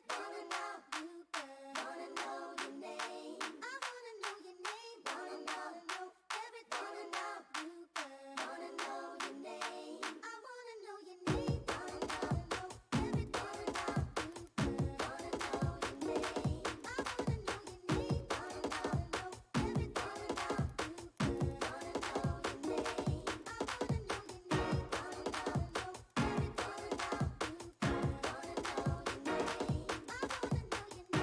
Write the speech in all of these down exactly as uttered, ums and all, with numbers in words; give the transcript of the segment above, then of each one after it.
Your name.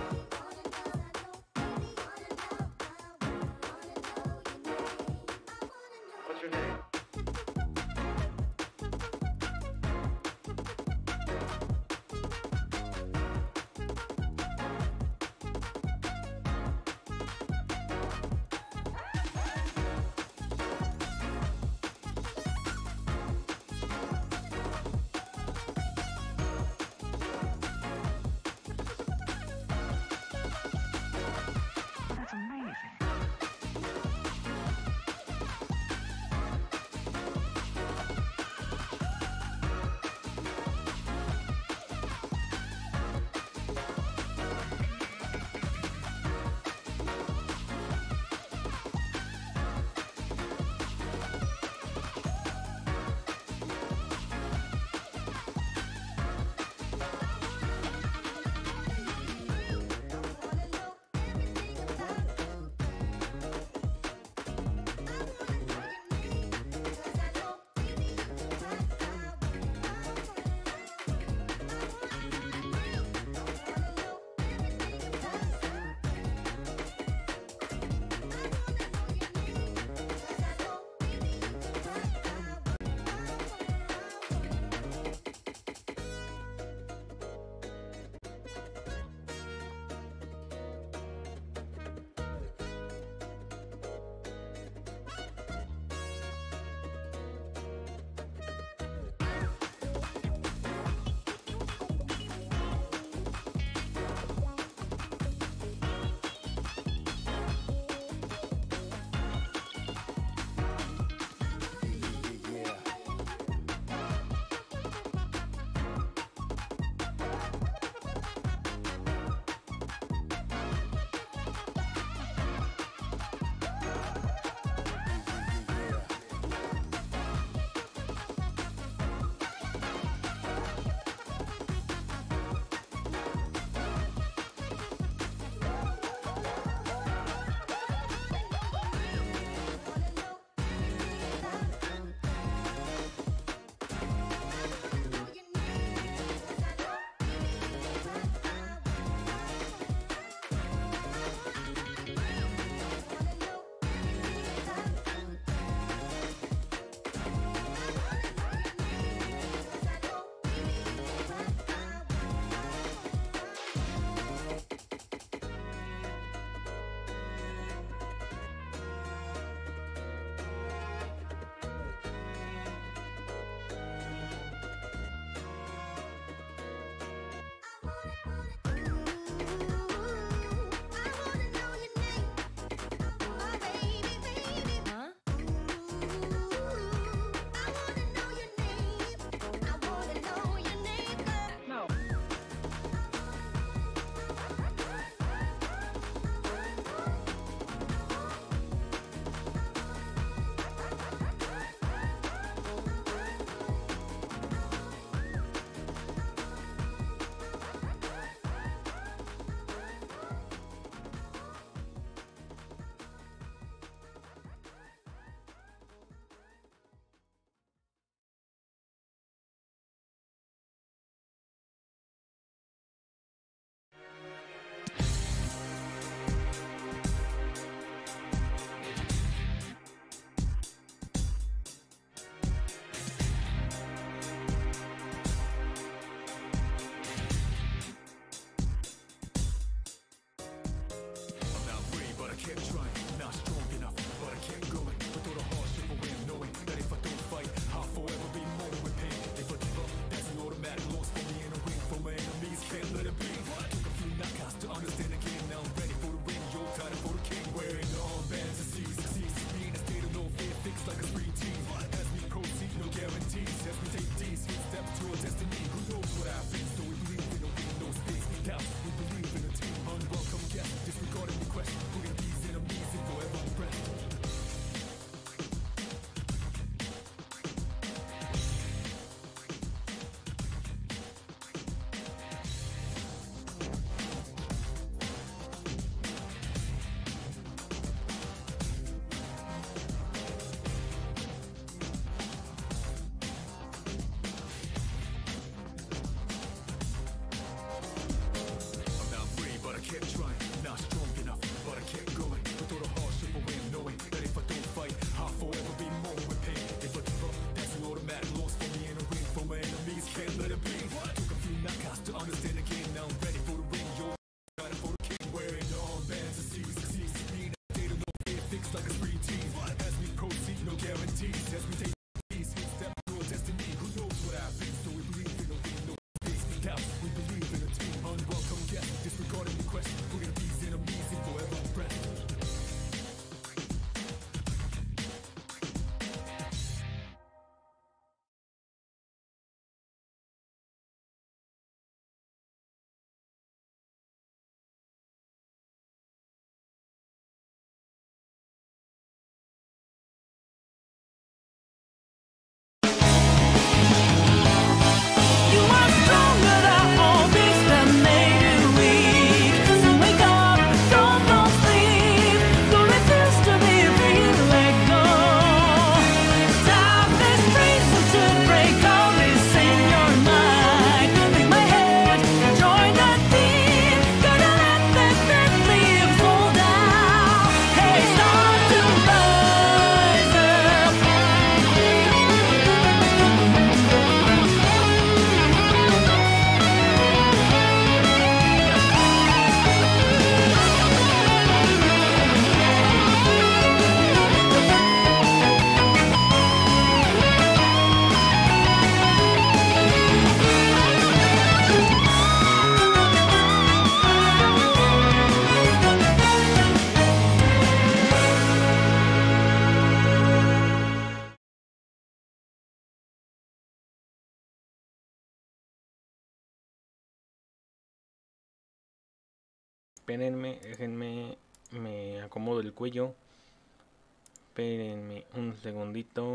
Espérenme, déjenme, me acomodo el cuello. Espérenme un segundito.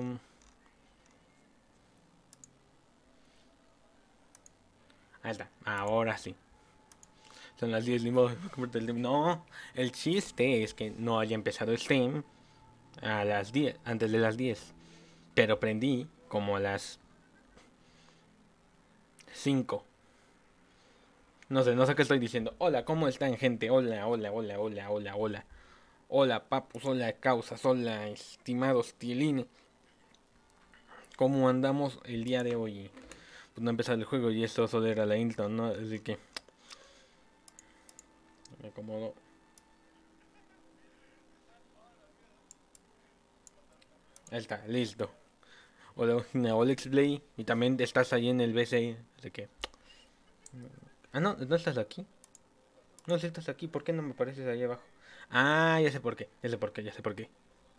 Ahí está, ahora sí. Son las diez, ni modo. No, el chiste es que no haya empezado Steam a las diez, antes de las diez. Pero prendí como a las cinco. No sé, no sé qué estoy diciendo. Hola, ¿cómo están, gente? Hola, hola, hola, hola, hola, hola. Hola, papus, hola, causas, hola, estimados tielines. ¿Cómo andamos el día de hoy? Pues no empezar el juego y esto solo era la intro, ¿no? Así que me acomodo. Ahí está, listo. Hola, Olex Play. Y también estás ahí en el B C. Así que. Ah, no, no estás aquí. No, si estás aquí, ¿por qué no me apareces ahí abajo? Ah, ya sé por qué, ya sé por qué, ya sé por qué.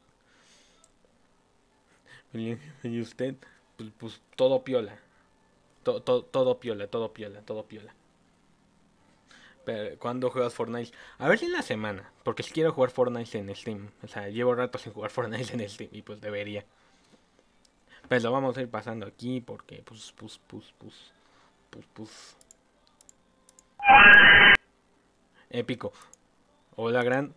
Y usted, pues, pues todo piola. Todo, todo, todo piola, todo piola, todo piola. Pero, ¿cuándo juegas Fortnite? A ver si en la semana. Porque si quiero jugar Fortnite en Steam. O sea, llevo rato sin jugar Fortnite en Steam. Y pues debería. Pero lo vamos a ir pasando aquí. Porque, pues, pues, pues, pues. Pues, pues. Épico. Hola, gran.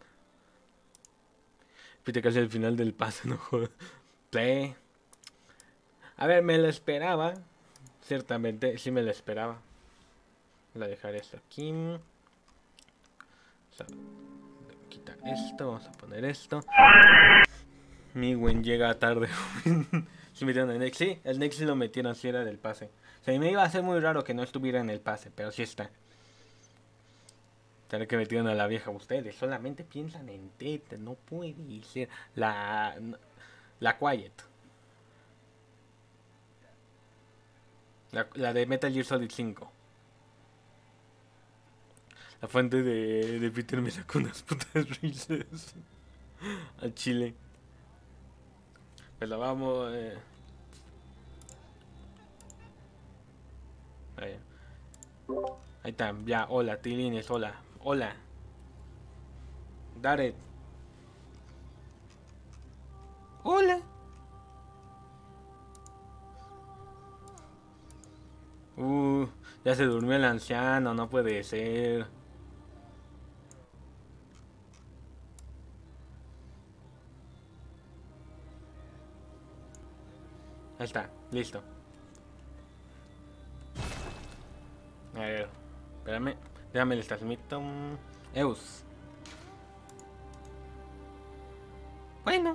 Pite casi el final del pase, no jodas. Play. A ver, me lo esperaba. Ciertamente, sí me lo esperaba. Voy a dejar esto aquí. Vamos a quitar esto. Vamos a poner esto. Mi Gwen llega tarde. Si metieron el Nex. Sí, el Nex lo metieron si era del pase. O sea, me iba a hacer muy raro que no estuviera en el pase, pero sí está. Será que metieron a la vieja. Ustedes solamente piensan en Teta. No puede ser. La. La Quiet. La, la de Metal Gear Solid cinco. La fuente de, de Peter me sacó unas putas risas. Al chile. Pero vamos. Eh. Ahí. Ahí está, ya, hola, Tilines, hola, hola. Daret. Hola. Uh, ya se durmió el anciano, no puede ser. Ahí está, listo. A ver, espérame, déjame les transmito. Eus. Bueno.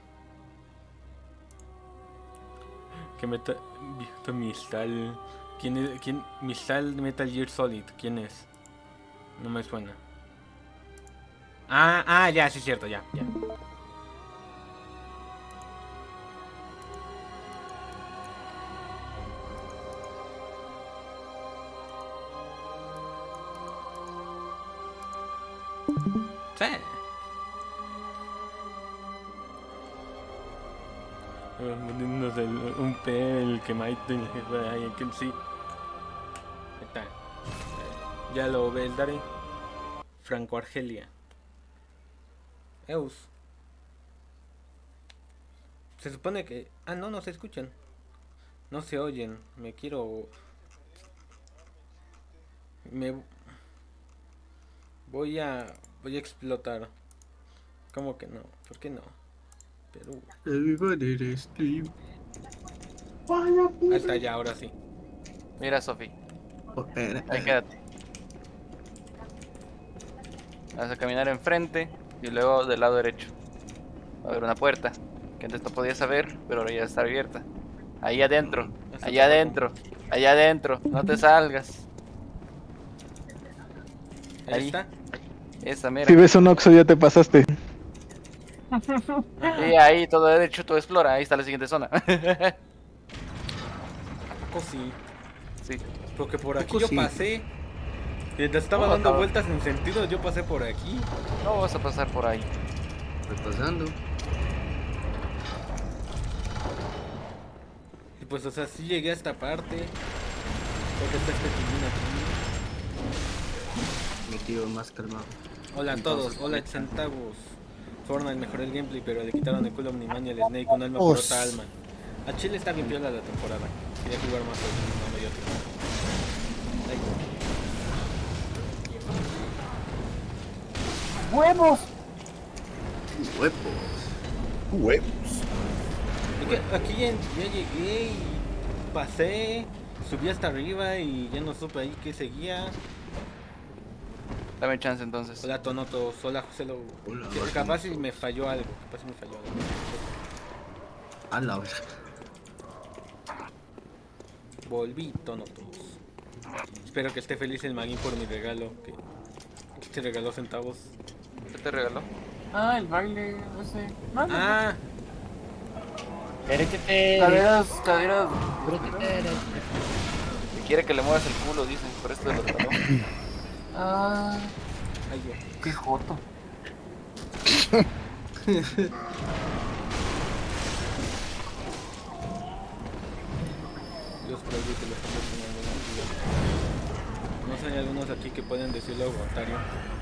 Que meta. Visto Mistal. ¿Quién es? ¿Quién? Mistal Metal Gear Solid. ¿Quién es? No me suena. Ah, ah, ya, sí es cierto, ya, ya. Sí. No sé, un pel que maite ahí que sí. Ahí está. Ya lo ves, Dari. Franco Argelia. Eus. Se supone que. Ah, no, no se escuchan. No se oyen. Me quiero. Me. Voy a. Voy a explotar. ¿Cómo que no? ¿Por qué no? Perú. Ahí está, ya, ahora sí. Mira, Sofi. Oh, eh, Ahí eh. quédate. Vas a caminar enfrente y luego del lado derecho. Va a haber una puerta que antes no podías ver, pero ahora ya está abierta. Ahí adentro, Eso allá está adentro, allá adentro. No te salgas. Ahí Ahí, está. esa mera. Si ves un Oxxo ya te pasaste. Y ahí, todo derecho, tú explora. Ahí está la siguiente zona. ¿A poco sí? Sí. Porque por aquí Poco yo sí. pasé. Mientras estaba No, dando no. vueltas sin sentido, yo pasé por aquí. No vas a pasar por ahí. Estoy pasando. Y pues, o sea, sí llegué a esta parte. Porque está este timín aquí. Mi tío más calmado. Hola a todos, hola centavos. Fortnite mejoró el gameplay, pero le quitaron el culo a Omniman y al Snake, un alma por Os. otra alma. A Chile está bien piola la temporada. Quería jugar más hoy, no me dio tiempo. Ay, ¡Huevos! Huevos. Huevos. es que aquí ya, ya llegué y pasé, subí hasta arriba y ya no supe ahí qué seguía. Dame chance entonces. Hola Tonotos, hola José Lo. Hola, Que- hola, Capaz si Tonoto. me falló algo, capaz si me falló algo. A la verga. Volví Tonotos. Espero que esté feliz el Magui por mi regalo, que, que te regaló centavos. ¿Qué te regaló? Ah, el baile, no sé. No, no. Ah, Caderas, caderas. Y quiere que le muevas el culo, dicen, por esto de lo regaló. Ah, ay Dios. qué joto. Dios prohíbe los hombres en el mundo. No sé, hay algunos aquí que pueden decirlo voluntario.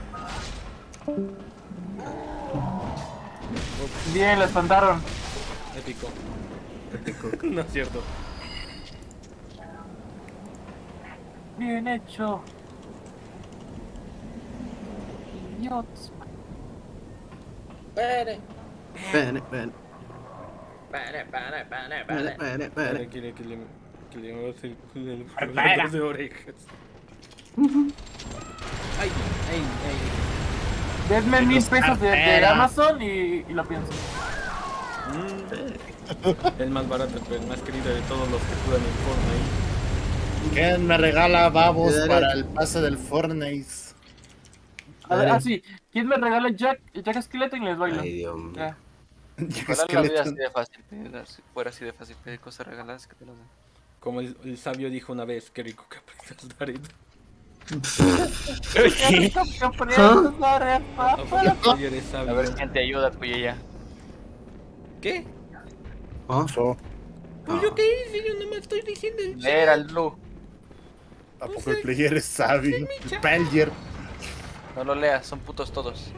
Bien, la espantaron. Épico. Épico. No es cierto. Bien hecho. Idiots. Pere, Ven, ven. pere, pere, pere, Ven, pere. ven, Ahora ven. quiere que le, que le muevas el culo el Espera. culo de orejas. Ay, ay, ay. Denme mil pesos de, de cartera. Amazon y, y lo pienso. Mm. El más barato, pero el más querido de todos los que juegan en Fortnite. ¿Quién me regala babos Dale. para el pase del Fortnite? A ver, Dale. ah, sí. ¿Quién me regala Jack, Jack Skeleton y les bailo? Ay, Dios mío. Ya. Ojalá la vida así de fácil, pedir, si fuera así de fácil pedir cosas regaladas que te las den. Como el, el sabio dijo una vez, qué rico que aprendas Daret. ¿Qué? ¿A poco tú eres A sabio? ver quién te ayuda, Cuyella. ¿Qué? ¿Ah? Eso. Pues yo qué hice, yo no me estoy diciendo el Leer al Blue. Tampoco el player es sabio. El player. No lo leas, son putos todos.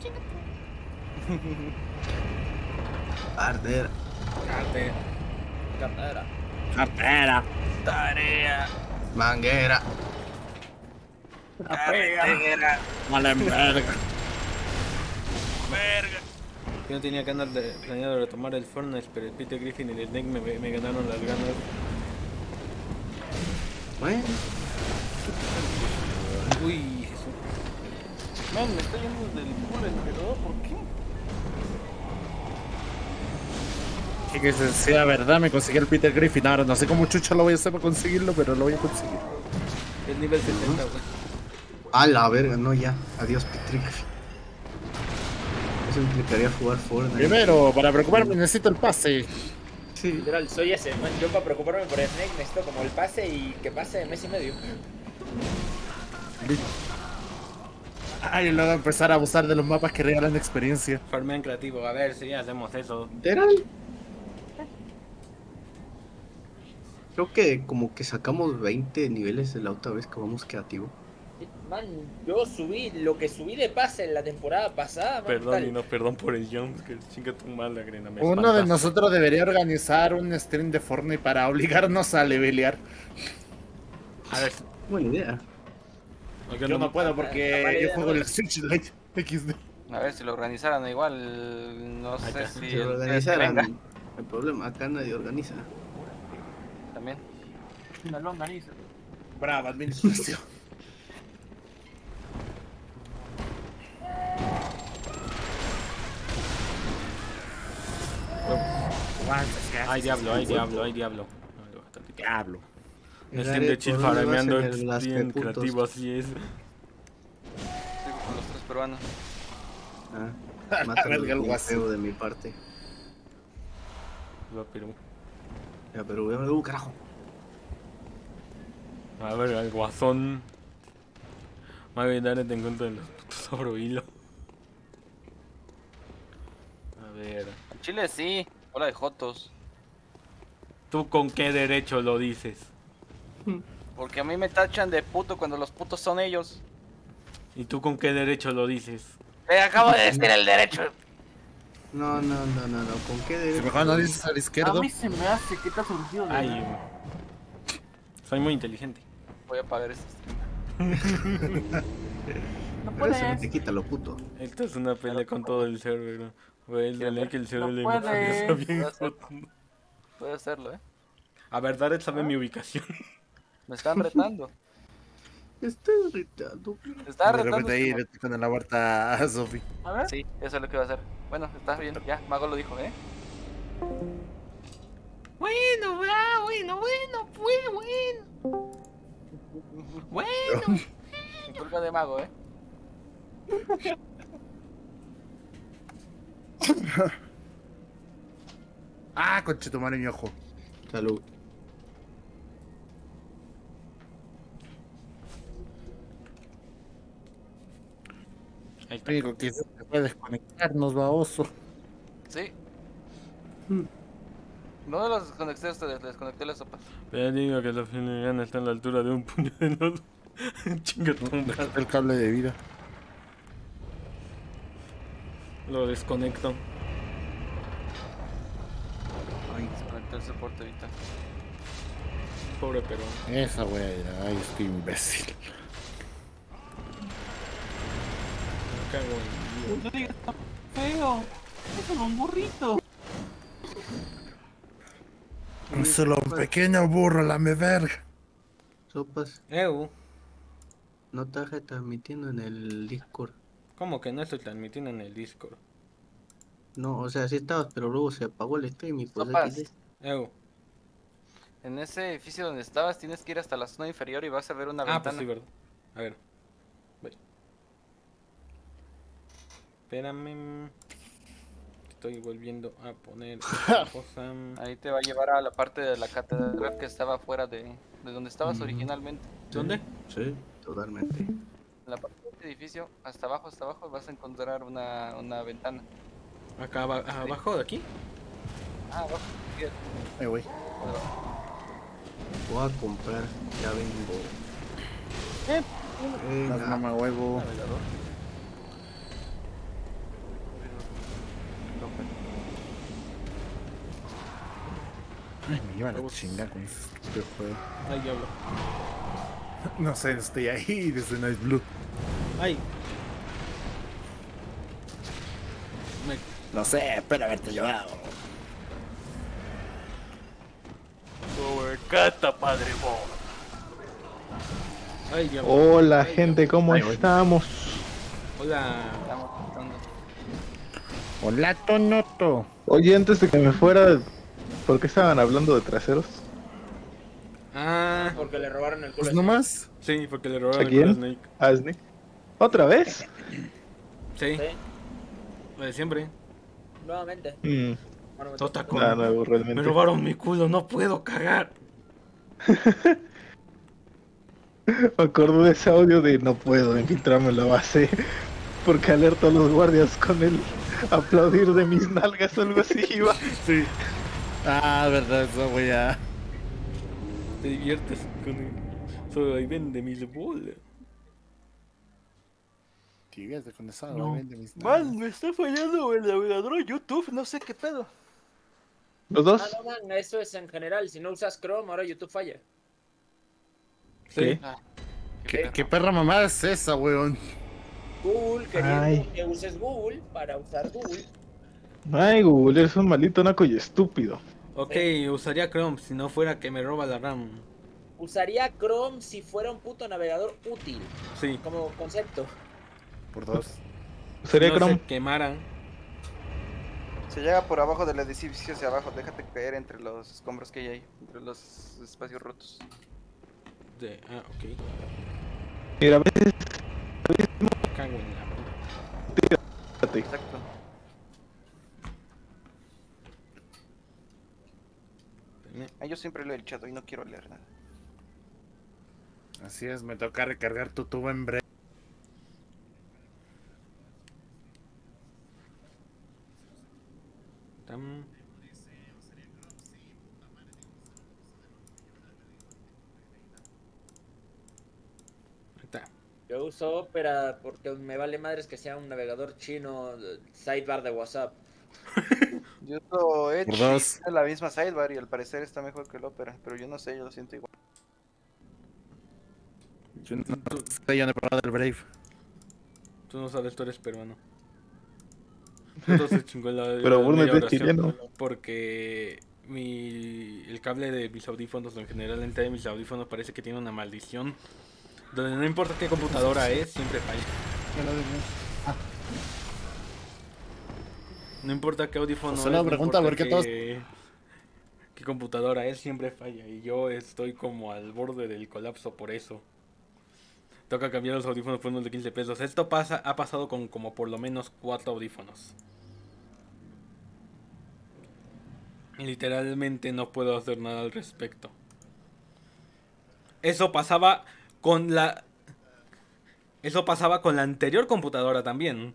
Arder. Cállate. Cartera. Cartera. Tarea. Manguera. Cartera. Vale, verga. Yo no tenía ganas de planeado retomar el Fortnite, pero el Peter Griffin y el Snake me, me ganaron las ganas. Bueno. Uy, Jesús. Man, me estoy yendo del bullet, pero ¿por qué? Y que se- sea verdad, me conseguí el Peter Griffin. Ahora no sé cómo chucha lo voy a hacer para conseguirlo, pero lo voy a conseguir. Es nivel setenta, güey. A la verga, no ya. Adiós, Patrick. Eso implicaría jugar Fortnite. Primero, para preocuparme, necesito el pase. Sí. Literal, soy ese, man. Yo para preocuparme por Snake necesito como el pase y que pase mes y medio. Ay, y luego empezar a abusar de los mapas que regalan experiencia. Farmean creativo, a ver si hacemos eso. Literal. Creo que como que sacamos veinte niveles de la otra vez que vamos creativo. Man, yo subí lo que subí de pase en la temporada pasada, man. Perdón, tal. y no perdón por el jump, que chinga tu madre, Grena. Me Uno de espantas. nosotros debería organizar un stream de Fortnite para obligarnos a levelear. A ver, Buena idea. oigan, Yo no no- puedo mala porque idea, yo juego ¿no? en la Switch Lite equis de. A ver si lo organizaran igual. No sé Acá. si. Si lo el- organizaran, venga, el problema, acá nadie organiza. También. Una longaniza. Brava administración. Ay, diablo, ay, diablo, ay, diablo. Diablo. El stream de chill farmeando es bien putos. creativo, así es. Estoy con los tres peruanos. Ah, mátalo Verga, el bien guaso. feo de mi parte. Va, Perú. Ya, pero ya, uh, carajo. A ver, el guasón. Va a dale en cuenta de los putos sobre hilo. A ver. En Chile sí. Hola de Jotos. ¿Tú con qué derecho lo dices? Porque a mí me tachan de puto cuando los putos son ellos. ¿Y tú con qué derecho lo dices? Le acabo de decir el derecho. No, no, no, no, no. ¿Con qué Si derecho? mejor no dices al A izquierdo. mí se me hace que te ha surgido de Ay, nada. soy muy inteligente. Voy a apagar este stream. No Pero eso no puedes. te quita lo puto. Esta es una pelea con todo el server, ¿no? Güey, dale que el server No le puedes. está bien. Voy a hacerlo. Voy a hacerlo, eh. A ver, Dareth sabe mi ubicación. Me están retando. Estás gritando. Me está De retando. repente ahí Simón. le tocan la puerta a Sofi. A ver. Sí, eso es lo que va a hacer. Bueno, está bien. Ya, Mago lo dijo, eh. Bueno, ah, bueno, bueno, fue bueno. Bueno. Sin culpa de Mago, eh. Ah, conchetumare mi ojo. Salud. Ahí está. Digo que se puede desconectarnos, baboso. Sí. Hmm. No los desconecté a ustedes, les desconecté las sopas. Ya digo que la finalidad está a la altura de un puño de nodo. Chinga tu madre. Dejaste el cable de vida. Lo desconecto. Ay, desconecté el soporte vital. Pobre pero. Esa wea era. Ay, estoy imbécil. Me cago en Dios. No digas tan feo. Es solo un burrito. Solo un pequeño burro, lame verga. Sopas, Eu, no estás transmitiendo en el Discord. ¿cómo que no estoy transmitiendo en el Discord? No, o sea, sí estabas, pero luego se apagó el stream y pues Sopas. X D. Eu. En ese edificio donde estabas tienes que ir hasta la zona inferior y vas a ver una Ah, pues ventana. sí, verdad. A ver. Voy. Espérame. Estoy volviendo a poner esta cosa. Ahí te va a llevar a la parte de la catedral que estaba fuera de, de donde estabas Ujú. originalmente. ¿Dónde? Sí, totalmente. En la parte de este edificio, hasta abajo, hasta abajo, vas a encontrar una, una ventana. Acá aba- abajo de aquí. Ah, abajo. izquierda. Ay, güey. Voy a comprar, ya vengo. Eh, Las Venga. mamá huevo. Navegador. Ay, me lleva la chinga con ese estúpido juego. Ay, diablo. No sé, estoy ahí desde Night Blue. Ay. Me... No sé, espero haberte llevado. Cata, padre bo. Ay, diablo. Hola Ay, gente, diablo. ¿cómo Ay, güey. estamos? Hola. Estamos tratando. Hola, Tonoto. Oye, antes de que me fuera, ¿por qué estaban hablando de traseros? Ah, Porque le robaron el culo. Pues nomás. sí, porque le robaron ¿A el culo a quién? Snake. ¿A Snake? ¿Otra vez? Sí, Sí, lo de siempre. nuevamente. Mm, Bueno, me Tota toca. con- nada nuevo Me realmente. robaron mi culo, no puedo cagar. Me acuerdo de ese audio de no puedo infiltrarme en la base porque alerto a los guardias con el aplaudir de mis nalgas o algo así iba. Sí. Ah, verdad, eso voy a. Te diviertes con el... Soy vende mis bolas. Divierte con esa No. güey, de mis Man, me está fallando el navegador de YouTube, no sé qué pedo. Los Ah, dos. no, man, eso es en general. Si no usas Chrome, ahora YouTube falla. Sí. Ah, ¿Qué, qué perra mamada es esa, weón? Google, queriendo Ay. que uses Google para usar Google. Ay, Google, eres un maldito naco y estúpido. Ok, usaría Chrome si no fuera que me roba la RAM. Usaría Chrome si fuera un puto navegador útil, Sí. como concepto. Por dos. Sería no Chrome. se quemaran. Se llega por abajo del edificio hacia abajo, déjate caer entre los escombros que hay ahí, entre los espacios rotos. De... Ah, ok. Mira, a veces Me cago en la... fíjate, Exacto. Espérame. Ah, yo siempre lo he echado y no quiero leer nada. Así es, me toca recargar tu tubo en breve. Tam. Ahí está. Yo uso Opera porque me vale madres que sea un navegador chino sidebar de WhatsApp. Yo uso Edge, Por y dos. es la misma sidebar y al parecer está mejor que el Opera, pero yo no sé, yo lo siento igual. Yo no sé, yo no he probado el Brave. Tú no sabes, tú eres peruano. Todo se chingó la, Pero la Burnet media es oración chileno. porque mi, el cable de mis audífonos, o en general la entrada de mis audífonos, parece que tiene una maldición. Donde no importa qué computadora es, siempre falla. No importa qué audífono José lo es, no pregunta importa por qué todos- qué, qué computadora es, siempre falla. Y yo estoy como al borde del colapso por eso. Toca cambiar los audífonos por unos de quince pesos. Esto pasa, ha pasado con como por lo menos cuatro audífonos. Literalmente no puedo hacer nada al respecto. Eso pasaba con la... Eso pasaba con la anterior computadora también.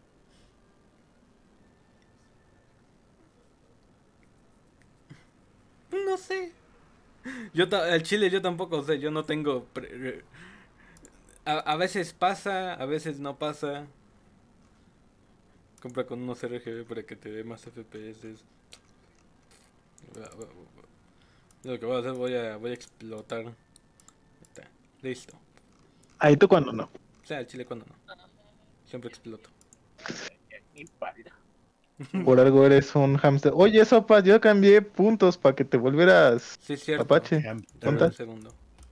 No sé. Yo ta- al chile yo tampoco sé. Yo no tengo... pre- A, a veces pasa, a veces no pasa. Compra con unos R G B para que te dé más F P S. Lo que voy a hacer, voy a, voy a explotar. Ahí está. Listo. Ahí tú cuando no. O sea, el chile cuando no. Siempre exploto. Por algo eres un hamster. Oye, sopa, yo cambié puntos para que te volvieras Sí, es cierto. Apache. Dame ¿Cuántas? un segundo.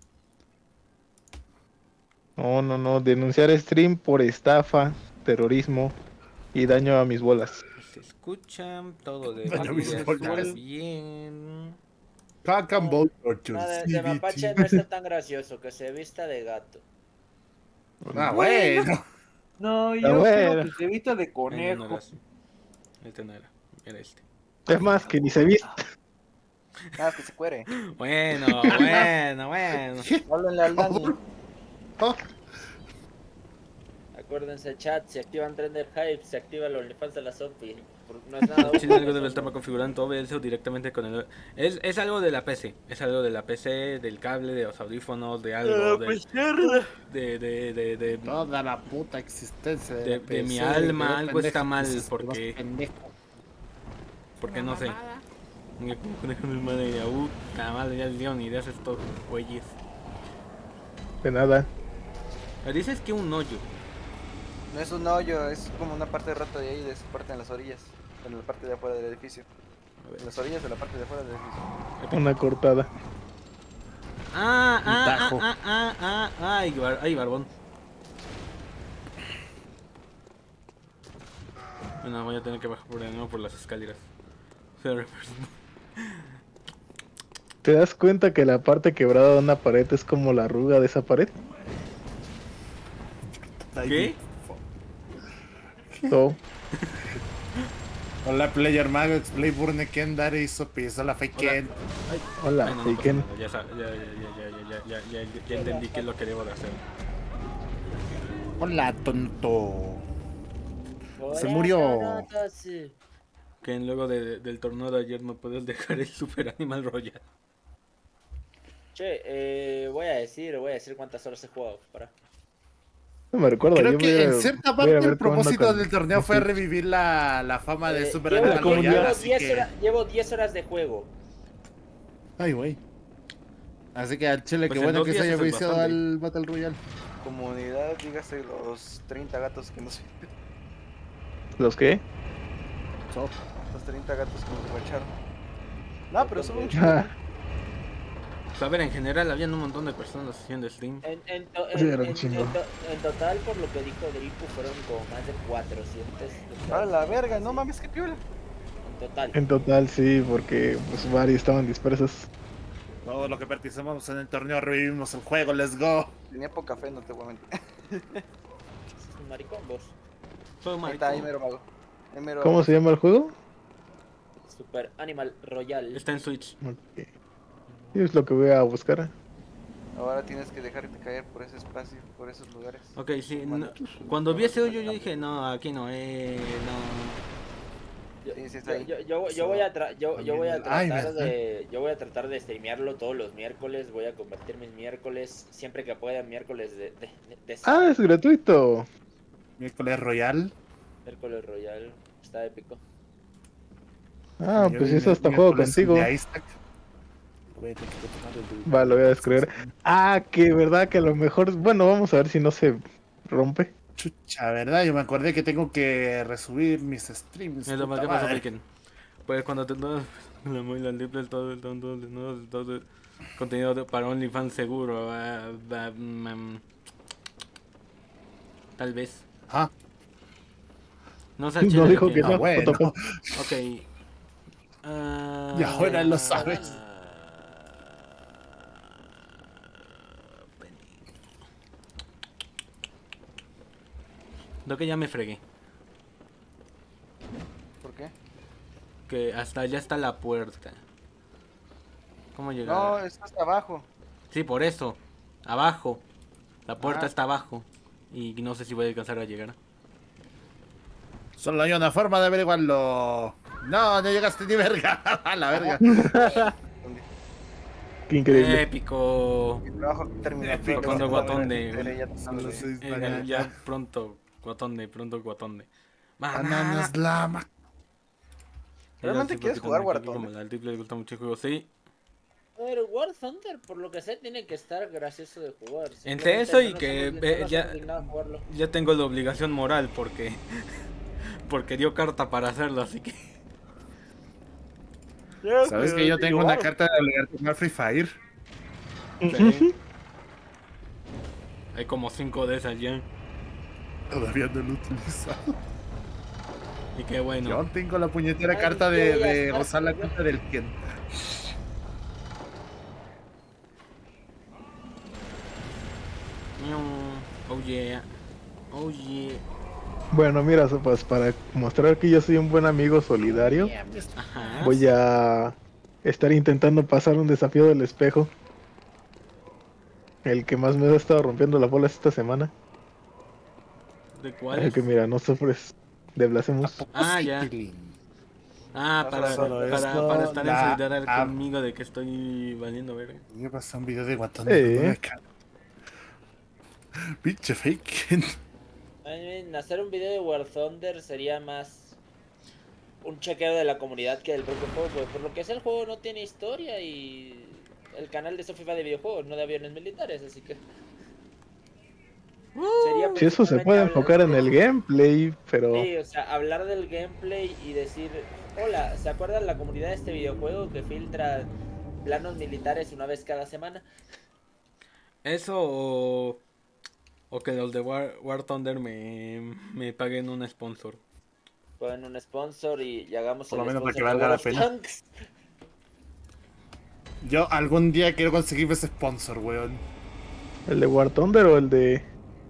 No, no, no. Denunciar stream por estafa, terrorismo y daño a mis bolas. Se escuchan, todo Bueno, debería mis estar bolas. bien. Cock and ball torture. Nada, de C B T. mapache no está tan gracioso, que se vista de gato. Ah, bueno. No, Ah, yo bueno. creo que se vista de Ay, no, no conejo. era así. Este no era. Era este. Es más, que ni se viste. Nada, que se cuere. Bueno, bueno, bueno. Háblenle al Dani. Oh, Acuérdense, chat, si activan Trender Hype, se activa el OnlyFans de la Sophie. No es nada Si algo debe estar configurado en tu O B S o directamente con el... Es, es algo de la P C. Es algo de la P C, del cable, de los audífonos, de algo. De, de, de, de, de, toda la puta existencia de, de- la de P C, mi alma, de algo pendejo, está mal, dices, porque- "Los pendejos". porque no sé. Mira, como conejo de madre de puta madre, ya el león y de haces estos güeyes. De nada. Me dices que un hoyo. No es un hoyo, es como una parte rota de ahí, de esa parte en las orillas. En la parte de afuera del edificio. A ver. En las orillas de la parte de afuera del edificio. Una cortada. Ah, Un ah, tajo. ah, ah, ah, ah, ay, bar- ay, barbón. Bueno, voy a tener que bajar por de nuevo por las escaleras. Sorry, perdón. ¿Te das cuenta que la parte quebrada de una pared es como la arruga de esa pared? ¿Qué? So, Hola, player mago, play burne ken dare hizo piso la fake ken. hola, Ay, no, no pasa Taken. nada, ya, sa- ya, ya, ya, ya, ya, ya, ya, ya entendí qué es lo que debo de hacer. Hola, tonto. Hola, Se murió. Thanatos. Que luego de- del torneo de ayer me puedes dejar el Super Animal Royal. Che, eh, voy a decir, voy a decir cuántas horas he jugado. Para. No me recuerdo. Creo yo que voy a- en cierta voy a parte ver el propósito cuándo del con- torneo fue con- revivir la, la fama de Eh, Super llevo, Animal como Royal, llevo así diez que... horas, llevo diez horas de juego. Ay, güey. Así que al chile, Pues qué en bueno dos que se días haya eso es viciado bastante. al Battle Royale. Comunidad, dígase los treinta gatos que nos... ¿Los qué? Los treinta gatos que nos guacharon. No, pero son muchos. Ah, Pues a ver, en general habían un montón de personas haciendo stream. En, en, to- Sí, en- era un en- chingo. en to- en total, por lo que dijo Dripu, fueron como más de cuatrocientos. A la verga, no mames, qué piola. En total. en total sí, porque pues varios estaban dispersos. Todo lo que participamos en el torneo revivimos el juego, let's go. Tenía poca fe, no te voy a mentir. Es un maricón, vos. Soy Ahí está, ahí maricón. mero mago. Ahí mero- ¿Cómo se llama el juego? Super Animal Royal. Está en Switch. Ok. Sí, es lo que voy a buscar. Ahora tienes que dejarte caer por ese espacio, por esos lugares. Ok, sí. Bueno, no- cuando vi ese hoyo yo dije, no, aquí no, eh, no. Yo, Sí, sí está ahí. yo, yo, yo voy a tra- yo, yo voy a Ay, tratar ¿verdad? de yo voy a tratar de streamearlo todos los miércoles, voy a convertir mis miércoles siempre que pueda miércoles de de, de, de Ah, es gratuito. Miércoles Royal. miércoles Royal, está épico. Ah, Yo pues vi eso mi- hasta juego miércoles contigo. de Isaac. Voy a tener que tomar el- Va, lo voy a descargar. Ah, que verdad que a lo mejor. Bueno, vamos a ver si no se rompe. Chucha, ¿verdad? Yo me acordé que tengo que resubir mis streams. Eso, puta ¿qué pasó, madre. Piquen? Pues cuando te das la muy la triple, todo el todo, todo, todo, todo, contenido de- para OnlyFans seguro. ah, ah, mm, tal vez. Ah, No sé, No chile, dijo que- que ah, no. bueno. J P. Ok. Ah, Y ahora lo sabes. Creo que ya me fregué. ¿Por qué? Que hasta allá está la puerta. ¿Cómo llegar? No, está hasta abajo. Sí, por eso. Abajo. La puerta Ah. está abajo. Y no sé si voy a alcanzar a llegar. Solo hay una forma de averiguarlo. No, no llegaste ni verga. A la verga. Qué increíble. Épico. El trabajo terminó. Épico. Cuando guatón de- Solo soy Eh, banana. ya pronto, guatón de, pronto guatón de. Bananas lama. ¿Realmente quieres jugar War Como Thunder? al triple le gusta mucho el juego, sí. A ver, War Thunder, por lo que sé, tiene que estar gracioso de jugar. Entre Simplemente eso y no nos que, hemos- eh, no nos ya- hemos dignado a jugarlo. Ya tengo la obligación moral porque. Porque dio carta para hacerlo, así que. ¿Sabes que yo tengo una carta de obligar a jugar Free Fire? Sí. Hay como cinco de esas ya. Todavía no lo he utilizado. Y qué bueno. Yo tengo la puñetera Ay, carta yo de, voy a de estar- gozar la cuenta del quien. Mm, Oh yeah. Oh yeah. Bueno, mira, pues para mostrar que yo soy un buen amigo solidario, Ajá. voy a estar intentando pasar un desafío del espejo. El que más me ha estado rompiendo la bola esta semana. ¿De cuál? El que mira, no sufres de Blasphemous. Ah, ya. Ah, para, Solo para, esto, para estar en la solidaridad app. conmigo de que estoy valiendo verga. Me pasó un video de guatón Sí. de una cara. Pinche fake. I mean, hacer un video de War Thunder sería más un chequeo de la comunidad que del propio juego, pues, por lo que sé el juego no tiene historia y el canal de Sofi va de videojuegos, no de aviones militares, así que sería Si eso se principalmente puede hablar enfocar en de- el gameplay, pero Sí, o sea, hablar del gameplay y decir, hola, ¿se acuerdan la comunidad de este videojuego que filtra planos militares una vez cada semana? Eso o, o que los de War, War Thunder me, me paguen un sponsor. Ponen un sponsor y, y hagamos Por lo el menos para que sponsor de valga War la of pena. Tanks. Yo algún día quiero conseguir ese sponsor, weón. ¿el de War Thunder o el de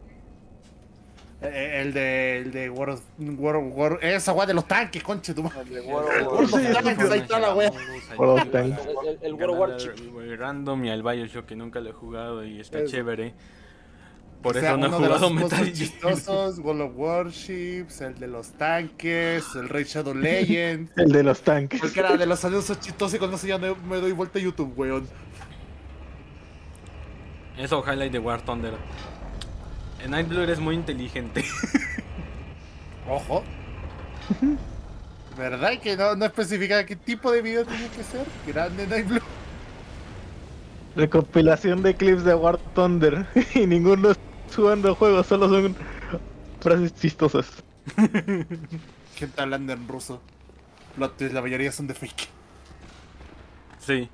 Eh, El de, el de War, of- War, War- esa weá de los tanques, conche tu madre. El de War El- of World of el- Tanks, ahí está la wea. World of Tanks? El, el, el World of War Ganar Chip. el Random y al Bioshock que nunca lo he jugado y está Es- chévere. Por O sea, eso no he uno de los jugado sponsors Metal Gear. chistosos, World of Warships, el de los tanques, el Raid Shadow Legends. el de los tanques? Cualquiera de los anuncios chistosos y con eso ya no- me doy vuelta a YouTube, weón. Eso, highlight de War Thunder. En Nightblue eres muy inteligente. Ojo. ¿Verdad que no, no especifica qué tipo de video tiene que ser? Grande Night Blue. Recopilación de clips de War Thunder y ninguno es jugando juegos, solo son frases chistosas. Gente hablando en ruso. Plot twist, la mayoría son de fake. Sí.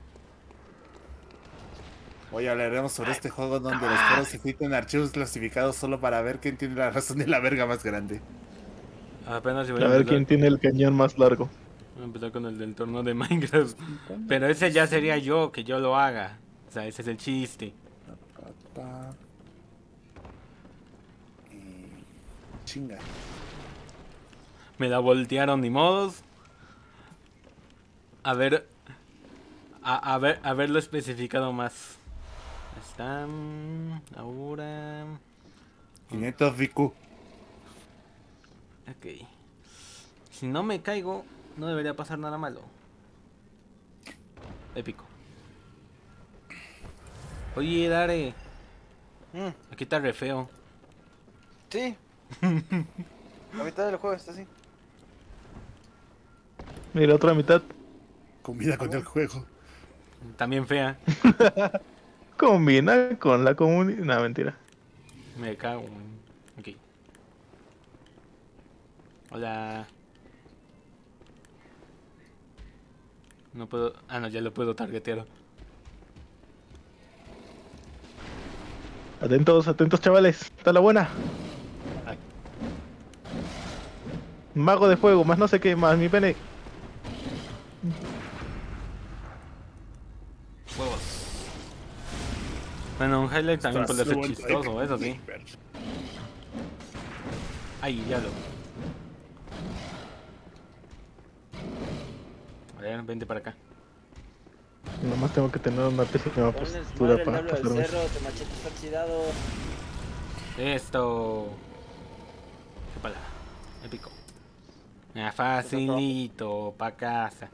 Hoy hablaremos sobre este juego donde los foros se filtran archivos clasificados solo para ver quién tiene la razón de la verga más grande. Apenas si voy A a ver empezar, quién tiene el cañón más largo. voy a empezar con el del torneo de Minecraft. Pero ese ya sería yo, que yo lo haga. O sea, ese es el chiste. Pa, pa. Y... Chinga. Me la voltearon ni modos. A ver. A, a ver, haberlo especificado más. Está. mm, Ahora. quinientos B Q. Ok. Si no me caigo. No debería pasar nada malo. Épico. Oye, Dare. Mm, Aquí está re feo. sí. La mitad del juego está así. Mira, otra mitad. Combina con el juego. También fea. Combina con la comunidad. No, mentira. Me cago. en- Ok. Hola. No puedo... Ah, no, ya lo puedo targetear. Atentos, atentos, chavales. Está la buena. Ay. Mago de fuego, más no sé qué, más mi pene. Huevos. Bueno, un highlight también puede ser Ostras, chistoso, eso sí. Ay, ya lo. A ver, vente para acá. Nomás tengo que tener una pésima Pones postura madre el para diablo del pasarme. cerro, tu machete está oxidado. Esto. Qué palabra. Épico. Ah, facilito, pa' casa.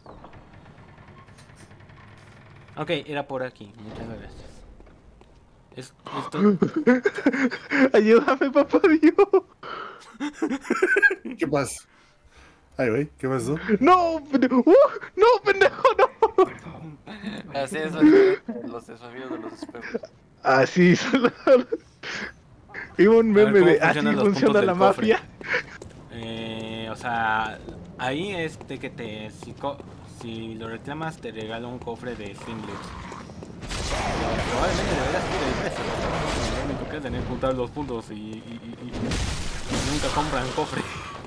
Ok, era por aquí. Muchas gracias. Es, esto... Ayúdame, papá Dios. ¿Qué pasa? Ay, güey, ¿qué pasó? No, pendejo. Uh, no, pendejo, no. Así es los desafíos de los espejos. Así son. Y un A ver, meme ¿cómo de así funcionan los funciona puntos la del cofre? mafia. Eh, o sea, ahí este que te... Si, co- si lo reclamas te regala un cofre de singlets. Probablemente debería subir el precio. Lo único que hacen es juntar los puntos y, y, y- y nunca compran cofre.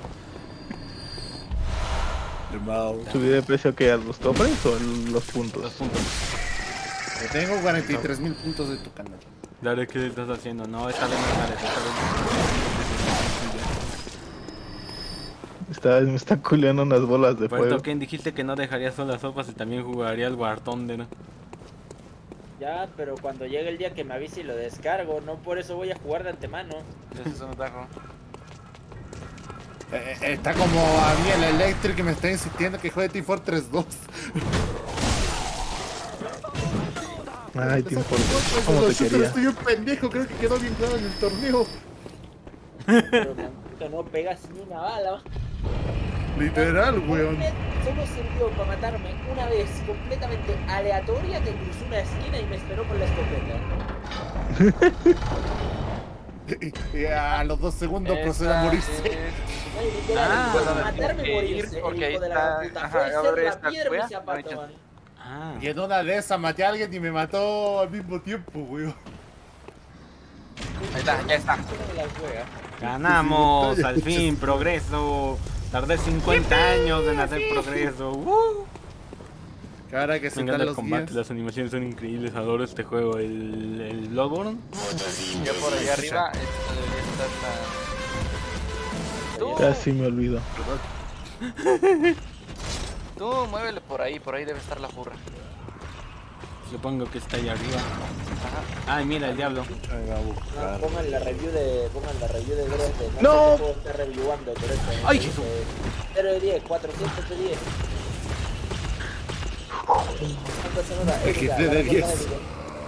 Hermano, ¿Subir de precio que a los cofres o los Los puntos? puntos. que tengo cuarenta y tres mil puntos de tu canal. Dale, ¿qué estás haciendo? No, esta vez no es Dale, esta vez... Esta vez me están culeando unas bolas de Puerto fuego. Ken, dijiste que no dejarías solas sopas y también jugarías War Thunder, ¿no? Ya, pero cuando llegue el día que me avise y lo descargo, no por eso voy a jugar de antemano. Ese es un atajo. Eh, eh, está como a mí el Electric que me está insistiendo que juegue Team Fortress dos. Ay, te importa. Como ¿Cómo te quería? Estoy un pendejo, creo que quedó bien claro en el torneo. Pero Manquito no pegas ni una bala. Literal, weón. Solo sirvió para matarme una vez completamente aleatoria que cruzó una esquina y me esperó con la escopeta. Y, y a los dos segundos procede a Esa morirse. es- Ay, literal, Ah, después de bueno, matarme tiene y que ir morirse. porque El ahí hijo de la está- puta ajá, fue ahora ser la esta piedra y mi wea, zapato, no, man. Ah, Y en una de esas maté a alguien y me mató al mismo tiempo, weón. Ahí está, ya está. Una de las weas. ganamos, al fin, progreso. Tardé cincuenta años en hacer progreso. Uh. Que ahora que Me se encanta están el los combate, guías. las animaciones son increíbles, adoro este juego. El, el Bloodborne. Ya por allá arriba esto debería estar la... Tú, Casi me olvido. tú muévele por ahí, por ahí debe estar la furra. Supongo que está ahí arriba. Ajá. Ay, mira el diablo. No, pongan la review de. Pongan la review de Dresden. ¡No! sé qué juego está reviewando, pero este. ¡Ay, Jesús! cero de diez, cuatrocientos de diez. ¿Cuánto se nota? El Épica, jefe de la diez. cosa épica.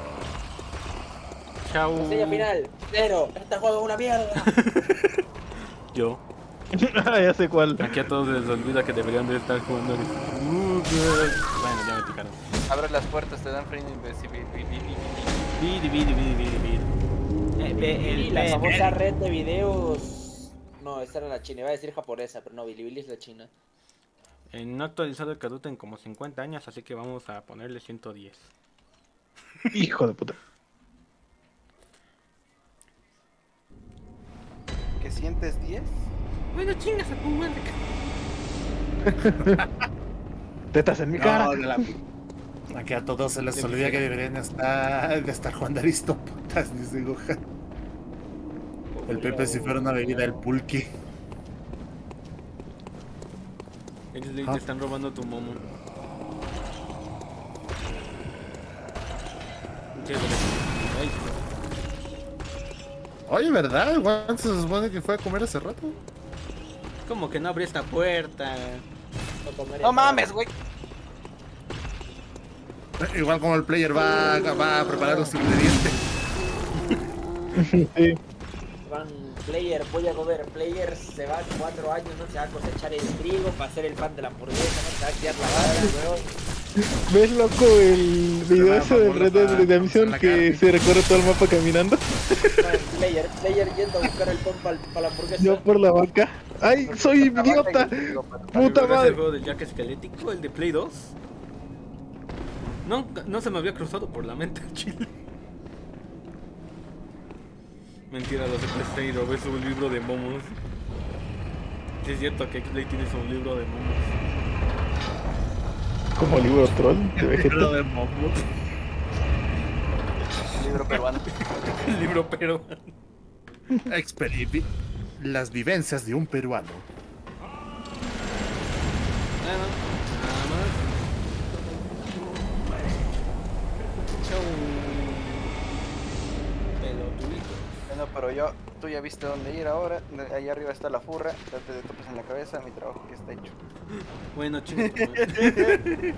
Chau. Reseña final, cero. Este juego es una mierda. Yo. Ah, ya sé cuál. Aquí a todos les olvida que deberían de estar jugando. Uh, bueno, ya me picaron. Abre las puertas, te dan free invisibility. Bidi, bidi, bidi, bidi, bidi. Eh, ve el Y la pe- famosa red de videos. No, esta era la china, iba a decir japonesa, pero no, Bilibili es la china. Eh, no ha actualizado el Caduta en como cincuenta años, así que vamos a ponerle ciento diez. Hijo de puta. ¿Qué sientes diez? Bueno, chingas a tu madre. Tetas en mi cara. No, de la- Aquí a todos se les olvida que deberían estar, de estar jugando Aristoputas, dice Gohan. El Pepe si fuera una bebida, el pulque. Ellos le- Ah. te están robando tu momo. Chévere. Ay, Oye, ¿verdad? El Juan se supone que fue a comer hace rato. ¿cómo que no abrí esta puerta? O comer No en- mames, güey. Igual como el player va, va a preparar los ingredientes. Sí. Van player, voy a comer. Player se va cuatro años, no se va a cosechar el trigo para hacer el pan de la hamburguesa, no se va a criar la vaca, weón. ¿Ves, loco, el video va, ese de vamos Red Dead a- Redemption a la que carne. se recorre todo el mapa caminando? Man, player, player yendo a buscar el pan para la hamburguesa. Yo por la vaca. ¡Ay, soy idiota! ¡Puta ¿Recuerdas el madre! juego del Jack Esquelético, el de Play dos? No, no se me había cruzado por la mente el chile. Mentira, lo secuestré y robé su libro de momos. Sí, es cierto que X-Play tiene su libro de momos. Como libro troll de Libro Vegeta. de Momo. Libro peruano. El libro peruano. Experi- Las vivencias de un peruano. Nada, nada más. Chau. Pelotudito. Bueno, pero yo, tú ya viste dónde ir ahora. De- Ahí arriba está la furra. Date de topes en la cabeza. Mi trabajo que está hecho. Bueno, chingo. tu madre.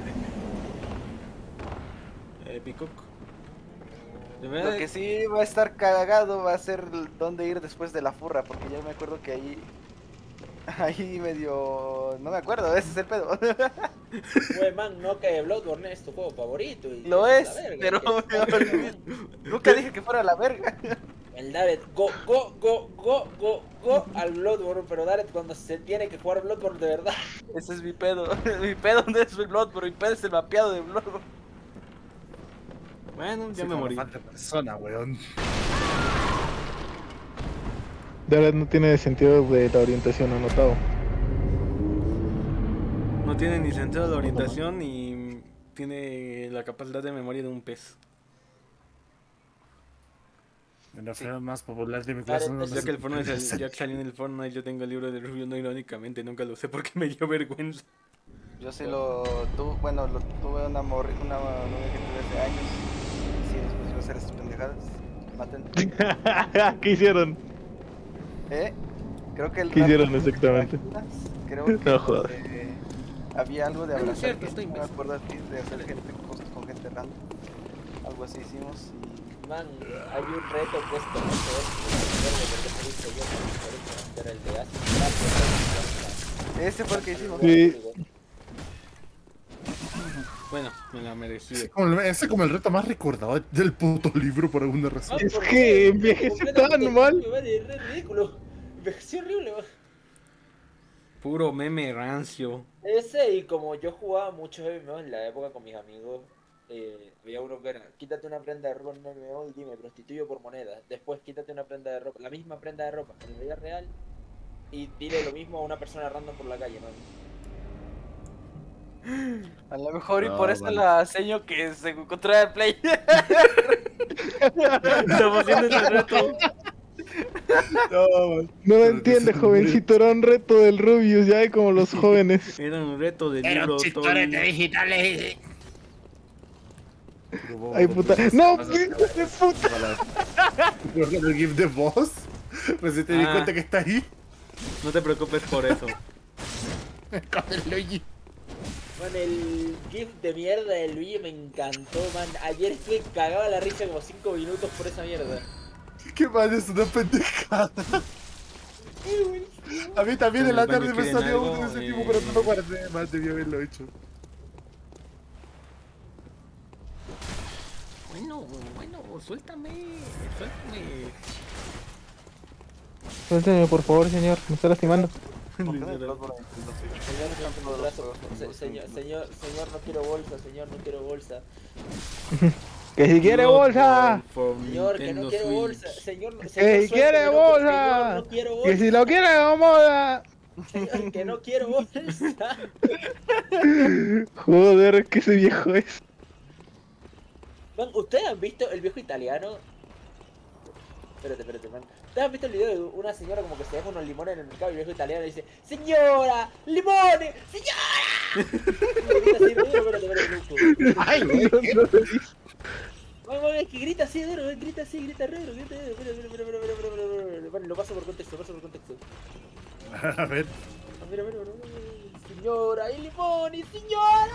eh, Picoco. De verdad, Lo que sí va a estar cagado va a ser el dónde ir después de la furra. Porque ya me acuerdo que ahí. Ahí medio. No me acuerdo, ese es el pedo. Güey, man, no que Bloodborne es tu juego favorito. Y Lo la es, verga, pero que- me olvidé. Nunca dije que fuera la verga. El Daret, go, go, go, go, go, go al Bloodborne, pero Daret cuando se tiene que jugar Bloodborne de verdad. Ese es mi pedo. Mi pedo no es el Bloodborne, mi pedo es el mapeado de Bloodborne. Bueno, ya Sí, me como morí. falta persona, weón. De verdad no tiene sentido de la orientación anotado. No tiene ni sentido de orientación ni tiene la capacidad de memoria de un pez. En la frase más popular de mi Vale, clase. no pues, Ya sé que el qué Fortnite es es. el- ya que salió en el Fortnite, yo tengo el libro de Rubio, no irónicamente, nunca lo usé porque me dio vergüenza. Yo sí lo tuve, bueno, lo tuve una morri, una novia que tuve hace años. Sí, después iba a hacer esas pendejadas. Maten. ¿Qué hicieron? ¿Eh? Creo que el ¿Qué hicieron rap- exactamente? Creo que No jodas. eh, había algo de Ah, no es abrazar, cierto, que estoy no me imbécil. acuerdo a ti, de hacer gente cosas con gente random. Algo así hicimos y Man, hay un reto que esto no se ve, porque se dice yo, por eso, era el de hace ese fue el que hicimos. Sí. Bueno, me la merecí. Ese como el- Ese como el reto más recordado del puto libro por alguna razón. Es que envejece tan mal. Es ridículo. Envejeció horrible, man. Puro meme rancio. Ese y como yo jugaba mucho M M O en la época con mis amigos, eh, había uno que era, quítate una prenda de ropa en M M O y dime, prostituyo por moneda. Después quítate una prenda de ropa, la misma prenda de ropa en la vida real y dile lo mismo a una persona random por la calle, man. A lo mejor y No, por eso vale. la enseño que se encontró en Play. Estamos haciendo ese reto. No, No lo entiende, jovencito. Era un reto del Rubius, ya como los jóvenes. Era un reto del Era libro un todo chistore el- de digitales. Ay, puta. ¡No! ¡Qué hijo de puta! ¿Por qué el GIF de voz? Pues si te di Ah. cuenta que está ahí. No te preocupes por eso. Con el Luigi. Man, el GIF de mierda de Luigi me encantó, man. Ayer estuve cagaba la risa como cinco minutos por esa mierda. ¿Qué más es una pendejada? A mí también en la Cuando tarde me quieren salió algo, uno de ese eh. tipo, pero no lo guardé. Más debía haberlo hecho. Bueno, bueno, suéltame. Suéltame. Suélteme, por favor, señor. Me está lastimando. ¿Por qué no hay Bloodborne en Nintendo Switch? Señor, Están señor, todos los juegos en se- los señor, Switch. señor, señor, no quiero bolsa, señor, no quiero bolsa. ¡Que si quiere bolsa! Señor, que no Nintendo quiero Switch. bolsa. Señor, señor, ¡Que si suélteme, quiere no, bolsa! Señor, no quiero ¡Que si bolsa. lo quiere, vamos! Señor, que no quiero bolsa. Joder, que ese viejo es. Man, ¿ustedes han visto el viejo italiano? Espérate, espérate, man. ¿Ustedes han visto el video de una señora como que se deja unos limones en el mercado y el viejo italiano le dice ¡Señora! ¡Limones! ¡Señora! Y grita así, duro, espérate, espérate, espérate. Ay, no, no lo vi. Man, man, es que grita así, duro, grita así, grita re duro, grita duro. Espera, espera, espera, espera, espera, espera, espera, espera. Vale, lo paso por contexto, lo paso por contexto. A ver. A ver, a ver, a ver, a ver. Señora, y limón, y señora.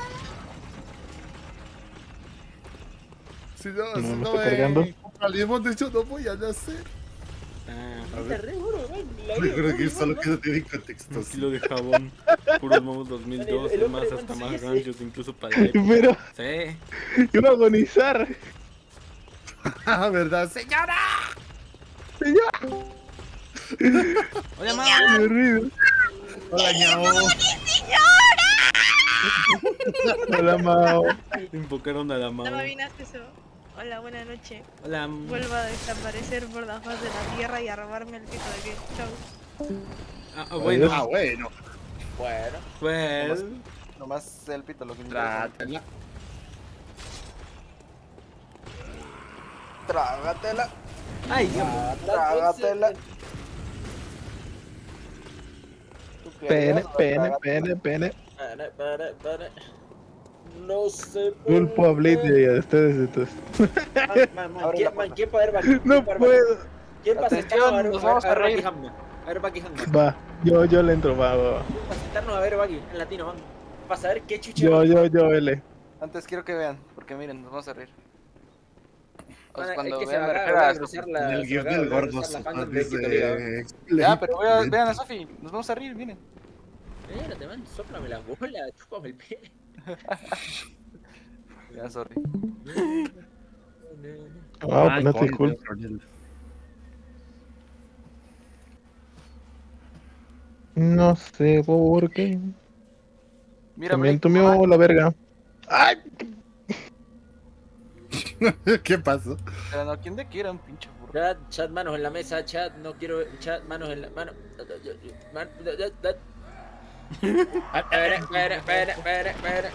Si no, No, si no no está cargando. me compra limón, de hecho no voy a nacer. Ah, A Está ver. re duro, man. La Yo vida, creo que man, solo man. que no tiene contexto. un kilo de jabón. Puros momos dos mil dos, El- el más hombre, hasta man, más sí, sí. ranchos, incluso para la época. Pero Sí. iba a agonizar. Ah, ¿verdad? ¡Señora! Hola, mamá. Qué horrible. Hola, ñao. Hola, Mao. Invocaron a la No me mamá. adivinaste eso. Hola, buenas noches. Hola. Vuelvo a desaparecer por la faz de la tierra y a robarme el pito de que. Chau. Ah, ah, bueno. Ah, bueno. Bueno, Pues. Nomás el pito lo que me interesa. Trátela. Trágatela. Ay, Dios. Trágatela. ¿Tú Pene, querías o pene, trágatela? pene, pene. para, para, para. No sé. por Pulpo a Blade qué. y a ustedes entonces. Man, man, man, Abre ¿quién, la man, puerta. ¿quién para ver Baki? No ¿Quién para ver puedo. Baki? ¿Quién para Atención, sentarnos a ver, nos a vamos ver, a a ver reír. Baki Hamna? A ver Baki Hamna. Va, yo, yo le entro, va, va, va. Para sentarnos a ver Baki en latino, man. Para saber qué chucha. Yo, Baki. yo, yo, L. Antes quiero que vean, porque miren, nos vamos a reír. O Man, sea, es cuando que se vean me me acaba de refiero a cruzar la. En el se me guión acaba de del gordo cruzar la Sofá fandom de Quito Liga. dice... Ya, pero vean, vean a Sofi, nos vamos a reír, miren. Espérate, man, sóplame las bolas, chúpame el pie. Ya, sorry. Ah, ponete cool. No sé por qué. Mira, También Blake, tumió la verga. ¡Ay! ¿Qué pasó? pero no, ¿quién de qué era un pinche burro? Chat, chat, manos en la mesa, chat, no quiero, chat, manos en la mano. Man, espera, espera, espera, espera, espera.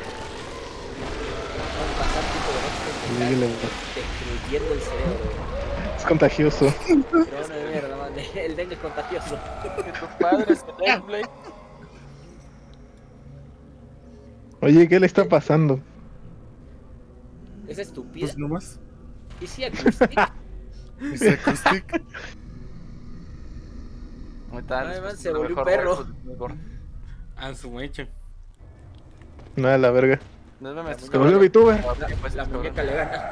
Vamos a pasar tipo de noche Dígale, destruyendo el cerebro. es contagioso. Pero no de mierda, man, el dengue es contagioso. Que tu padre se lee, Blake. Oye, ¿qué le está pasando? Es estúpida. Pues nomás. ¿Y si acoustic? Dice Acoustic. ¿Cómo está? Ay, Les man, puse se lo volvió un mejor, perro. güey, lo mejor. A su mecha. Nada, la verga. Nos vemos. Se volvió VTuber. Pues La muñeca le gana.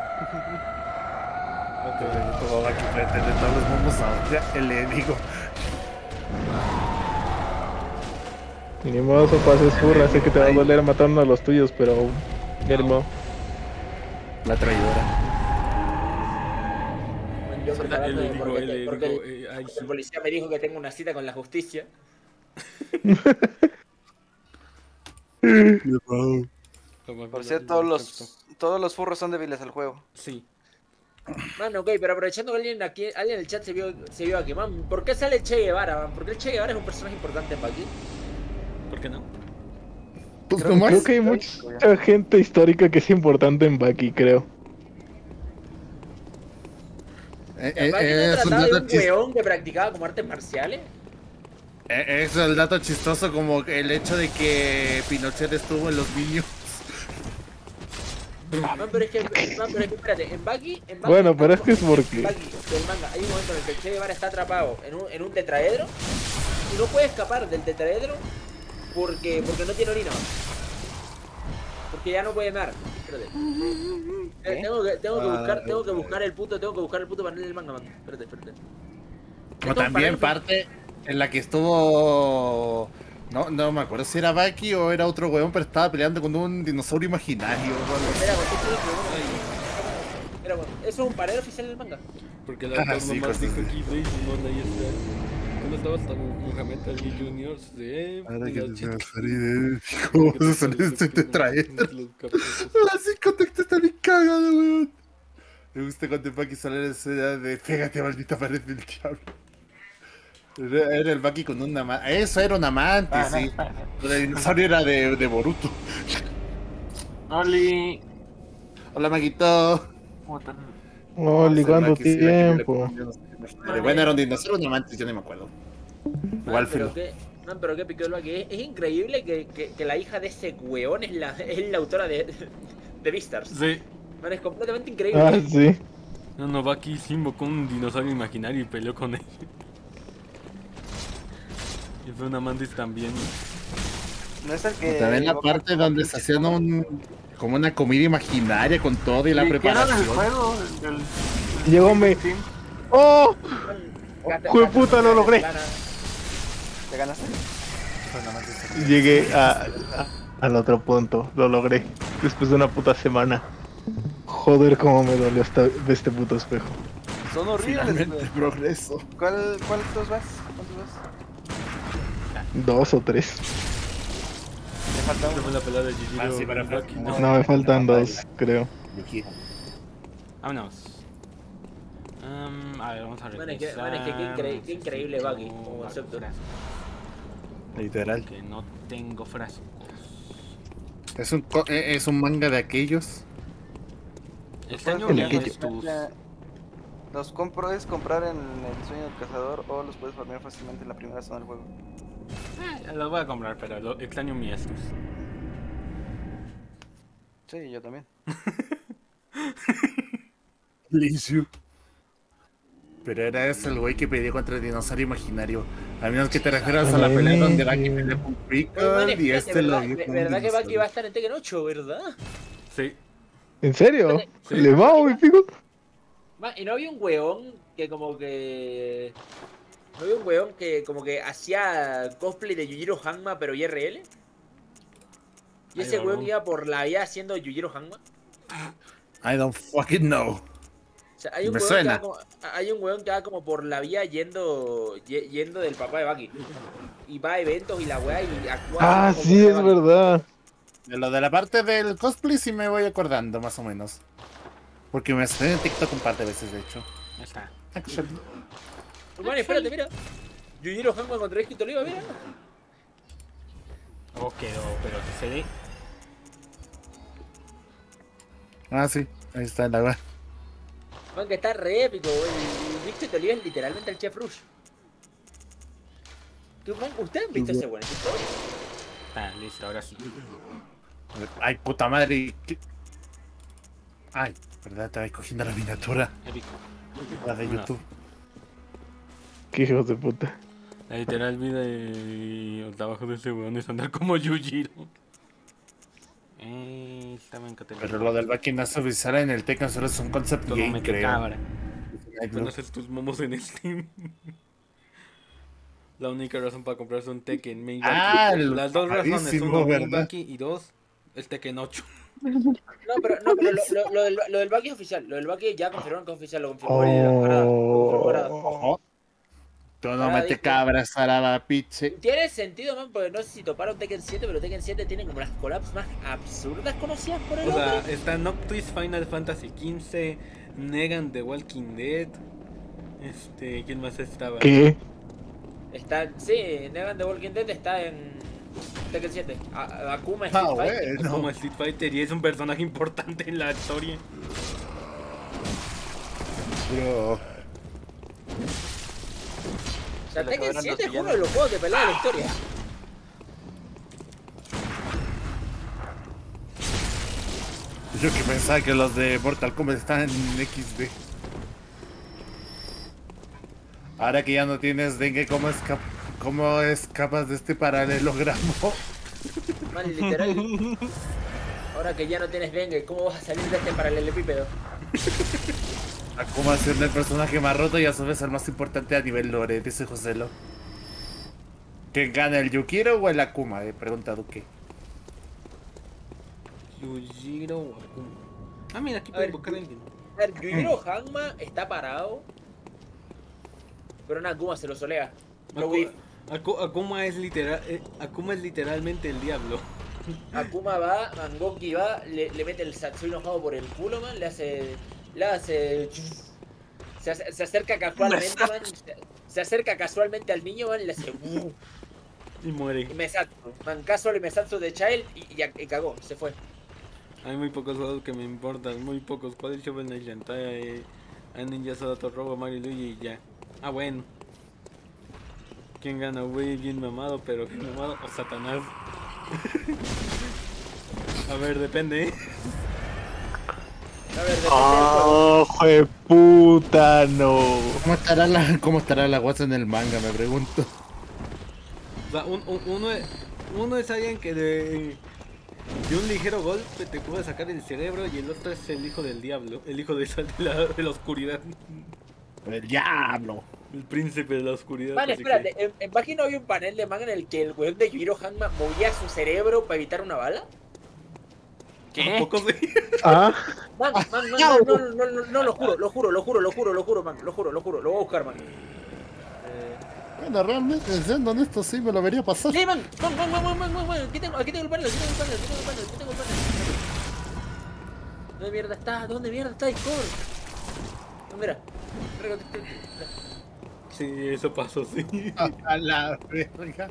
Todo aquí frente de todos los bombos a el enemigo. Ni modo, pases furra, sé que te va a doler matar uno de los tuyos, pero... Germo. La traidora. Man, yo Él preparándome le dijo, porque, él le porque dijo, el, eh, ay, sí. el policía me dijo que tengo una cita con la justicia. Por cierto, todos los, todos los furros son débiles al juego. Sí. Man, ok, pero aprovechando que alguien aquí, alguien en el chat se vio, se vio aquí, man, ¿por qué sale Che Guevara, man? ¿Por qué el Che Guevara es un personaje importante para aquí? ¿Por qué no? Pues Creo, nomás. creo que hay mucha gente histórica que es importante en Baki, creo. Eh, ¿En eh, Baki no es un trataba de dato un chis- weón que practicaba como artes marciales? eh, es el dato chistoso como el hecho de que Pinochet estuvo en los niños. Man, pero es que, man, pero es que, espérate, en Baki, en Baki, Bueno, en pero es que es en porque- Baki, del manga, hay un momento en el que el Che Guevara está atrapado en un, en un tetraedro y no puede escapar del tetraedro porque, porque no tiene orina. Porque ya no puede nadar. Espérate. Eh, Tengo que, tengo que buscar, tengo que buscar el puto, tengo que buscar el puto panel del manga, man. Espérate, espérate. Esto O es un también panel- parte en la que estuvo... No, no me acuerdo si era Baki o era otro weón, pero estaba peleando con un dinosaurio imaginario o algo así. Espera, porque esto es lo que- Espera, bueno, eso es un panel oficial del manga. Porque el Ah, autor sí, nomás cosas dijo así. aquí, ve, Simón, ahí está. ¿Cuándo estaba hasta Mohamed Ali junior? Sí, Ahora que la te chica- ¿Cómo que te se sale se te trae? los- los capítulos. Así contexto está bien cagado, weón. Me gusta cuando Baki sale de esa edad de pégate, maldita pared del diablo. Era, era el Baki con un amante. Eso era un amante, sí. Lo del dinosaurio era de, de Boruto. Oli. Hola, Maguito. ¿Cómo están? Oli, ¿cuánto Baki, sí, Baki me tiempo? le- De bueno, era un dinosaurio, un amante, yo no me acuerdo. Igual, Man, pero filo. qué, man, pero qué pico el Baki. Es, es increíble que, que, que la hija de ese weón es la, es la autora de, de Beastars. Sí. Man, es completamente increíble. Ah, sí. No, no, Baki sí invocó un dinosaurio imaginario y peleó con él. Y fue una Mantis también. No es el que. También la evoca parte como donde pinche se hacían estómago. un como una comida imaginaria con todo y la ¿Y qué era del preparación. juego? Del, del Llegó me. Team. ¡Oh! Gata- ¡Jue gata- puta, lo logré! plana. ¿Te ganaste? Llegué a, a- al otro punto, lo logré. Después de una puta semana. Joder, cómo me dolió esta, este puto espejo. Son horribles, Finalmente güey. progreso. ¿Cuál, ¿Cuántos vas? ¿Cuántos vas? Dos o tres. Me falta Esta fue uno. la pelea de Yujiro Ah, sí, con pero- Baki, ¿no? No, me faltan dos, creo. Yuki. Vámonos. Um, a ver, vamos a Bueno, es que- regresar. bueno, es que qué incre- qué increíble Baki como concepto. frascos, Literal. Que no tengo frascos. Es un, co- eh, es un manga de aquellos. Este año El ya que no yo- es tus... Los compro es comprar en el sueño del cazador o los puedes farmear fácilmente en la primera zona del juego. Eh, los voy a comprar, pero lo, extraño mi estos. Sí, yo también. Lizu. Pero era ese el güey que pedía contra el dinosaurio imaginario. A menos que te refieras a la pelea donde Baki pelea con Oye, man, Pickle y espérate, este lo ¿verdad, vio ve- con un ¿verdad que Baki dinosaurio. va a estar en Tekken ocho, verdad? Sí. ¿En serio? Sí. ¿Le va, mi pico? Man, y no había un weón que como que... No había un weón que como que hacía cosplay de Yujiro Hanma pero I R L. Y Ahí ese va, weón ¿no? iba por la vida haciendo Yujiro Hanma. I don't fucking know. O sea, hay un, Me weón suena. que va como, hay un weón que va como por la vía yendo ye- yendo del papá de Baki. Y va a eventos y la weá y actúa. Ah, así como sí, el es papá de Baki. verdad. De lo de la parte del cosplay sí me voy acordando, más o menos. Porque me salió en TikTok un par de veces, de hecho. Ahí está. Actually. Hermano, espérate, mira. Yujiro Hanma contra Esquito Oliva, mira. Oh, quedó, pero si se ve. Ah, sí, ahí está la weá. Man, que está re épico, wey. Y Esquito Oliva es literalmente el Chef Rush. ¿Qué, man, ¿Ustedes han visto ese weón en TikTok? Ah, listo, ahora sí. Ay, puta madre. ¿qué? Ay, verdad, estaba cogiendo la miniatura. Épico. La de Bueno. YouTube. Qué hijos de puta. La literal vida y el trabajo de ese weón es andar como Yujiro. Eh, estaba en categoría. Pero lo del Baki no se sale en el Tekken solo es un concept Todo game, me creo. cabra. Ay, no. Conoces tus momos en Steam. La única razón para comprarse un Tekken Main Ah, Baki. el Las dos razones, papadísimo, uno, un ¿verdad? Baki y dos, el Tekken ocho. No, pero, no, pero lo, lo, lo del, lo del Baki es oficial. Lo del Baki ya confirmaron que es oficial. Lo confirmó el Arada, lo confirmó Arada. Ojo. Tú no Ahora me te dijo- cabras, Sarada, piche. Tiene sentido, man, porque no sé si toparon Tekken siete, pero Tekken siete tiene como las collabs más absurdas conocidas por el O sea, hombre. está Noctis Final Fantasy quince, Negan The Walking Dead. Este, ¿quién más estaba? ¿Qué? Está, sí, Negan the Walking Dead está en Tekken siete. A- a- Akuma Ah, Street Fighter. bueno. Como Street Fighter y es un personaje importante en la historia. Bro. O sea, Se le Tekken acabaron siete es los uno de los juegos de pelea de la historia. Yo que pensaba que los de Mortal Kombat estaban en equis de. Ahora que ya no tienes dengue, ¿cómo, esca cómo escapas de este paralelogramo? Man, literal. Ahora que ya no tienes dengue, ¿cómo vas a salir de este paralelepípedo? Akuma siendo el personaje más roto y a su vez el más importante a nivel lore, dice Joselo. ¿Quién gana, el Yukiro o el Akuma? Eh, pregunta Duque. Yujiro o Akuma. Ah, mira, aquí A puedo ver, invocar a alguien. A ver, Yujiro Hanma está parado. Pero en Akuma se lo solea. Lo Aku- vi. Aku- Akuma es literal, eh, Akuma es literalmente el diablo. Akuma va, Mangoki va, le, le mete el Satsui enojado por el culo, man, le hace. Le hace. Se, ace- se acerca casualmente, man. Se, se acerca casualmente al niño, man, y le hace. Y muere. Y Mesatsu. Man, casual y Mesatsu de Child y, y, ya- y cagó, se fue. Hay muy pocos juegos que me importan, muy pocos. ¿Cuál es Shovel Knight? Hentai, hay Ninja Soda Robo, Mario y Luigi y ya. Ah, bueno. ¿Quién gana? Güey, bien mamado, pero bien mamado o Satanás. A ver, depende, ¿eh? A ver, depende del juego. ¡Oh, jue puta, no! ¿Cómo estará la, cómo estará la guasa en el manga? Me pregunto. sea, un, un- uno, es, uno es alguien que de, de un ligero golpe te puede sacar el cerebro y el otro es el hijo del diablo, el hijo de, esa- de, la, de la oscuridad. El diablo. El príncipe de la oscuridad. Man, así espérate, que- ¿en, en Baki no había un panel de manga en el que el weón de Yujiro Hanma movía su cerebro para evitar una bala? ¿A poco sí? Ah, Man, man, man, no, no, no, no, no, no, lo juro, lo juro, lo juro, lo juro, lo juro, man, lo juro, lo juro, lo voy a buscar, man. Eh... Bueno, realmente, siendo honesto, sí me lo vería pasar. Sí, man, man, man, man, man, man, man, man, aquí tengo, aquí tengo el panel, aquí tengo el panel, aquí tengo el panel, aquí tengo el panel. ¿Dónde mierda está? ¿Dónde mierda está Discord? No, mira. Mira. Sí, eso pasó, sí. A la verga.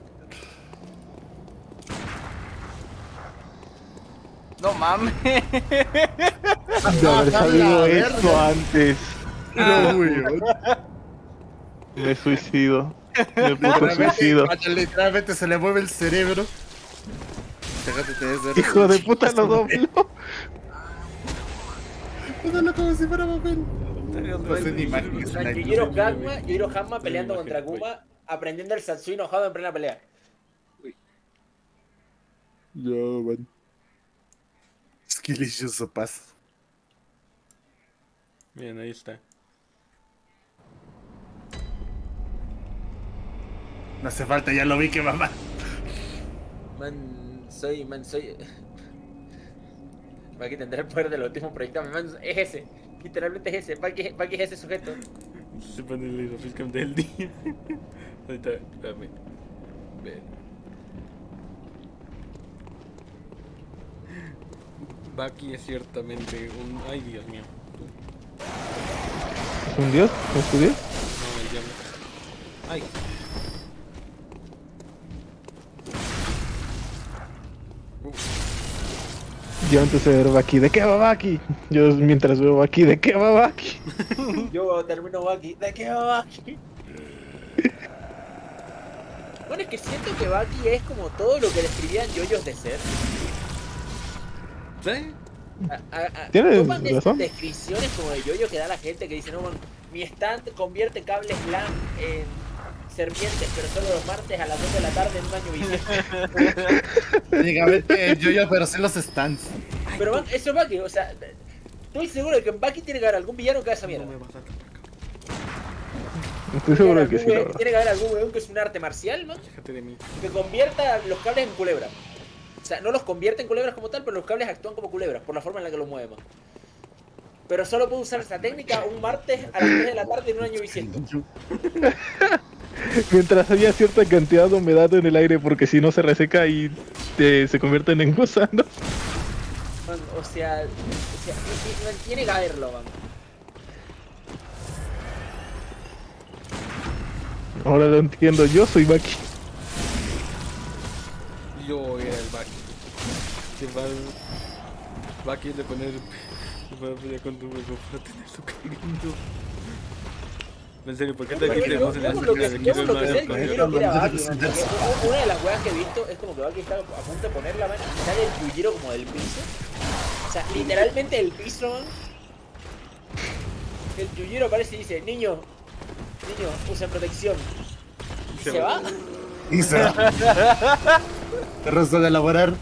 No mames. de haber sabido la esto verga. antes. No, weón. Me suicido. Me puto Literalmente, suicido. cuando literalmente se le mueve el cerebro. Fíjate, te des Hijo de puta, lo dobló. Úsalo como si fuera papel. No sé ni imágenes en la Yujiro industria. Hanma, Yujiro Hanma peleando Sí, contra güey. Kuma, aprendiendo el Satsui enojado en plena pelea. Yo, man. Skillicious Paz. Bien, ahí está. No hace falta, ya lo vi que mamá. Man, soy, man, soy... Baki tendrá el poder del último proyecto, man, es ese. Literalmente es ese, Baki, Baki es ese sujeto. Se pone el hidrofiscam del día. Ahorita, espérame. Ven. Baki es ciertamente un... Ay, Dios mío. ¿Un dios? ¿Un judío? No, el diablo. Ay. Yo antes de ver Baki, ¿de qué va Baki? Yo mientras veo Baki, ¿de qué va Baki? Yo termino Baki, ¿de qué va Baki? Bueno, es que siento que Baki es como todo lo que describían yoyos de ser. ¿Sí? A- a- a- Tienes toman esas razón. descripciones como de yoyo que da la gente que dice, no, bueno, mi stand convierte cables LAN en serpientes, pero solo los martes a las dos de la tarde en un año bisiesto. Técnicamente, yo, yo, pero sé los stands. Pero man, eso es Baki, o sea, estoy seguro de que en Baki tiene que haber algún villano que haga esa mierda. No me vas a atacar. Estoy Tiene seguro de que que sí, haber la algún- verdad. tiene que haber algún weón que es un arte marcial, man, Déjate de mí. que convierta los cables en culebras. O sea, no los convierte en culebras como tal, pero los cables actúan como culebras, por la forma en la que los mueve, man. Pero solo puede usar esa técnica un martes a las tres de la tarde en un año bisiesto. Mientras haya cierta cantidad de humedad en el aire, porque si no se reseca y te- se convierten en gusanos. Man, o sea, o sea y- y- man, tiene que haberlo, man. Ahora lo entiendo, yo soy Baki. Yo era el Baki. Que va... Baki es de poner... Va a pelear con tu huevo para tener su cariño. En serio, ¿por qué te Yo- dijiste yo- vos en la yo por lo que- escena de yo Kiro por lo que sé, Mario? yo Con- quiero que era Baki, man, porque una de las weas que he visto es como que Baki está a punto de poner la mano y sale el Yujiro como del piso. O sea, literalmente el piso, man. El Yujiro aparece y dice, niño, niño, usa protección. Y se va. Y se va. El resto de elaborar.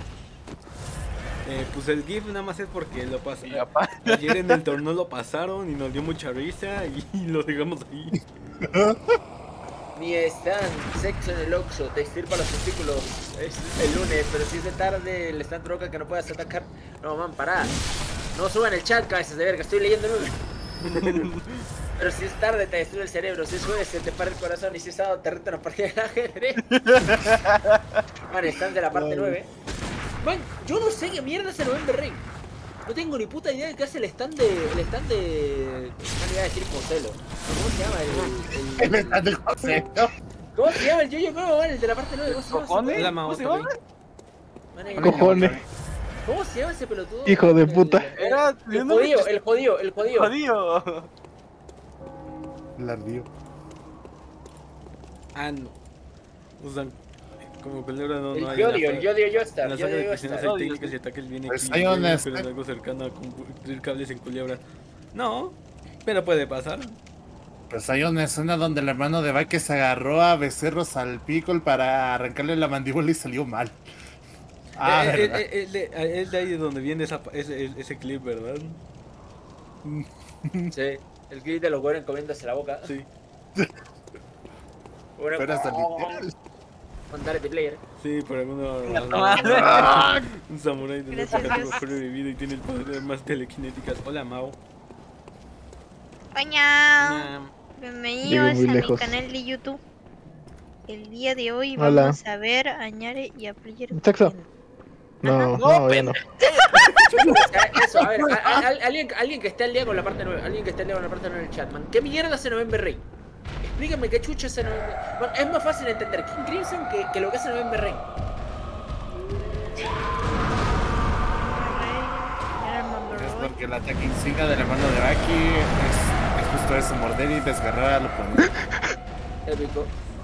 Eh, pues el GIF nada más es porque lo pasaron. Ayer en el torneo lo pasaron y nos dio mucha risa y lo dejamos ahí. Mi stand, sexo en el Oxxo, te extirpa los testículos. Es el lunes, pero si es de tarde, el stand provoca que no puedas atacar. No, man, pará. No suban el chat, cabezas de verga, estoy leyendo el Pero si es tarde, te destruye el cerebro. Si es jueves, se te para el corazón. Y si es sábado, te reta una partida de ajedrez. Man, stand de la parte nueve. Man, yo no sé qué mierda se lo ven de Rey. No tengo ni puta idea de qué hace el stand de. El stand de. No iba a decir Joselo. ¿Cómo se llama? El. el, El stand de José. ¿Cómo se llama el Yoyo? ¿Cómo va? El de la parte nueve. ¿Cómo se llama? ese ¿Cojones? pelotudo? La ¿Cómo se Maoto, llama? Man, el- Cojones. ¿Cómo se llama ese pelotudo? Hijo de El- puta. El, Era- el judío, el judío, el judío. Jodido. El ardío. Ah, no. O sea, como pelea no, El no hay. en la Yodio, el saga- Yodio En Joestar. la saga de Yodio Cristianos Joestar. hay técnicas y ataques bien Pues equilibrados, hay una- pero en algo cercano a convertir cables en culebra. No, pero puede pasar. Pues hay una escena donde el hermano de Baki se agarró a becerros al Piccolo para arrancarle la mandíbula y salió mal. Ah, Eh, eh, ¿verdad? eh, Es de, es de ahí de donde viene esa, ese, ese clip, ¿verdad? Sí, el clip de los Goren comiéndose la boca. Sí. Bueno, Pero hasta literal. Contar de player. Sí, por alguno. Venga, toma. Un samurái de Gracias, época Dios. fue revivido y tiene el poder de más telequinéticas. Hola, Mao. Hola, Llegué bienvenidos muy a lejos. mi canal de YouTube. El día de hoy Hola. vamos a ver a Ñare y a Player. Sexo. No, no, ya no. Eso, a ver, a- a- a- alguien, alguien que esté al día con la parte nueve, alguien que esté al día con la parte nueve del chat, man. ¿Qué mierda hace November Rain? Explícame qué chucha hace November Rain. Es más fácil entender King Crimson que, que lo que hace November Rain. Es porque el ataque insignia del hermano de Baki es, es justo eso, morder y desgarrar al oponente. Épico.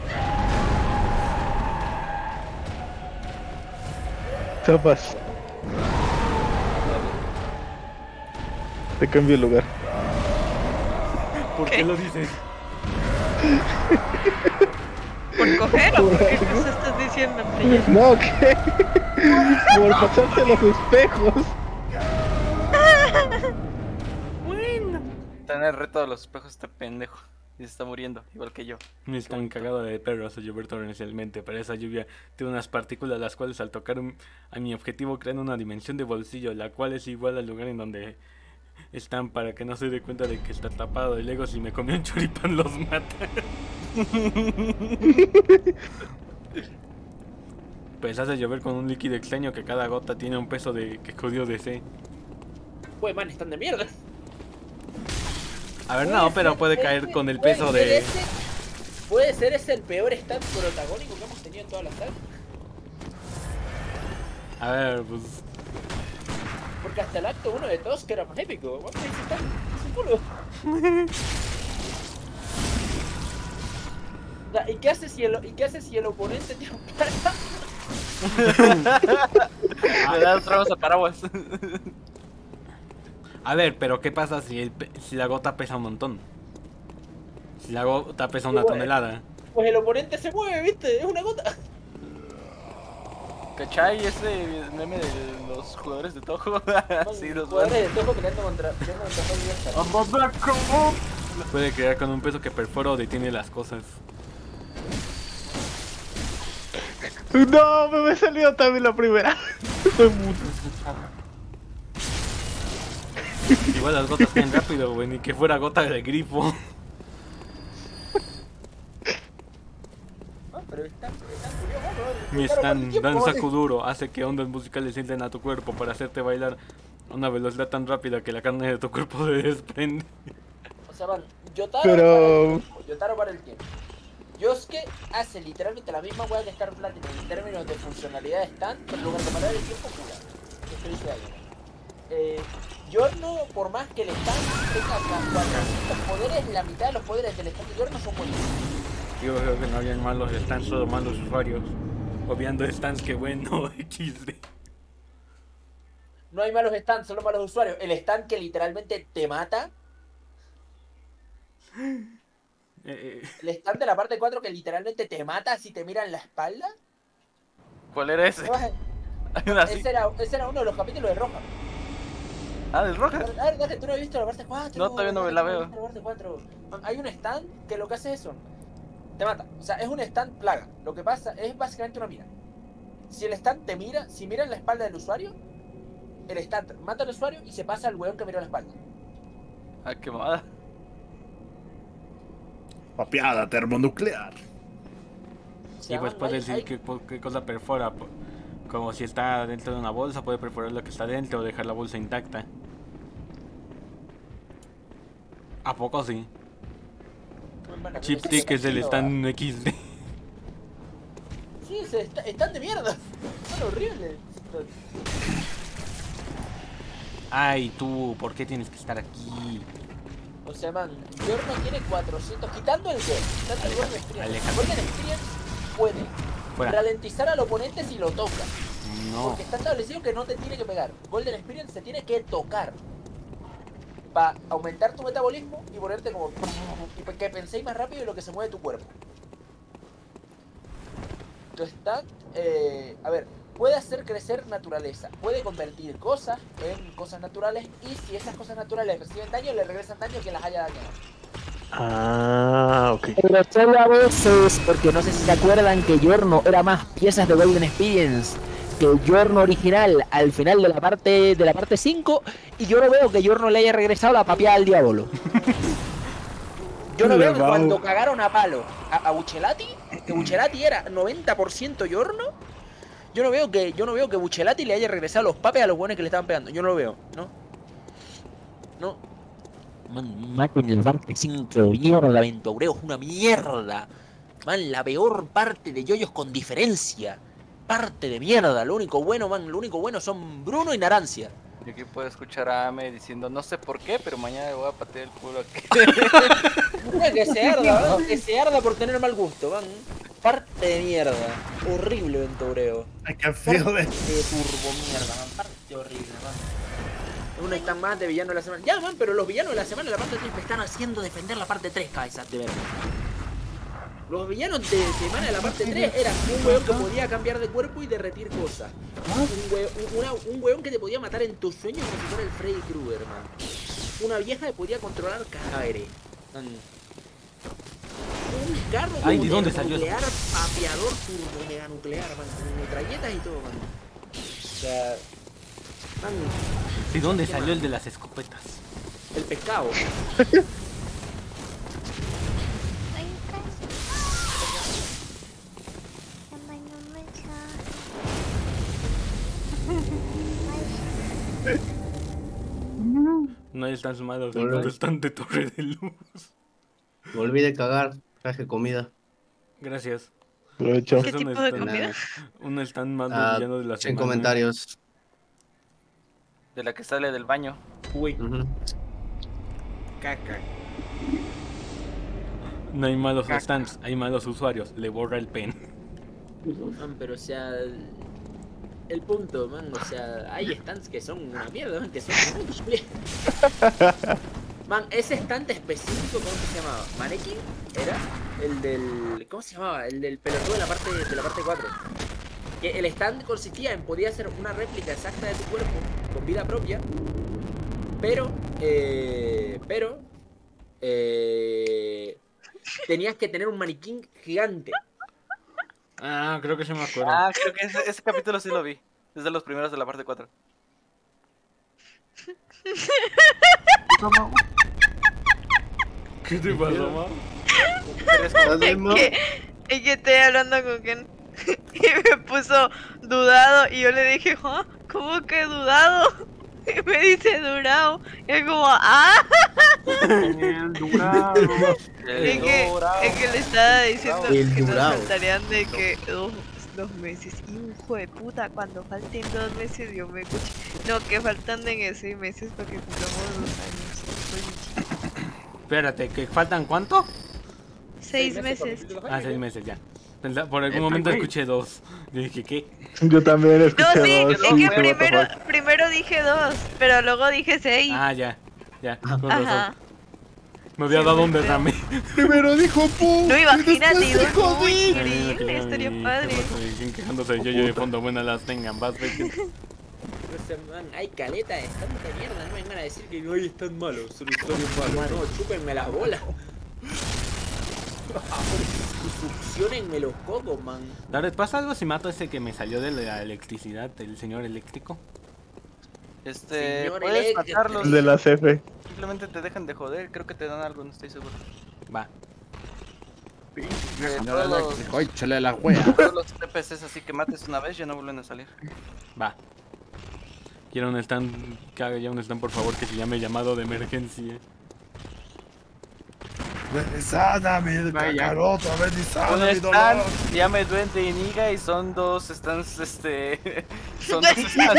Chapas. Te cambio el lugar. ¿Por qué lo dices? ¿Por coger o por qué nos estás diciendo, Player? No, ¿qué? Por pasarte los espejos. Está en el reto de los espejos este pendejo. Y se está muriendo, igual que yo. Me están cagado de perro hace llover torrencialmente, pero esa lluvia tiene unas partículas las cuales al tocar un- a mi objetivo crean una dimensión de bolsillo, la cual es igual al lugar en donde están para que no se dé cuenta de que está tapado y luego si me comió un choripán los mata. Pues hace llover con un líquido extraño que cada gota tiene un peso de que jodió de C. Pues man, están de mierda. A ver, no, pero puede caer con el peso Puede de... ser ese- Puede ser ese el peor stand protagónico que hemos tenido en toda la saga. A ver, pues... Porque hasta el acto uno de todos que era más épico. Bueno, ese stand es un culo. O sea, ¿Y qué hace si el, y qué hace si el oponente tiene un paraguas? Le da otra vez a paraguas. A ver, pero ¿qué pasa si, el pe- si la gota pesa un montón? Si la gota pesa una Bueno. tonelada. Pues el oponente se mueve, ¿viste? Es una gota. ¿Cachai? Ese meme de los jugadores de Toho. Sí, los jugadores de Toho peleando contra peleando contra Todos Dios. Puede crear con un peso que perfora o detiene las cosas. No, me me salió también la primera. Soy mucho. Igual las gotas caen rápido, güey, ni que fuera gota de grifo. Ah, pero están, están curiosos, ¿no? Mi Claro, stand, ¿cuánto tiempo? danza kuduro, hace que ondas musicales sienten a tu cuerpo para hacerte bailar a una velocidad tan rápida que la carne de tu cuerpo se desprende. O sea, van, Yotaro Pero- para el tiempo. Yotaro para el tiempo. Yosuke hace literalmente la misma weá que Star Platinum en términos de funcionalidad de stand, pero en lugar de parar el tiempo, cura. Que se dice algo. Eh, Yorno, por más que el stand tenga cuatrocientos poderes, la mitad de los poderes del stand de Yorno son buenos. Yo creo que no habían malos stands, solo malos usuarios. Obviando stands, que bueno, equis de. No hay malos stands, solo malos usuarios. El stand que literalmente te mata. Eh, eh, El stand de la parte cuatro que literalmente te mata si te mira en la espalda. ¿Cuál era ese? te vas a- Hay una así. Ese era, ese era uno de los capítulos de Roja. Ah, del Roja. A ver, dale, tú no has visto la parte cuatro. No, todavía no me la dale, veo. tú no has visto la parte cuatro. Hay un stand que lo que hace es eso. Te mata. O sea, es un stand plaga. Lo que pasa es básicamente una mira. Si el stand te mira, si mira en la espalda del usuario, el stand mata al usuario y se pasa al weón que miró la espalda. Ah, qué mamada. Papeada termonuclear. O y sea, pues man, puede hay- decir hay- qué, qué cosa perfora. po- Como si está dentro de una bolsa, puede perforar lo que está dentro o dejar la bolsa intacta. ¿A poco sí? Bueno, Chip pero Tick ese es el capítulo, stand equis de. Sí, se está, están de mierda. Son horribles. Ay, tú, ¿por qué tienes que estar aquí? O sea, man, Yorno tiene cuatrocientos. Quitando el Gol, quitando el Golden Experience. Aléjate. Golden Experience puede Fuera. ralentizar al oponente si lo toca. No. Porque está establecido que no te tiene que pegar. Golden Experience se tiene que tocar. para aumentar tu metabolismo y ponerte como... y que penséis más rápido en lo que se mueve tu cuerpo. Tu stack, eh, a ver, puede hacer crecer naturaleza, puede convertir cosas en cosas naturales y si esas cosas naturales reciben daño, le regresan daño a quien las haya dañado. Ah, ok. Pero solo a veces, porque no sé si se acuerdan que Giorno era más piezas de Golden Experience que el Giorno original al final de la parte de la parte cinco, y yo no veo que Giorno le haya regresado la papiada al diablo. Yo no veo que cuando cagaron a palo a, a Buccelati, que Buccelati era noventa por ciento Giorno, yo no veo que yo no veo que Buccelati le haya regresado los papes a los buenos que le estaban pegando. Yo no lo veo, ¿no? No. Man, man, en la parte cinco, mierda, Ventureo es una mierda. Man, la peor parte de Yoyos con diferencia. Parte de mierda, lo único bueno, man, lo único bueno son Bruno y Narancia. Y aquí puedo escuchar a Ame diciendo, no sé por qué, pero mañana le voy a patear el culo aquí. Que se arda, man, que se arda por tener mal gusto, man. Parte de mierda. Horrible Ventureo. Ay, qué feo de... De turbo mierda, man. Parte horrible, man. Uno está más de villano de la semana. Ya, man, pero los villanos de la semana en la parte tres me están haciendo defender la parte tres, cabezas de verga. Los villanos de semana de la parte tres eran un weón que podía cambiar de cuerpo y derretir cosas. Un weón, una, un weón que te podía matar en tus sueños como si fuera el Freddy Krueger, man. Una vieja que podía controlar cadáveres. Man. Un carro Ay, ¿de dónde salió nuclear, papeador turbo mega nuclear, man. Con metralletas y todo, man. O sea... Man, ¿de dónde salió el de las escopetas? el pescado. No están sumados el protestante Torre de Luz. Me olvidé cagar, traje comida. Gracias. Aprovecho. ¿Qué tipo de comida? Un stand más Ah, villano de la en semana. comentarios. De la que sale del baño. Uy, Ujú. caca. No hay malos stands, hay malos usuarios. Le borra el pen. Man, pero o sea... El punto, man, o sea, hay stands que son una mierda, man, que son horribles. Man, ese stand específico, ¿cómo se llamaba? ¿Mannequin? ¿Era? El del... ¿Cómo se llamaba? El del pelotudo de la parte, de la parte cuatro. Que el stand consistía en podía ser una réplica exacta de tu cuerpo, con vida propia, pero, eh, pero, eh, tenías que tener un maniquín gigante. Ah, creo que se me acuerda. Ah, creo que ese, ese capítulo sí lo vi. Es de los primeros de la parte cuatro. ¿Qué te pasó, ma? Es que, es que estoy hablando con quien y me puso dudado y yo le dije, ¿ah? ¿Cómo que dudado? Y me dice durado. Y es como, ¡ah! El Durado. Es que, es que le estaba diciendo El que nos Durao. faltarían de que dos, dos meses. Y un hijo de puta, cuando falten dos meses, Dios me escuche. No, que faltan de seis meses para que cumplamos dos años. Soy Espérate, ¿que faltan cuánto? seis meses. Ah, seis meses ya. Por algún momento escuché dos. Yo dije, ¿qué? Yo también escuché No, sí, dos. es sí, que what the primero, fuck. primero dije dos, pero luego dije seis. Ah, ya. Ya, con Ajá. razón. Me había dado un derrame. Primero dijo pu. No, imagínate, y después dos, dijo uy, di. increíble, estaría padre. Siguen quejándose de yo de fondo, buenas las tengan, vas, ve que... O sea, man, hay caleta de stands de mierda, no vengan a decir que hoy están malos, son usuarios malos. No, chúpenme las bolas. Succionenme los cocos, man. Dared, ¿pasa algo si mato a ese que me salió de la electricidad, el señor eléctrico? Este, Señor puedes eléctrico. matarlos. El de la C F. Simplemente te dejan de joder. Creo que te dan algo, no estoy seguro. Va. Eh, Señor todos los, eléctrico, échale la wea. todos los N P Cs así que mates una vez ya no vuelven a salir. Va. Quiero un stand, que haga ya un stand por favor que se llame llamado de emergencia. Sáname, cacaroto, a ver, Un sáname, stand dolor. se llama Duende y Niga y son dos stands, este... Son dos stands.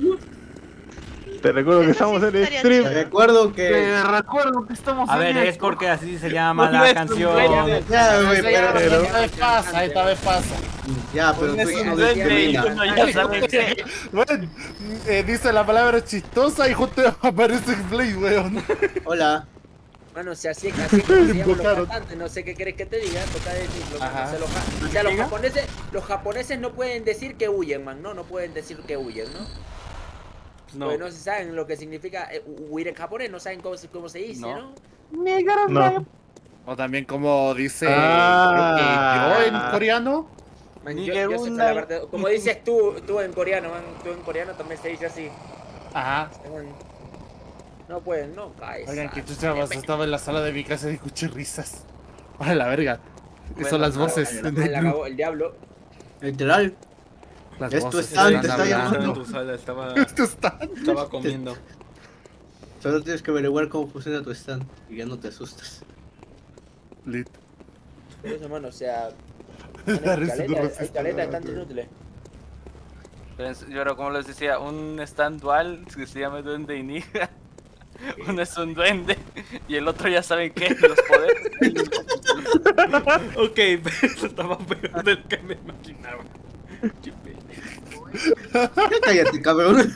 Te recuerdo que Eso estamos sí en estaría stream. chido. Recuerdo que. Te recuerdo que estamos A ver, en es esto. porque así se llama No la es canción. un duende. Ya, güey, pero. Esta vez pasa, esta vez pasa. Ya, pero Es entonces un no duende y discrimina. uno ya sabe que... Bueno, eh, dice la palabra chistosa y justo aparece Blade, weón. Hola. Bueno, o sea, así, así es como se llaman los Invocaron. cantantes, no sé qué querés que te diga, toca decirlo, Ajá. no sé, los, ja- o sea, los japoneses, los japoneses no pueden decir que huyen, man, no, no pueden decir que huyen, ¿no? No. Porque no se saben lo que significa eh, huir en japonés, no saben cómo, se- cómo se dice, No. ¿no? No. O también como dice Ah. creo que yo en coreano. Man, Ni yo, que yo sé que una- la parte- como dices tú, tú en coreano, man, tú en coreano también se dice así. Ajá. Man, no pueden, no caes. Oigan, que chucha, más estaba en la sala de mi casa y escuché risas. A la verga. Y Bueno, son las no, voces. Ah, la cagó el diablo. Literal. Las Esto voces está- te están está Estaba en llamando. tu sala, estaba, Esto está. estaba comiendo. Solo tienes que averiguar cómo funciona tu stand y ya no te asustas. Lit. Por eso, hermano, o sea, La risa de caleta, Rosy hay está caleta rara, tan tío. inútiles. Pero yo como les decía, un stand dual que se llama Duende y Niga. Uno es un duende y el otro ya saben qué es los poderes. Ok, pero eso estaba peor del que me imaginaba. Qué pendejo. Cállate, cabrón.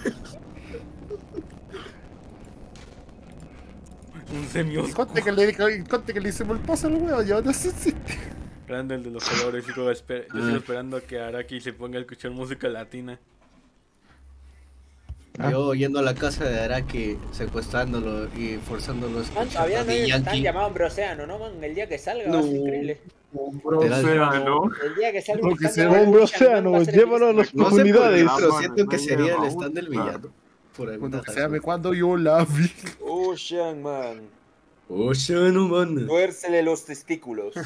Un semi Conte que le, conte que le hicimos el paso al weón, ya no sé si. grande el de los colores. Yo, esper- yo sigo esperando a que Araki se ponga a escuchar música latina. Ah. Yo yendo a la casa de Araki, secuestrándolo y forzándolo a Man, escuchar todavía no Daddy están Yankee. llamados Broceano, ¿no, man? El día que salga No. va a ser increíble. Literal. El día que salga Lo un que stand se de ve, One Hombre Punch Man océano, va a ser llévalo a las epístola. No sé por qué, profundidades. pero siento que sería el stand del villano. Por alguna Cuando se razón. llame cuando yo la vi. Ocean Man, Oceano, man. tuércele los testículos.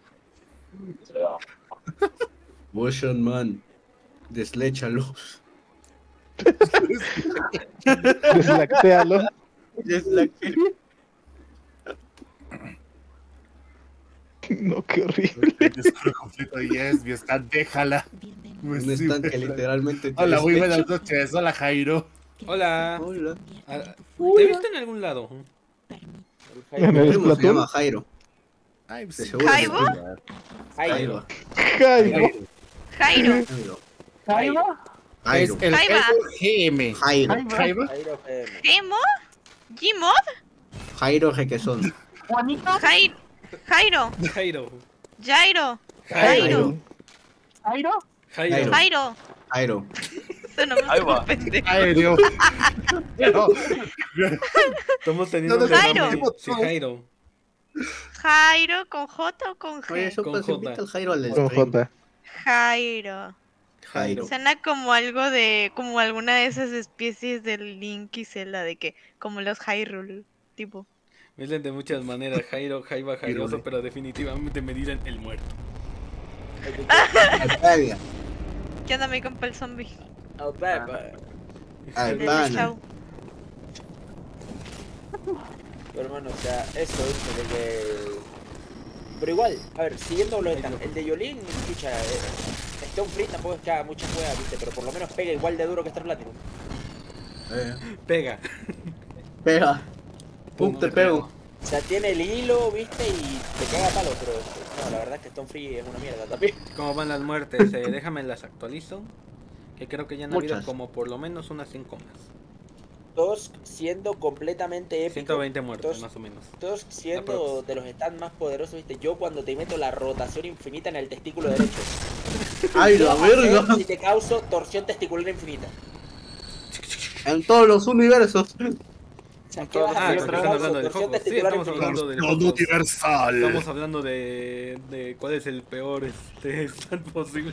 Ocean Man. Desléchalo. Deslactéalo. Deslactéalo. No, qué horrible. Descubro completo y es mi stand, déjala. Pues Un sí, stand que déjala. literalmente te Hola, muy deslecha. buenas noches. Hola, Jairo. Hola. Hola. Ah, ¿te he visto en algún lado? En Mi el primo se Splatoon. llama Jairo. Ay, De sí. seguro. ¿Jaibo? Jairo. Jairo. Jairo. Jairo. Jairo. Es Jairo. el Jaiba. G M. Jairo. Jairo. Jairo G M. ¿Gemo? ¿Gmod? Jairo Requesón. Jairo. Jairo. Jairo. Jairo. Jairo. Jairo. Jairo. Jairo. Jairo. Eso no me Ahí va. pendejo. Jairo. No, Estamos teniendo No, un no, Jairo. debate. Sí, Jairo. Jairo con J o con Oye, G. eso Con pues J. invita al Jairo al Con stream. J. Jairo. Jairo. Suena como algo de, como alguna de esas especies del Link y Zelda de que, como los Hyrule, tipo. Me dicen de muchas maneras. Jairo, Jaiba, Jairoso, Hírole. pero definitivamente me dicen el muerto. Alpaga. ¿Qué onda mi compa el zombie? Oh, Pepa. Dele, Albana. chao. Pero hermano, o sea, eso, eso de que... Pero igual, a ver, siguiendo lo de tan- el de Yolín, escucha, eh, Stone Free tampoco es que haga mucha juega, viste, pero por lo menos pega igual de duro que Star Platinum. Eh, Pega. Pega. Pum, te pego. O sea, tiene el hilo, viste, y te caga a palo, pero no, la verdad es que Stone Free es una mierda también. ¿Cómo van las muertes? Eh, déjame las actualizo. Que creo que ya han habido Muchas. como por lo menos unas cinco más. Todos siendo completamente épicos. ciento veinte muertes, Todos- más o menos. Todos siendo Aprox. de los stands más poderosos, viste. Yo cuando te meto la rotación infinita en el testículo derecho. Ay, ¿qué la vas a hacer verga. si te causo torsión testicular infinita? En todos los universos. O sea, ¿qué vas a Ah, hacer porque si te están causo hablando del torsión Hogwarts. Sí, testicular estamos infinita? hablando del Todo Hogwarts. universal. Estamos hablando de, de cuál es el peor este stand posible.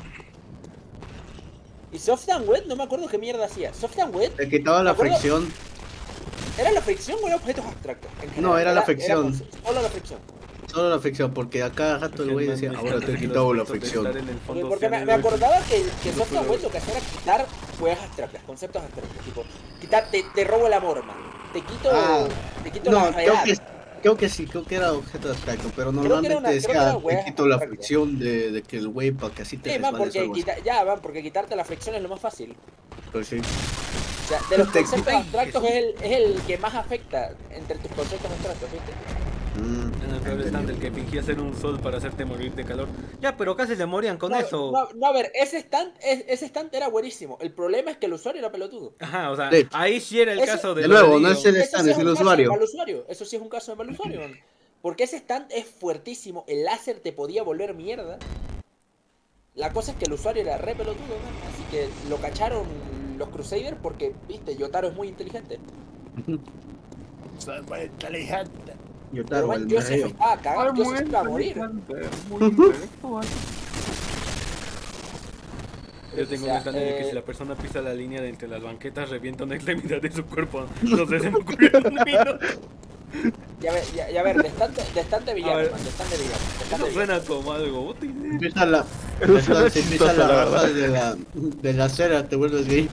¿Y Soft and Wet? No me acuerdo qué mierda hacía. ¿Soft and Wet? Te quitaba la ¿De acuerdo? fricción. ¿Era la fricción o era objetos abstractos? En general, No, era la fricción. con- Solo la fricción. Solo la fricción, porque a cada rato el güey decía, ahora te he quitado la fricción. Porque, porque me, me acordaba que, que Soft and Wet lo que hacía era quitar huellas abstractas, conceptos abstractos. Tipo, quitar, te, te robo la morma. Te quito, Ah, te quito No, la creo realidad. que, creo que sí, creo que era objeto abstracto, pero Creo que era normalmente una- creo que decía, era wea te quito la abstracta. fricción de, de que el güey para que así te Sí, man, resbales porque algo así. quita- ya, man, porque quitarte la fricción es lo más fácil. Pues sí. O sea, de los Te conceptos quita- abstractos es el, es el que más afecta entre tus conceptos abstractos, ¿viste? Mm, En el peor stand, el que fingía ser un sol para hacerte morir de calor. Ya, pero casi se morían con No, eso. No, no, a ver, ese stand, es- ese stand era buenísimo. El problema es que el usuario era pelotudo. Ajá, o sea, Sí. ahí sí era el Ese- caso de De lo nuevo, de no Dio. es el Eso stand, sí es el un caso de usuario. mal usuario. Eso sí es un caso de mal usuario, man. Porque ese stand es fuertísimo. El láser te podía volver mierda. La cosa es que el usuario era re pelotudo, man. Así que lo cacharon los Crusaders porque, viste, Yotaro es muy inteligente. Soy muy inteligente. Yo Pero tardo man, el Joseph mareo. estaba cagado, Joseph se iba a morir. Yo tengo O sea, un stand en el que eh, si la persona pisa la línea de entre las banquetas revienta una extremidad de su cuerpo. No sé, se me ocurrió un minuto. Ya ver, ya, ya ver, de stand de, stand de A villano, ver. man, de stand de villano. De stand Eso de villano. suena como algo útil. Empieza la, Eso empieza, suena se empieza chistoso, la la raza verdad. de la, de la acera, te vuelves gay.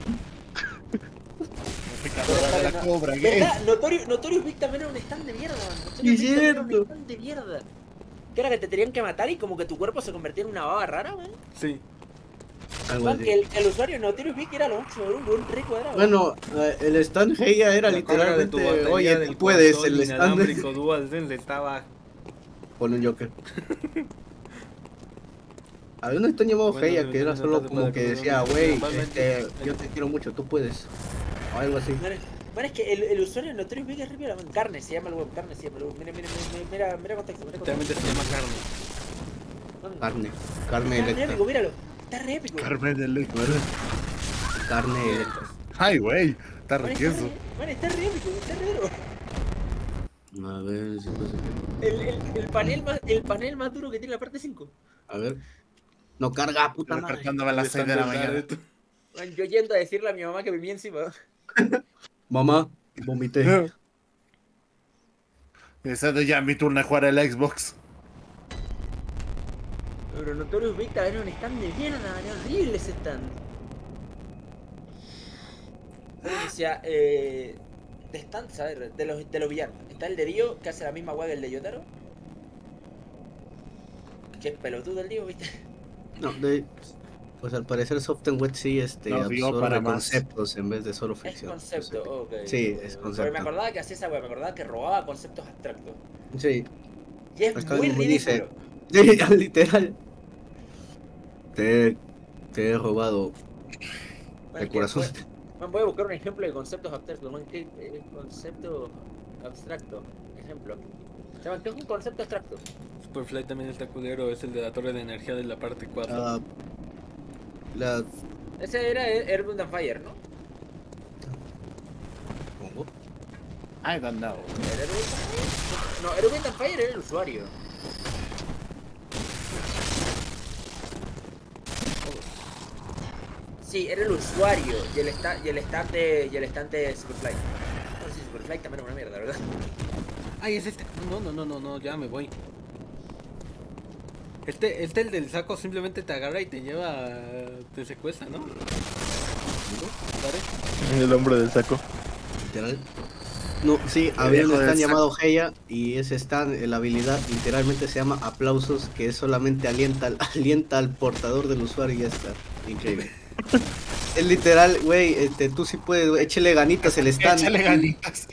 Picadora de la cobra, gay. ¿Verdad? Notorious, Notorious Big también era un stand de mierda, man. Notorious Sí, Big también era cierto. un stand de mierda. Que era que te tenían que matar y como que tu cuerpo se convertía en una baba rara, man. Sí. Algo Man, así. que el, el usuario Notorious Big era lo máximo, era un buen re cuadrado. Bueno, eh, el stand Heia era La carga de tu literalmente, batería oye, del tú puedes, control el stand inalámbrico DualSense estaba... con un Joker. Había un stand llamado Bueno, Heia debe que era ser solo una como tarde que para decía, que wey, normalmente- este, yo te quiero mucho, tú puedes. O algo así. Man, man, es que el, el usuario de Notorious Big es re piola, man. Carne se llama el web, carne se llama el web. Mira, mira, mira, mira, mira contexto, mira contexto. Realmente se llama carne. Man, Carne. Carne está re electra. épico, míralo. Está re épico. Carmen de Electra. Carne electra. Ay, güey. Está Man, está riqueso. re, man, está re épico, está re duro. A ver, si puede ser. El, el, el, panel más, el panel más duro que tiene la parte cinco. A ver. No carga, puta madre. Despertándome a las seis de la mañana. Man, yo yendo a decirle a mi mamá que vivía encima. Mamá, vomité. Esa de ya mi turno de jugar al Xbox. Pero Notorious Big era un stand de mierda, era horrible ese stand. O sea, eh, de stands, a ver, de los, de los villanos. Está el de Dio, que hace la misma hueá que el de Yotaro. Que es pelotudo el Dio, ¿viste? No, de, pues al parecer Soft and Wet sí este, No, dio absorbe para más. conceptos en vez de solo Es ficción. concepto, ok. Sí, es Porque concepto. me acordaba que hacía esa hueá, me acordaba que robaba conceptos abstractos. Sí, Y es Acá muy mismo ridículo. dice- sí, literal. Te, te he robado Man, el que corazón. fue- man, voy a buscar un ejemplo de conceptos abstractos. Man, ¿qué eh, concepto abstracto? Ejemplo. O sea, man, ¿qué es un concepto abstracto? Superfly también está culero, es el de la torre de energía de la parte cuatro. Ah, la Ese era Earth, Wind and Fire, ¿no? pongo. I don't know. ¿Era Earth, Wind and Fire? No, Earth, Wind and Fire era el usuario. Sí, era el usuario y el esta y el estante y el estante de Superfly. No, sí, Superfly también era una mierda, ¿verdad? Ay, es este. No, no, no, no, no, ya me voy. Este, este el del saco simplemente te agarra y te lleva, te secuestra, ¿no? ¿Vale? El hombre del saco. Literal. No, sí, había un viejo del stand saco. llamado Heia y ese stand, eh, la habilidad literalmente se llama aplausos, que es solamente alienta, al- alienta al portador del usuario y ya está. Increíble. Es literal, güey, este, tú sí puedes, güey, échale ganitas el stand. Échale ganitas.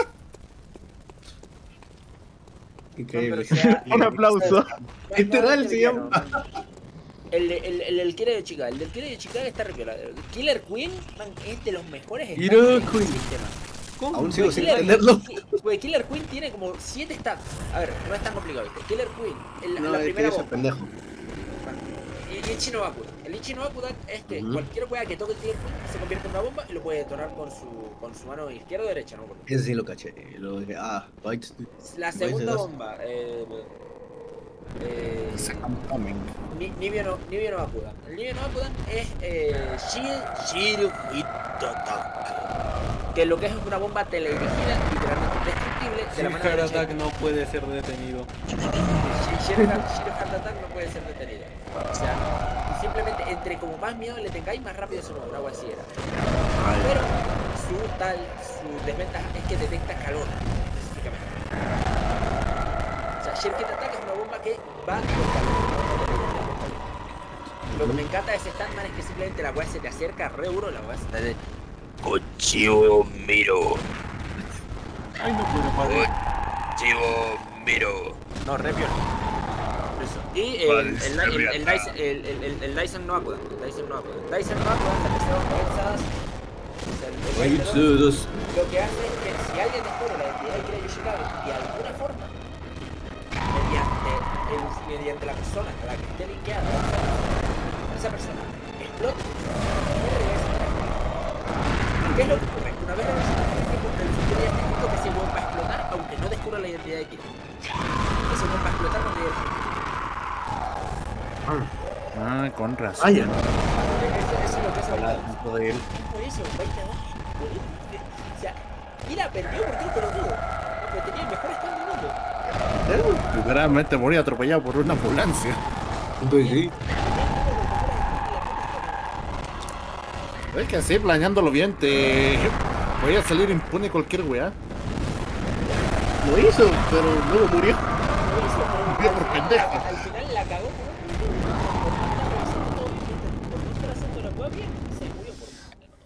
Increíble. No, pero, o sea, Un aplauso. Literal, no, se villano, llama. man. El, de- el, el del Killer de Chicago, el del Killer de Chicago está re piola. El Killer Queen, man, es de los mejores stands Killer del Queen. sistema. ¿Cómo? Aún sigo Güey, sin Killer- entenderlo. Güey, Killer Queen tiene como siete stats. A ver, no es tan complicado, ¿viste? Killer Queen, el- No, la es que primera ese bomba. pendejo. Y Ichi no Bakuda. El Ichi no Bakuda es que Ujú. cualquier wea que toque el Killer Queen se convierte en una bomba y lo puede detonar con su, con su mano izquierda o derecha, ¿no? Porque Ese sí lo caché. Lo dije, ah, bites. la Bites segunda de dos. bomba, eh, eh, I'm coming. Ni- Nibio no, Nibio no Bakuda. El Nibio no Bakuda es eh, Shi- Shirihito Attack. Que lo que es una bomba teledirigida, literalmente destructible, de la mano Heart derecha. Attack no puede ser detenido. Shirihito Attack no puede ser detenida. O sea, y simplemente entre como más miedo le tengáis, más rápido se mueve, algo así era. Pero su tal, su desventaja es que detecta calor, específicamente. O sea, Shirihito Attack es una bomba que va con calor. Lo que me encanta de ese Standman es que simplemente la weá se te acerca re duro, la weá se te de Kochio Miro. Ay, no puedo, padre. Kochio bombero. No, re piola. Eso. Y el, el, el, el, el, Dyson- el, el, el, el Dyson no acuda. Dyson no acuda. Dyson no acuda, la tercera organizadas. O sea, el- el- el- Dos. Lo que hace es que si alguien descubre la identidad de Kira Yoshikawa y de alguna forma, mediante, el, mediante la persona a la que esté linkeada, esa persona explota y regresa. ¿Qué es lo que ocurre? Una vez regresa a la gente, el futuro ya está escrito que ese weón va a explotar aunque no descubra la identidad de Kira. Ese weón va a explotar cuando llegue el fin. Ah, con razón. Vaya. Eso, eso es lo que hace la de él. Por eso, veinte abajo. O sea, Kira perdió porque es pelotudo. No, pero tenía el mejor stand del mundo. Literalmente morí atropellado por una ambulancia. Pues sí. Es que así, planeándolo bien, te voy a salir impune cualquier weá. Lo hizo, pero luego murió. Murió por pendejo. Al final la cagó, ¿no? Por no estar haciendo la weá bien, se murió por.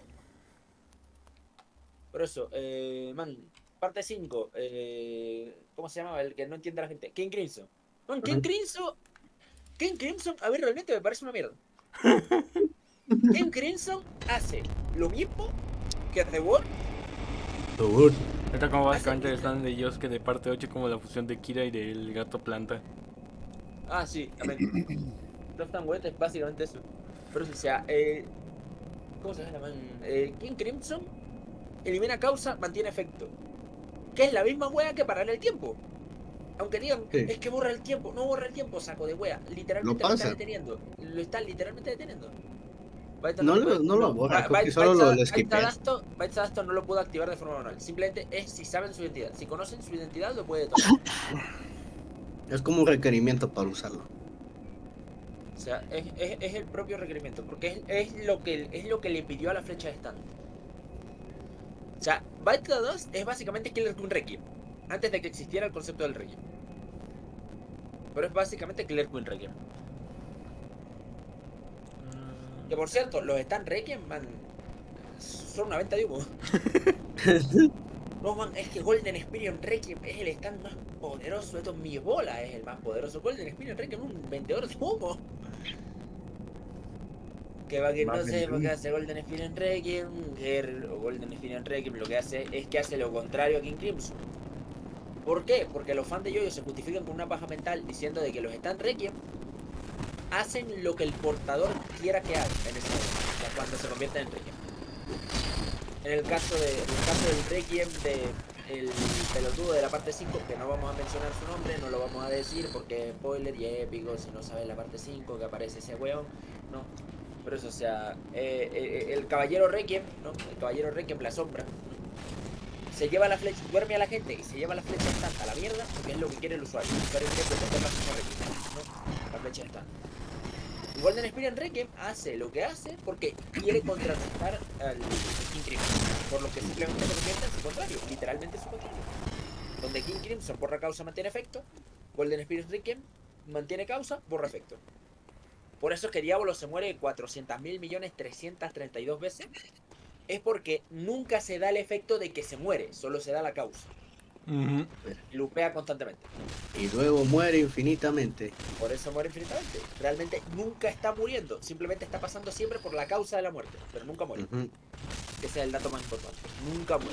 Por eso, eh, man, parte cinco, eh, ¿cómo se llamaba? El que no entiende la gente. King Crimson. Man, King Crimson. King Crimson, a ver, realmente me parece una mierda. King Crimson hace lo mismo que The War. The War. Está como básicamente el stand de Yosuke de parte ocho, como la fusión de Kira y del gato planta. Ah, sí, a ver. Los tan buenos es básicamente eso. Pero o sea, eh, ¿cómo se llama? Eh, King Crimson elimina causa, mantiene efecto. Que es la misma wea que parar el tiempo. Aunque digan, Sí. es que borra el tiempo. No borra el tiempo, saco de wea. Literalmente Lo lo, está pasa. deteniendo. Lo está literalmente deteniendo. No lo- no lo borra, creo que solo lo- lo skipea. Bytes Adaston no lo puede activar de forma manual. Simplemente es si saben su identidad. Si conocen su identidad, lo puede tomar. Es como un requerimiento para usarlo. O sea, es, es, es el propio requerimiento, porque es, es, lo que, es lo que le pidió a la flecha de stand. O sea, Byte dos es básicamente Killer Queen Requiem, antes de que existiera el concepto del Requiem. Pero es básicamente Killer Queen Requiem. Que por cierto, los stand Requiem, man, son una venta de humo. No, man, es que Golden Experience Requiem es el stand más poderoso de todos mis bolas, es el más poderoso. Golden Experience Requiem es un vendedor de humo. Que va que no sé por qué hace Golden Experience Requiem, que o Golden Experience Requiem lo que hace es que hace lo contrario a King Crimson. ¿Por qué? Porque los fans de Yoyo se justifican con una paja mental diciendo de que los stand Requiem hacen lo que el portador quiera que haga en ese momento, o sea, cuando se convierten en Requiem. En el caso de en el caso del Requiem de el pelotudo de la parte cinco, que no vamos a mencionar su nombre, no lo vamos a decir porque es spoiler y es épico, si no sabes la parte cinco que aparece ese weón, no. Pero eso, o sea, eh, eh, el caballero Requiem, ¿no? El caballero Requiem, la sombra, ¿no? Se lleva la flecha, duerme a la gente y se lleva la flecha stand a la mierda, porque es lo que quiere el usuario. El usuario quiere proteger la flecha Requiem, ¿no? La flecha stand. Golden Experience Requiem hace lo que hace porque quiere contrarrestar al King Crimson, por lo que simplemente se convierte en su contrario, literalmente su contrario. Donde King Crimson borra causa, mantiene efecto, Golden Experience Requiem mantiene causa, borra efecto. Por eso es que Diablo se muere cuatrocientos mil millones trescientos treinta y dos veces, es porque nunca se da el efecto de que se muere, solo se da la causa. Uh-huh. Lupea constantemente. Y luego muere infinitamente. Por eso muere infinitamente. Realmente nunca está muriendo. Simplemente está pasando siempre por la causa de la muerte. Pero nunca muere. Uh-huh. Ese es el dato más importante. Nunca muere.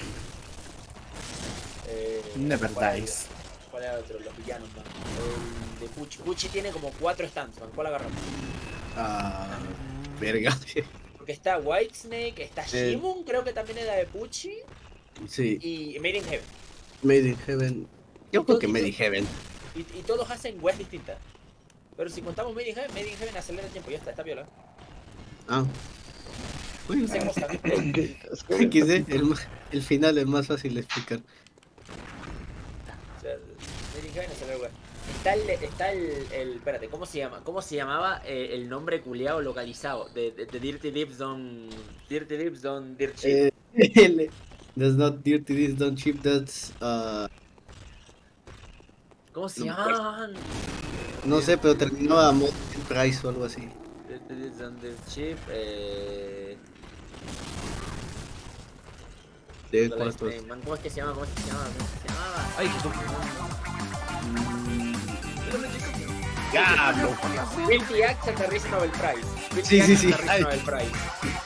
Eh, Never ¿cuál dies. era? ¿Cuál era el otro? Los villanos, man. El de Pucci. Pucci tiene como cuatro stands, man. ¿Cuál agarramos? Ah, verga. Porque está Whitesnake, está Sí. Shimun, creo que también era de Pucci. Sí, Y Made in Heaven. Made in Heaven. Yo creo que Made in Heaven. Y, y todos hacen weas distintas. Pero si contamos Made in Heaven, Made in Heaven acelera el tiempo. Ya está, está viola. Ah. Bueno, Hace cosas. X D, el, ma- el final es más fácil de explicar. O sea, Made in Heaven acelera weas. Está el, está el, el, espérate, ¿cómo se llama? ¿Cómo se llamaba eh, el nombre culiao localizado? De, de, de Dirty Lips Don't... Dirty Lips Don't Dirt Cheap. Eh, el- that's not dirty, this don't cheap, that's... Uh, ¿Cómo se no me llamaban? no sé, pero terminaba Modern Price o algo así. Dirty Lips Don't Dirt Cheap. Eh... De The cuartos. Lifetime, man, ¿cómo es que se llama? ¿Cómo es que se llama? ¿Cómo es que se llamaba? Ay, Jesús. ¡Diablo! Filthy Acts and the Reasonable Price. Filthy Sí, sí, Acts sí. and the Reasonable Price.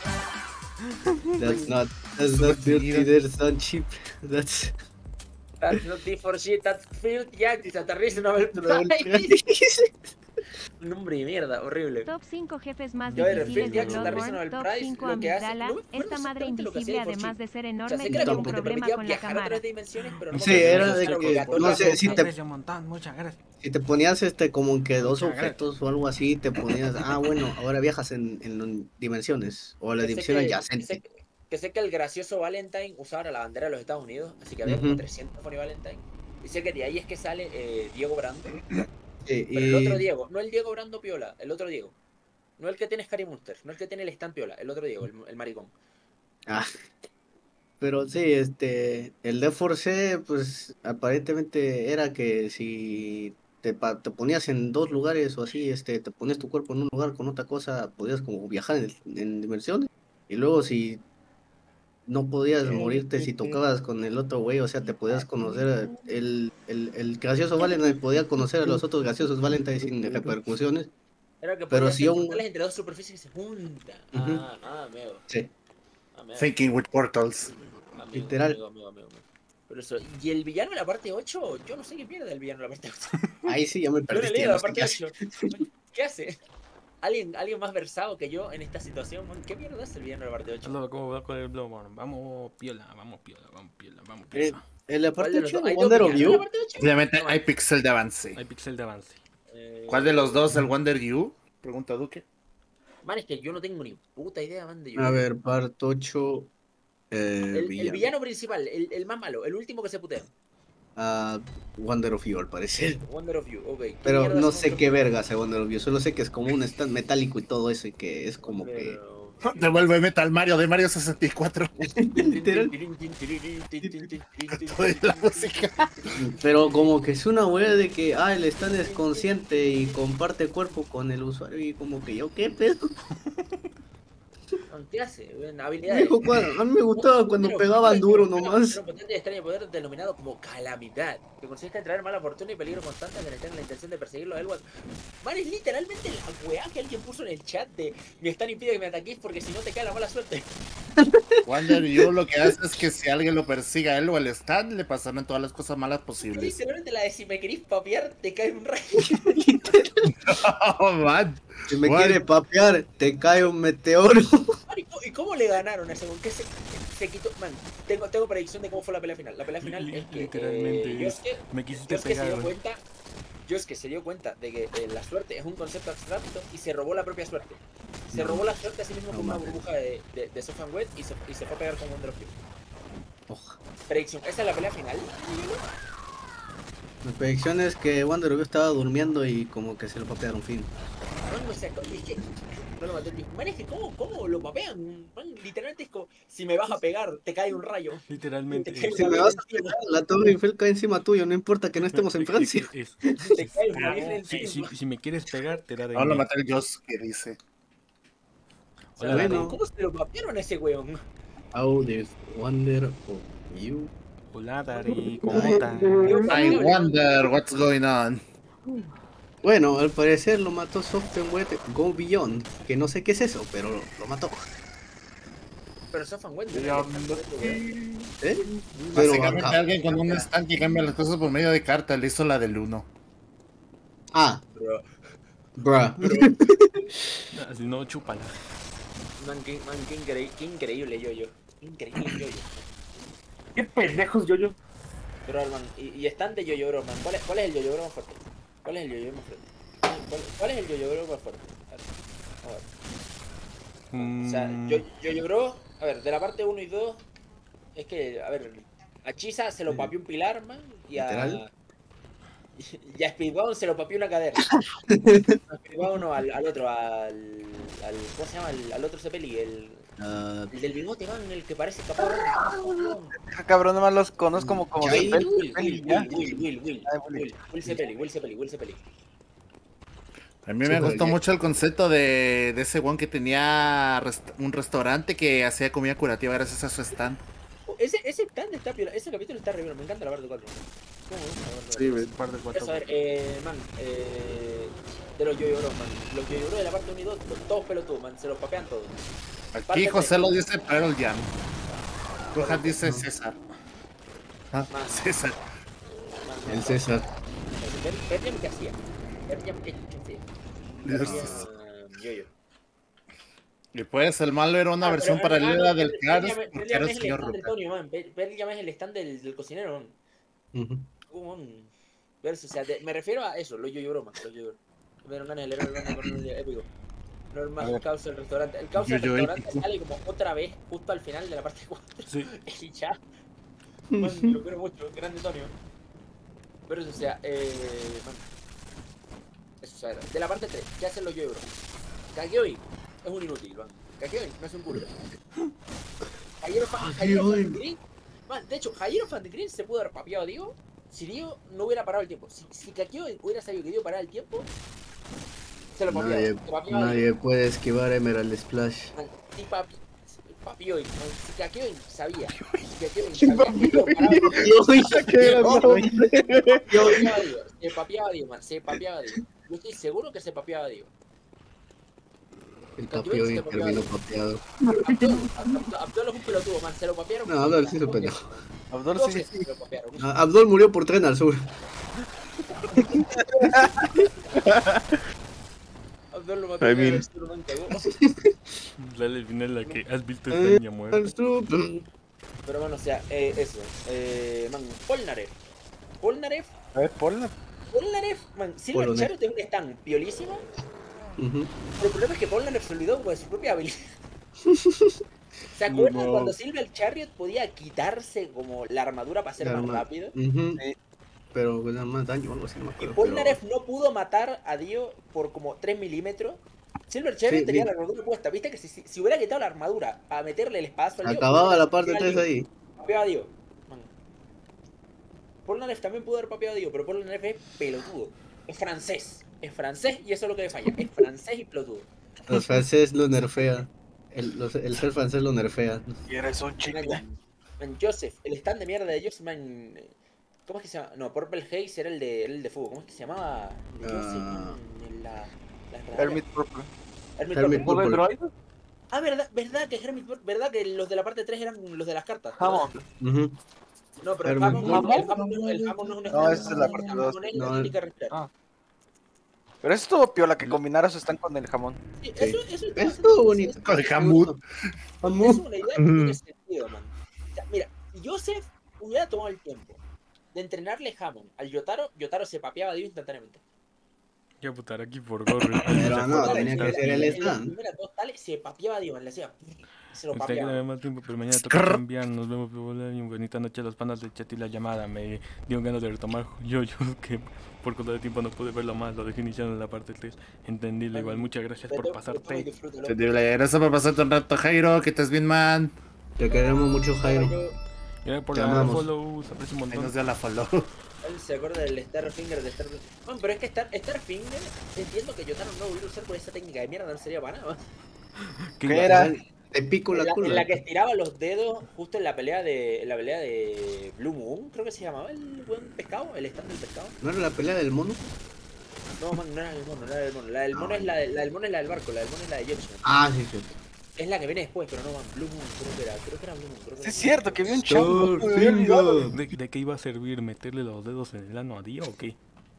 That's not, that's not dirty, that's not cheap. That's... That's not tea for shit, that's Filthy Acts and the Reasonable Price. Un nombre de mierda, horrible. Top cinco jefes más Yo era difíciles Filthy de Acts and the Bloodborne. Reasonable Top Price, cinco lo que hace- Amigdala. no me acuerdo Esta madre exactamente lo que hacía invisible, de For además Shit. de ser O sea, enorme, sé que tiene era un como que te problema permitía con la viajar a cámara. otras dimensiones, pero no Sí, podía era usar de que, obligatoriamente no sé, si te- Aprecio un montón, muchas gracias. Si te ponías este como que dos Muchas gracias. objetos o algo así, te ponías, ah bueno, ahora viajas en, en dimensiones o la Que sé dimensión que- adyacente. Que sé, que sé que el gracioso Valentine usaba la bandera de los Estados Unidos, así que había como Ujú. trescientos Funny Valentine. Y sé que de ahí es que sale eh, Diego Brando. Sí, Pero el otro y- Diego, no el Diego Brando Piola, el otro Diego. No el que tiene Scary Monster, no el que tiene el stand Piola, el otro Diego, el, el maricón. Ah, pero sí, este, el D cuatro C, pues aparentemente era que si te, pa- te ponías en dos lugares o así, este, te ponías tu cuerpo en un lugar con otra cosa, podías como viajar en, en dimensiones. Y luego si no podías morirte si tocabas con el otro güey, o sea, te podías conocer, el, el, el gracioso Valentine podía conocer a los otros graciosos Valentine sin repercusiones. Era que Pero podía si ser un- portales entre dos superficies que se juntan. Ujú. Ah, ah, amigo. Sí. Amigo, Thinking with portals. amigo, literal. Amigo, amigo, amigo, amigo. Pero eso, y el villano de la parte ocho, yo no sé qué pierde el villano de la parte ocho. Ahí sí ya me Yo no he perdiste. leído ya no la sé parte qué hacer. ocho. ¿Qué hace? ¿Alguien, alguien más versado que yo en esta situación, man? ¿Qué mierda es el villano de la parte ocho? Solo como va con el Bloodborne. Vamos piola, vamos piola, vamos piola, vamos Eh, piola. en la ¿Cuál parte de los ocho dos? de ¿Hay dos Wonder of villanos en la You, parte ocho? Obviamente hay pixel de avance. Hay pixel de avance. Eh, ¿Cuál de los dos, el Wonder You? Pregunta Duque. Man, es que yo no tengo ni puta idea, man, de yo. a ver, parte ocho, eh, El, el villano. villano principal, el, el más malo, el último que se putea. Ah, Wonder of You al parecer. Wonder of You, ok. ¿Qué Pero mierda no es sé Wonder qué of You? verga sea Wonder of You, solo sé que es como un stand metálico y todo eso y que es como que... Pero- Devuelve Metal Mario de Mario sesenta y cuatro. Literal. Toda la música. Pero como que es una wea de que, ah, el stand es consciente y comparte cuerpo con el usuario y como que yo, ¿qué pedo? ¿Qué hace? Bueno, habilidades. Viejo, cuando- a mí me gustaba cuando Pero- pegaban pero- duro pero- nomás. pero un potente y extraño poder denominado como calamidad, que consiste en traer mala fortuna y peligro constante al tener la intención de perseguirlo a él. Man, es literalmente la weá que alguien puso en el chat de mi stand impide que me ataques porque si no te cae la mala suerte. Wonder You lo que hace es que si alguien lo persiga a él o al stand, le pasarán todas las cosas malas Es posibles. literalmente la de si me querís papear, te cae un rayo. Oh, man. Si me What? quiere papear, te cae un meteoro. Man, ¿y cómo- ¿Y cómo le ganaron a ese? ¿Con qué se, se quitó? Man, tengo, tengo predicción de cómo fue la pelea final. La pelea final es que Literalmente, eh, Yosuke, me quisiste Yosuke se pegar, dio güey. cuenta Yosuke se dio cuenta de que eh, la suerte es un concepto abstracto y se robó la propia suerte. Se No. robó la suerte a sí mismo No con una mames. burbuja de, de, de Soft and Wet y se, y se fue a pegar con Wonder of You. Oja. Predicción, ¿esa es la pelea final? Mi predicción es que Wonder of You estaba durmiendo y como que se lo papearon fin. Man, o sea, es que no lo maté. Man, es que ¿cómo, cómo lo papean? Man, literalmente es como, si me vas a pegar, te cae un rayo. Literalmente. Te cae Si una me birra vas a encima. pegar, la torre Eiffel cae encima tuyo, no importa que no estemos en Francia. Es- Te cae una birra Si, si, encima. si me quieres pegar, te daré. No lo maté el Joss que dice. O sea, Bueno. ¿cómo se lo papearon a ese weón? How there's Wonder of You. Hola, Dari, ¿cómo estás? I wonder what's going on. Bueno, al parecer lo mató Soft and Wet Go Beyond, que no sé qué es eso, pero lo, lo mató. Pero Soft and Wet. ¿Eh? Pero Básicamente acá- alguien con un stand que cambia las cosas por medio de carta le hizo la del uno. Ah, Bro. bruh. Así no, chúpala. Man, qué, man, qué, increí- qué increíble yo-yo. Increíble yo-yo. Qué pendejos yo yo. Bro, man, y, y están de yo-yo, bro, man. ¿Cuál es, ¿Cuál es el yo-yo, bro, más fuerte? ¿Cuál es el yo-yo más fuerte? ¿Cuál, cuál es el yo-yo, bro, más fuerte? A ver. A ver. O sea, Mm, yo, yo-yo, bro, a ver, de la parte uno y dos, es que, a ver, a Chisa se lo papió un pilar, man, y a... ¿Literal? Y a Speedbound se lo papió una cadera. A Speedbound no, al, al otro, al, al... ¿Cómo se llama? Al, al otro Cepeli, el... Ah, El del bigote, man, el que parece capaz de... Ah, cabrón, nomás los conozco como como Jai. Cepeli, Will, Cepeli, Will, ya. Will, Will, Will, Will, Ah, Will. Will, Will Cepeli, Will Cepeli, Will Cepeli. A mí Sí, me pero gustó ya- mucho el concepto de, de ese one que tenía rest- un restaurante que hacía comida curativa gracias a su stand. ese, ese stand está piola, ese capítulo está re bueno, me encanta la parte cuatro. ¿Cómo me gusta la parte Sí, cuatro? ve. Par de cuatro. Eso, a ver, eh, man, eh, de los Yo-Yo Bros, man. Los Yo-Yo Bros de la parte uno y dos, todos pelotudos, man, se los papean todos. Aquí Parte José tres. lo dice Pearl Jam. Rojas dice César. Ah, Man, César. man, El César. Pearl Jam, ¿qué hacía? Pearl Jam, ¿qué hacía? Pearl Jam, Yo-Yo. Y pues el malo era una Ah, versión pero, ah, paralela no, del Pearl Cars Jam- Pearl porque Jam era el es el señor stand del Roca. Tonio, man. Pearl Pearl Jam es el stand del, del cocinero, man. Ujú. Como un versus, o sea, te- me refiero a eso, los Yo-Yo Bros, man, los Yo-Yo. Me dieron ganas de leer el nombre con un épico. Normal, caos del restaurante. El caos del Yo-Yo restaurante épico. sale como otra vez, justo al final de la parte cuatro. Sí. Y ya. Man, lo quiero mucho, grande Tonio. Pero eso, o sea, eh. Man. Eso, o sea, de la parte tres, ¿qué hacen los Yo-Yo Bros? Kageoi es un inútil, man. Kageoi no es un culo. Hajiro Fan Green. Man, de hecho, Hajiro Fan Green se pudo haber papeado a Dio si Dio no hubiera parado el tiempo. Si, si Kageoi hubiera sabido que Dio paraba el tiempo, se lo papeaba. Nadie, Se papeaba a Dio. nadie puede esquivar Emerald Splash. Man, si papi, papioi, man, si Kageoi sabía, si Kageoi sabía que Dio paraba el tiempo, Qué gran nombre. se papeaba a Dio, se papeaba a Dio, man, se papeaba a Dio. Yo estoy seguro que se papeaba a Dio. El papión terminó papeado. Abdul, Abdul, Abdul es un pelotudo, man, se lo papearon. No, Abdul sí es un pendejo. Abdul Todos sí. se lo papearon. Ah, Abdul murió por tren al sur. Abdul lo mató I y mean- el sur man cagó. Dale al final la que has visto Eh, esta niña muerta. Al sur. Pero bueno, o sea, eh, eso. Eh, man, Polnareff. Polnareff. A ver, ponla. Polnareff, man, Silver Polnareff. Chariot es un stand piolísimo. Ujú. Pero el problema es que Polnareff se olvidó de su propia habilidad. ¿Se acuerdan No. cuando Silver Chariot podía quitarse como la armadura para ser La más arma- rápido? Ujú. Sí. Pero con más daño o algo así, no me Y acuerdo. Polnareff no pudo matar a Dio por como tres milímetros. Silver Chariot Sí, tenía vi- la armadura puesta. Viste que si, si, si hubiera quitado la armadura a meterle el espadazo al Dio, Acababa hubiera la parte papeado a tres Dio. ahí. Papeaba a Dio. Man. Polnareff también pudo haber papeado a Dio, pero Polnareff es pelotudo. Es francés. Es francés y eso es lo que le falla. Es francés y pelotudo. Los franceses lo nerfea. El, los- el ser francés lo nerfea. Y eres un chico. Man, man, Joseph, el stand de mierda de Joseph, man. ¿Cómo es que se llama? No, Purple Haze era el de, era el de fuego. ¿Cómo es que se llamaba? Joseph, Ah. man, la, la Hermit Purple. Hermit Hermit Purple. Purple. Droid? Ah, verdad, verdad que Hermit Purple, verdad que los de la parte tres eran los de las cartas. Hammond. Ujú. No, pero el Hermit Hammond no, Purple. el Hammond no, el Hammond no es un No, stand. esa es la El parte Hammond dos. es No, la el- técnica respirar. Ah. Pero eso estuvo piola que combinaras están con el jamón. Sí, Sí. eso, eso está Es todo bonito. es- Con el jamut. Es Vamos. una idea que tiene sentido, man. O sea, mira, si Joseph hubiera tomado el tiempo de entrenarle Hammond al Yotaro, Yotaro se papeaba a Dio instantáneamente. Ya putar aquí por gorro. Pero no, Yotaro, tenía que en ser la- el en las stand. primeras dos tales se papeaba a Dio, man, le hacía. Se lo Usted que papeaba. le más tiempo, pero mañana toca Skrrr. cambiar. Nos vemos, Pibola, y bonita noche a los panas del chat y la llamada. Me dio ganas de retomar yo, yo que por cosa de tiempo no pude verlo más. Lo dejé iniciado en la parte tres. Entendible, igual. Muchas gracias por Vete, vete, pasarte. disfrútalo. Entendible. Gracias por pasarte un rato, Jairo. Que estés bien, man. Te queremos mucho, Jairo. Gracias por Te la amamos. follow. Se aprecia un Ahí montón. nos dio la follow. Él se acuerda del Starfinger de Starfinger. Bueno, pero es que Star, Starfinger, entiendo que Yotaro no lo hubiera usar por esa técnica de mierda, no sería para nada. ¿Qué ¿Qué iba? era? Te pico En la la, en cola. la que estiraba los dedos justo en la pelea de en la pelea de Blue Moon, creo que se llamaba el buen pescado, el stand del pescado. ¿No era la pelea del mono? No, man, no era el mono, no era el mono. La del mono es la, de- la del mono es la del barco, la del mono es la de Judgment. Ah, sí, sí. Es la que viene después, pero no, man, Blue Moon, creo que era, creo que era Blue Moon, creo que Sí, era es cierto que vi un chango. me había olvidado. ¿De, de qué iba a servir? ¿Meterle los dedos en el ano a Dio o qué?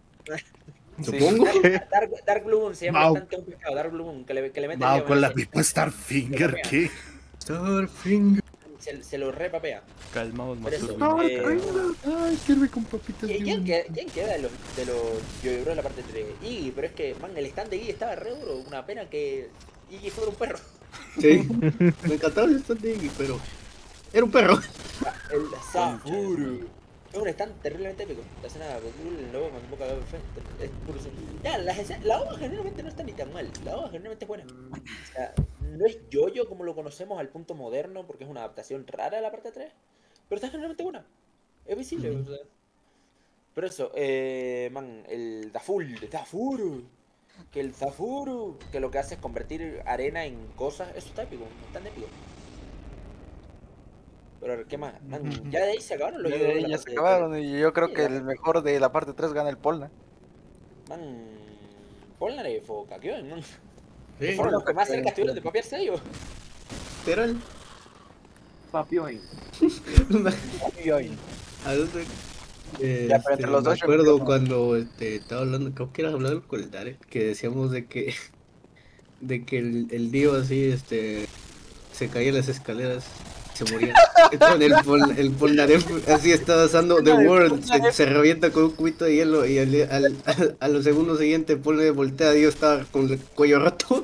Sí. Supongo. Dark, Dark, Dark Blue Moon se llama Mau. el stand que es un pescado, Dark Blue Moon, que le, que le mete Wow, el con la dedo, pipa Starfinger, ¿qué? Starfinger. se, se lo repapea. Calmaos, Por eso, Maturbi. eh, Ay, quiero con papitas ¿Quién, quién bien. queda, quién queda de los, de los Yo-Yo Bros de la parte tres? Iggy, pero es que, man, el stand de Iggy estaba re duro. Una pena que Iggy fuera un perro. Sí. Me encantaba el stand de Iggy, pero. Era un perro. El Safuru. Es un stand terriblemente épico. La escena de Goku, el lobo con boca de es puro cine. Ya, la, escena- la ova generalmente no está ni tan mal. La ova generalmente es buena. O sea, no es yo-yo como lo conocemos al punto moderno, porque es una adaptación rara de la parte tres. Pero está generalmente buena. Es visible. Ujú. O sea. Pero eso, eh, man, el Daful, Dafuru. Que el Zafuru, que lo que hace es convertir arena en cosas. Eso está épico, está épico. Pero ¿qué más? Man, ya de ahí se acabaron los Ya, yoyos de la ya parte se de acabaron y yo creo Sí, que la- el mejor de la parte tres gana el Polna. Man, Polnareff fue caquión, man. Sí, Fueron los que más cerca estuvieron de copiarse ellos. literal. Papioin. ¿A dónde? Eh, Ya, pero entre este, los me dos yo acuerdo creo que- cuando este, estaba hablando, creo que era hablando con el Darek, que decíamos de que de que el, el Dio así este se caía en las escaleras, se moría. Con el Pol, el Polnareff así está usando The World, se, se revienta con un cubito de hielo y al, al, al- a los segundos siguientes Polnareff voltea, Dio está con el cuello roto.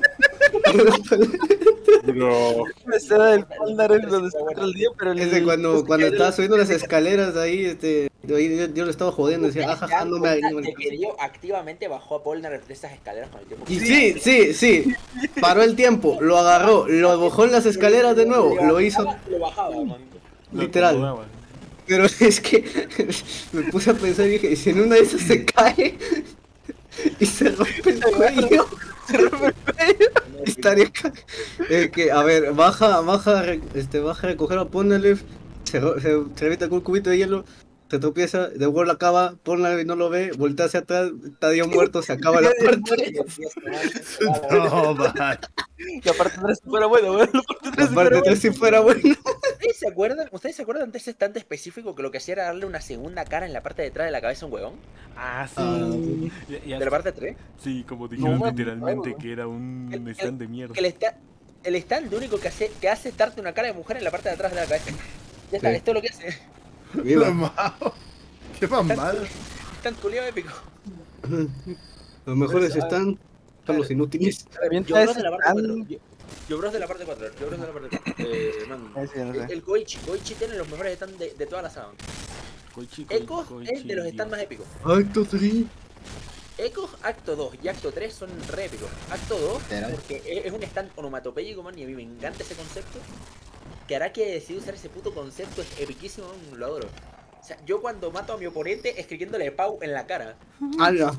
Bro. Me sé del Polnareff donde se encuentra el día, pero el... Ese cuando, cuando estaba subiendo las escaleras ahí, este, yo, yo, yo lo estaba jodiendo, decía, ¿Ustedes ajaja, se dan no me, cuenta no me de que Dio activamente bajó a Polnareff de esas escaleras con el tiempo? Y sí, sí, sí, paró el tiempo, lo agarró, lo bajó en las escaleras de nuevo, lo hizo Lo bajaba, man. Lo literal. acomodaba. Pero es que me puse a pensar y dije, ¿y si en una de esas se cae y se rompe el cuello? Se rompe el cuello. Estaría ca- eh, que, a ver, baja, baja, re- este, baja a recoger a Polnareff, se, ro- se, se revienta con un cubito de hielo, se tropieza, The World acaba, Polnareff no lo ve, voltea hacia atrás, está Dio muerto, se acaba la parte. No, man. La parte tres fuera bueno, güey. La parte La tres parte tres si fuera bueno. ¿Ustedes se acuerdan? ¿Ustedes se acuerdan de ese estante específico que lo que hacía era darle una segunda cara en la parte de atrás de la cabeza a un huevón? Ah, sí. Ah, Ya- ya ¿De la parte tres? Sí, como dijeron No, literalmente no. que era un El- el- stand de mierda. Que el stand, el stand lo único que hace, que hace es darte una cara de mujer en la parte de atrás de la cabeza. Ya está, Sí. esto es lo que hace. Viva. Mamao. Qué mamada. Stand culiado épico. Los mejores están, son los inútiles. Yo Revienta bros ese de la parte cuatro. stand. Yo, yo bros de la parte cuatro. Yo bros de la parte cuatro. Eh, man. Ese no sé. El, el Goichi. Goichi tiene los mejores stands de, de toda la saga. Koichi, Echo Koichi, es de los Dios. stands más épicos. Acto tres. Echo, acto dos y acto tres son re épicos. Acto dos, Literal. porque es, es un stand onomatopéyico, man, y a mí me encanta ese concepto. Que hará que decidí usar ese puto concepto, es epiquísimo, man, lo adoro. O sea, yo cuando mato a mi oponente escribiéndole Pau en la cara. ¡Hala!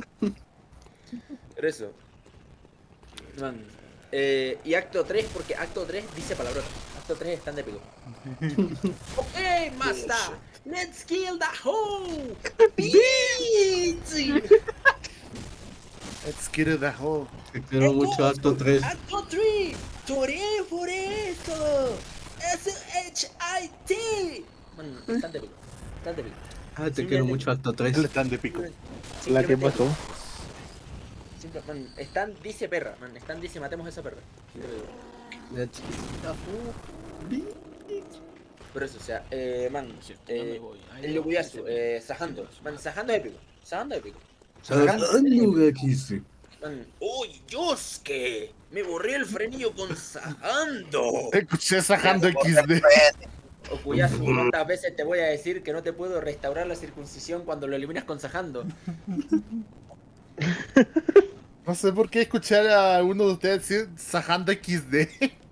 Pero eso. Man. Eh, y acto tres, porque acto tres dice palabrotas. Acto tres es stand épico. Ok, master. Let's kill the whole bitch. Let's get it the whole. Te quiero mucho, acto tres. Acto tres. Lloré por eso. S H I T. Man, stand épico. Stand épico. Ah, te quiero mucho, acto tres. El stand de pico. ¿La que Simplemente- pasó? simple- man, Stan dice perra, man. Stan dice matemos a esa perra. Let's Pero eso, o sea, eh, man, Cierto, ya me eh, voy. Ay, el no, Yokuyasu, sí, eh, Sajando, man, Sajando es épico, Sajando es épico. Gakise. Man, uy, Yosuke, me borré el frenillo con Sajando. Escuché sajando equis de. Okuyasu, ¿cuántas veces te voy a decir que no te puedo restaurar la circuncisión cuando lo eliminas con Sajando? No sé por qué escuchar a uno de ustedes decir sajando equis de.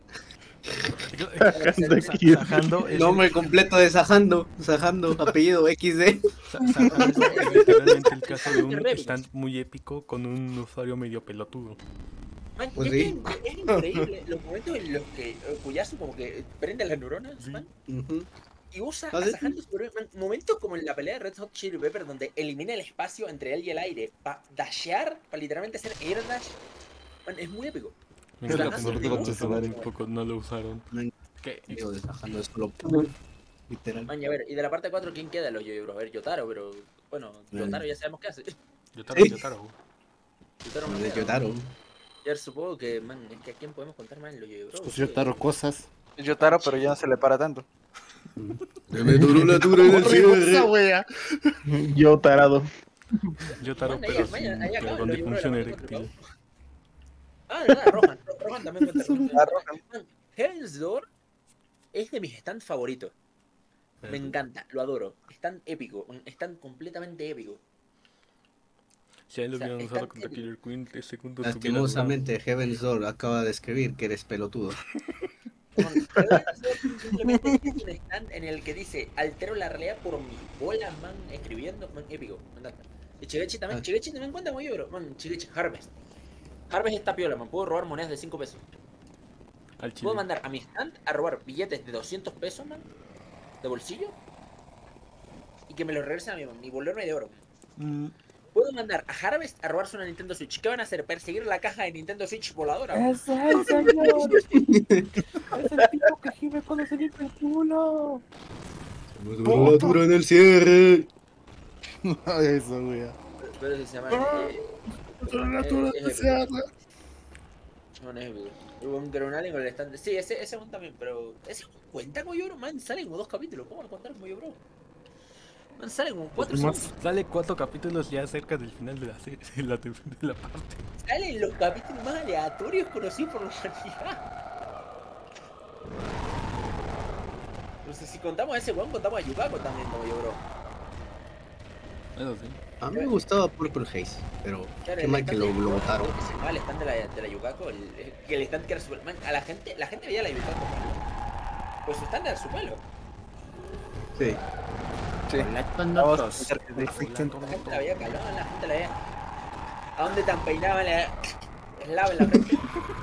Sajando es Nombre completo de Sajando. Sajando, apellido equis de. Sa- Sajando es literalmente el caso de un Re épico. stand muy épico con un usuario medio pelotudo. Man, Pues es, sí. que es increíble los momentos en los que Okuyasu como que prende las neuronas, Sí. man, Ujú. y usa ¿Ah, a sí? Sajando sobre- man, momentos como en la pelea de Red Hot Chili Pepper donde elimina el espacio entre él y el aire para dashear, para literalmente hacer air dash. Man, es muy épico. Me Pero encanta no, porque no, lo no, usaron no, un poco, no lo usaron. Me ¿Qué? Digo, de Sajando es solo. Literal. Man, y a ver, y de la parte cuatro, ¿quién queda en los Yo-Yo Bros? A ver, Yotaro, pero bueno, Yotaro ya sabemos qué hace. Yotaro, Yotaro. Yotaro no De queda. Yotaro. Ya supongo que, man, es que a quién podemos contar más en los Yo-Yo Bros. Pues yo taro cosas. Yo taro, pero ya no se le para tanto. Me duró la dura en el Horrible esa cierre. wea. Yo tarado. Yotaro, Man, ahí- pero, ahí- sin- ahí acá pero lo con llevo de la disfunción parte cuatro, eréctil. Ah, verdad, Rohan. Rohan también cuenta. Rohan. La roja. Man, Heaven's Door es de mis stands favoritos. Me encanta, lo adoro. Stand épico, un stand completamente épico. Si a él lo O sea, hubieran es usado tan contra épico. Killer Queen, ese segundo tuviera Lastimosamente, Heaven's Door acaba de escribir que eres pelotudo. Man, Heaven's Door simplemente es un stand en el que dice altero la realidad por mis bolas, man, escribiendo, man, épico. Me encanta. Y Chigechi también, Ah. Chigechi también cuenta muy bro. Man, Chigechi, Harvest. Harvest está piola, man, puedo robar monedas de cinco pesos. al chile. Puedo mandar a mi stand a robar billetes de doscientos pesos, man. de bolsillo y que me lo regresen a mi, mi bolero de oro. Mm, Puedo mandar a Harvest a robarse una Nintendo Switch. ¿Qué van a hacer? ¿Perseguir la caja de Nintendo Switch voladora? ¡Ese es el señor! ¡Es el tipo que gime cuando se limpia el culo! ¡Voladura en el cierre! Eso, güey. Pero si se llama... Eh, Natura eh, de eh, cierre. no, no es épico. Hubo un Grenalin con el stand. Sí, ese, ese one también, pero. ¿Ese cuenta como Bro? Man, salen como dos capítulos. ¿Cómo van a contar como Bro? Man, salen como cuatro segundos. Sale cuatro capítulos ya cerca del final de la serie, de la, de la parte. Salen los capítulos más aleatorios conocidos por la humanidad. No sé si contamos a ese one, contamos a Yukako también como Bro. Eso sí. A mí me gustaba Purple Haze, pero Claro, qué el mal que stand lo, de- lo botaron. creo que se llamaba el stand de la, de la Yukako, el, el- que el stand que era super... Man, a la gente, la gente veía la Yukako, man. Pues su stand era su pelo. Sí. Sí. Vamos. La gente la veía calón, la gente la veía... ¿A dónde tan peinaba la... eslava en la frente?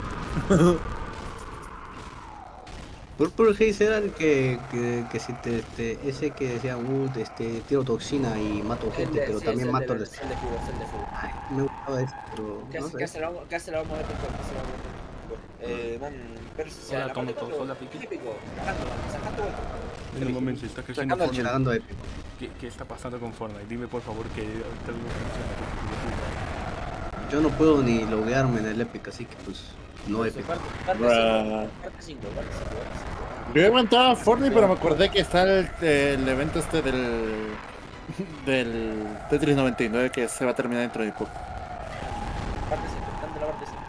Purple Haze era el que, que, que si te, te- ese que decía, uh, este, tiro toxina y mato El gente, de- pero sí, también es el mato de, al... es el de fuego, es el de fuego. Ay, me gustaba esto, pero ¿Qué no hace, sé. qué hace la vamos, qué hace la vamos a ver con qué hace la vamos a ver? Eh, man, pero si Hola, la ¿cómo parte todos? cuatro, Hola, Piqui. típico, sacando, sacando vuelta. En un momento está creciendo Sacando el Fortnite. Llegando épico. ¿Qué, ¿Qué está pasando con Fortnite? Dime por favor que ahorita no funciona. Yo no puedo ni loguearme en el Epic, así que pues no Pues, épico. Parte parte Bruh. cinco, parte cinco, parte cinco, parte cinco. Yo he entrado a Fortnite, pero me acordé que está el, el evento este del. del Tetris noventa y nueve que se va a terminar dentro de poco. Parte cinco, tanto la parte cinco.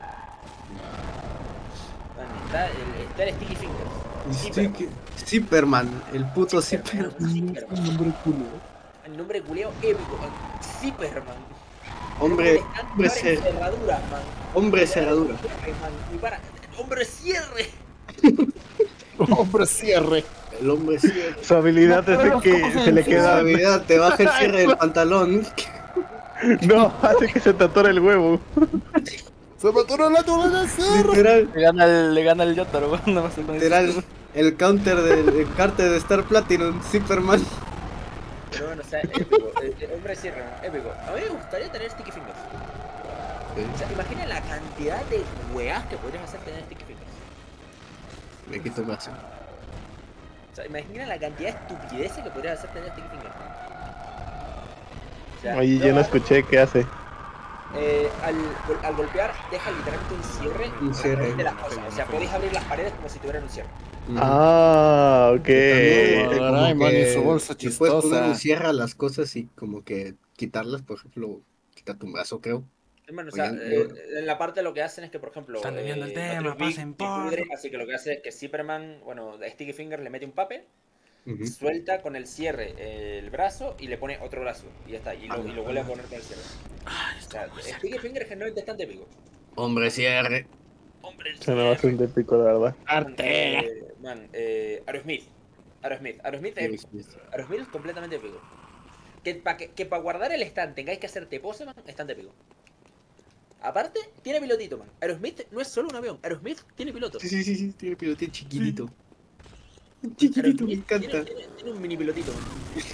Man, está el, está el Sticky Fingers. Sí, que- Zipperman, el puto Zipperman. Zipperman. nombre culo. El nombre culeo épico, man. Zipperman. Hombre, El hombre, stand cer- para cerradura, man. hombre cerradura. Man, y para... ¡Hombre cierre! Hombre, cierre. El hombre cierre. Su habilidad es de que se le Su queda. habilidad, te baja el cierre del pantalón. No, hace que se te atore el huevo. Se mató la natura de cierre. Literal, Le gana el, le gana el Yotaro, weón. Nada más con eso. literal. El counter del el carter de Star Platinum, Zipperman. Pero bueno, o sea, épico. El, el hombre cierre, man. Épico. A mí me gustaría tener Sticky Fingers. O sea, imagina la cantidad de weas que podrías hacer tener Sticky Fingers. Me quito el brazo. O sea, imagina la cantidad de estupideces que podrías hacer tener Sticky Fingers. O sea, Ahí yo no escuché qué hace. Eh, al, gol- al golpear, deja literalmente un cierre. Un cierre. De las cosas. O sea, podéis abrir las paredes como si tuvieran un cierre. Ah, ok. También, como Ay, man, que y su bolsa le puedes poner chistosa. un cierre a las cosas y como que quitarlas, por ejemplo, quitarte un brazo, creo. Bueno, o sea, Oigan, eh, yo- en la parte lo que hacen es que, por ejemplo, Están desviando el eh, tema, no tenés pasen Big- Big por- Dream, así que lo que hace es que Zipperman, bueno, Sticky Finger le mete un papel, Ujú. suelta con el cierre eh, el brazo y le pone otro brazo y ya está, y lo, y lo vuelve a poner con el cierre. O sea, Sticky Finger generalmente es bastante épico. Hombre cierre. Hombre, el Suena cierre. bastante épico, la verdad. Man, eh, man, eh, Aerosmith. Aerosmith. Aerosmith es épico. Aerosmith es completamente épico. Que para que, que pa guardar el stand tengáis que hacerte pose, man, stand épico. Aparte, tiene pilotito, man. Aerosmith no es solo un avión, Aerosmith tiene piloto. Sí, sí, sí, sí, tiene pilotín chiquitito. Chiquitito, me Aerosmith encanta. Tiene, tiene- tiene un mini pilotito, man.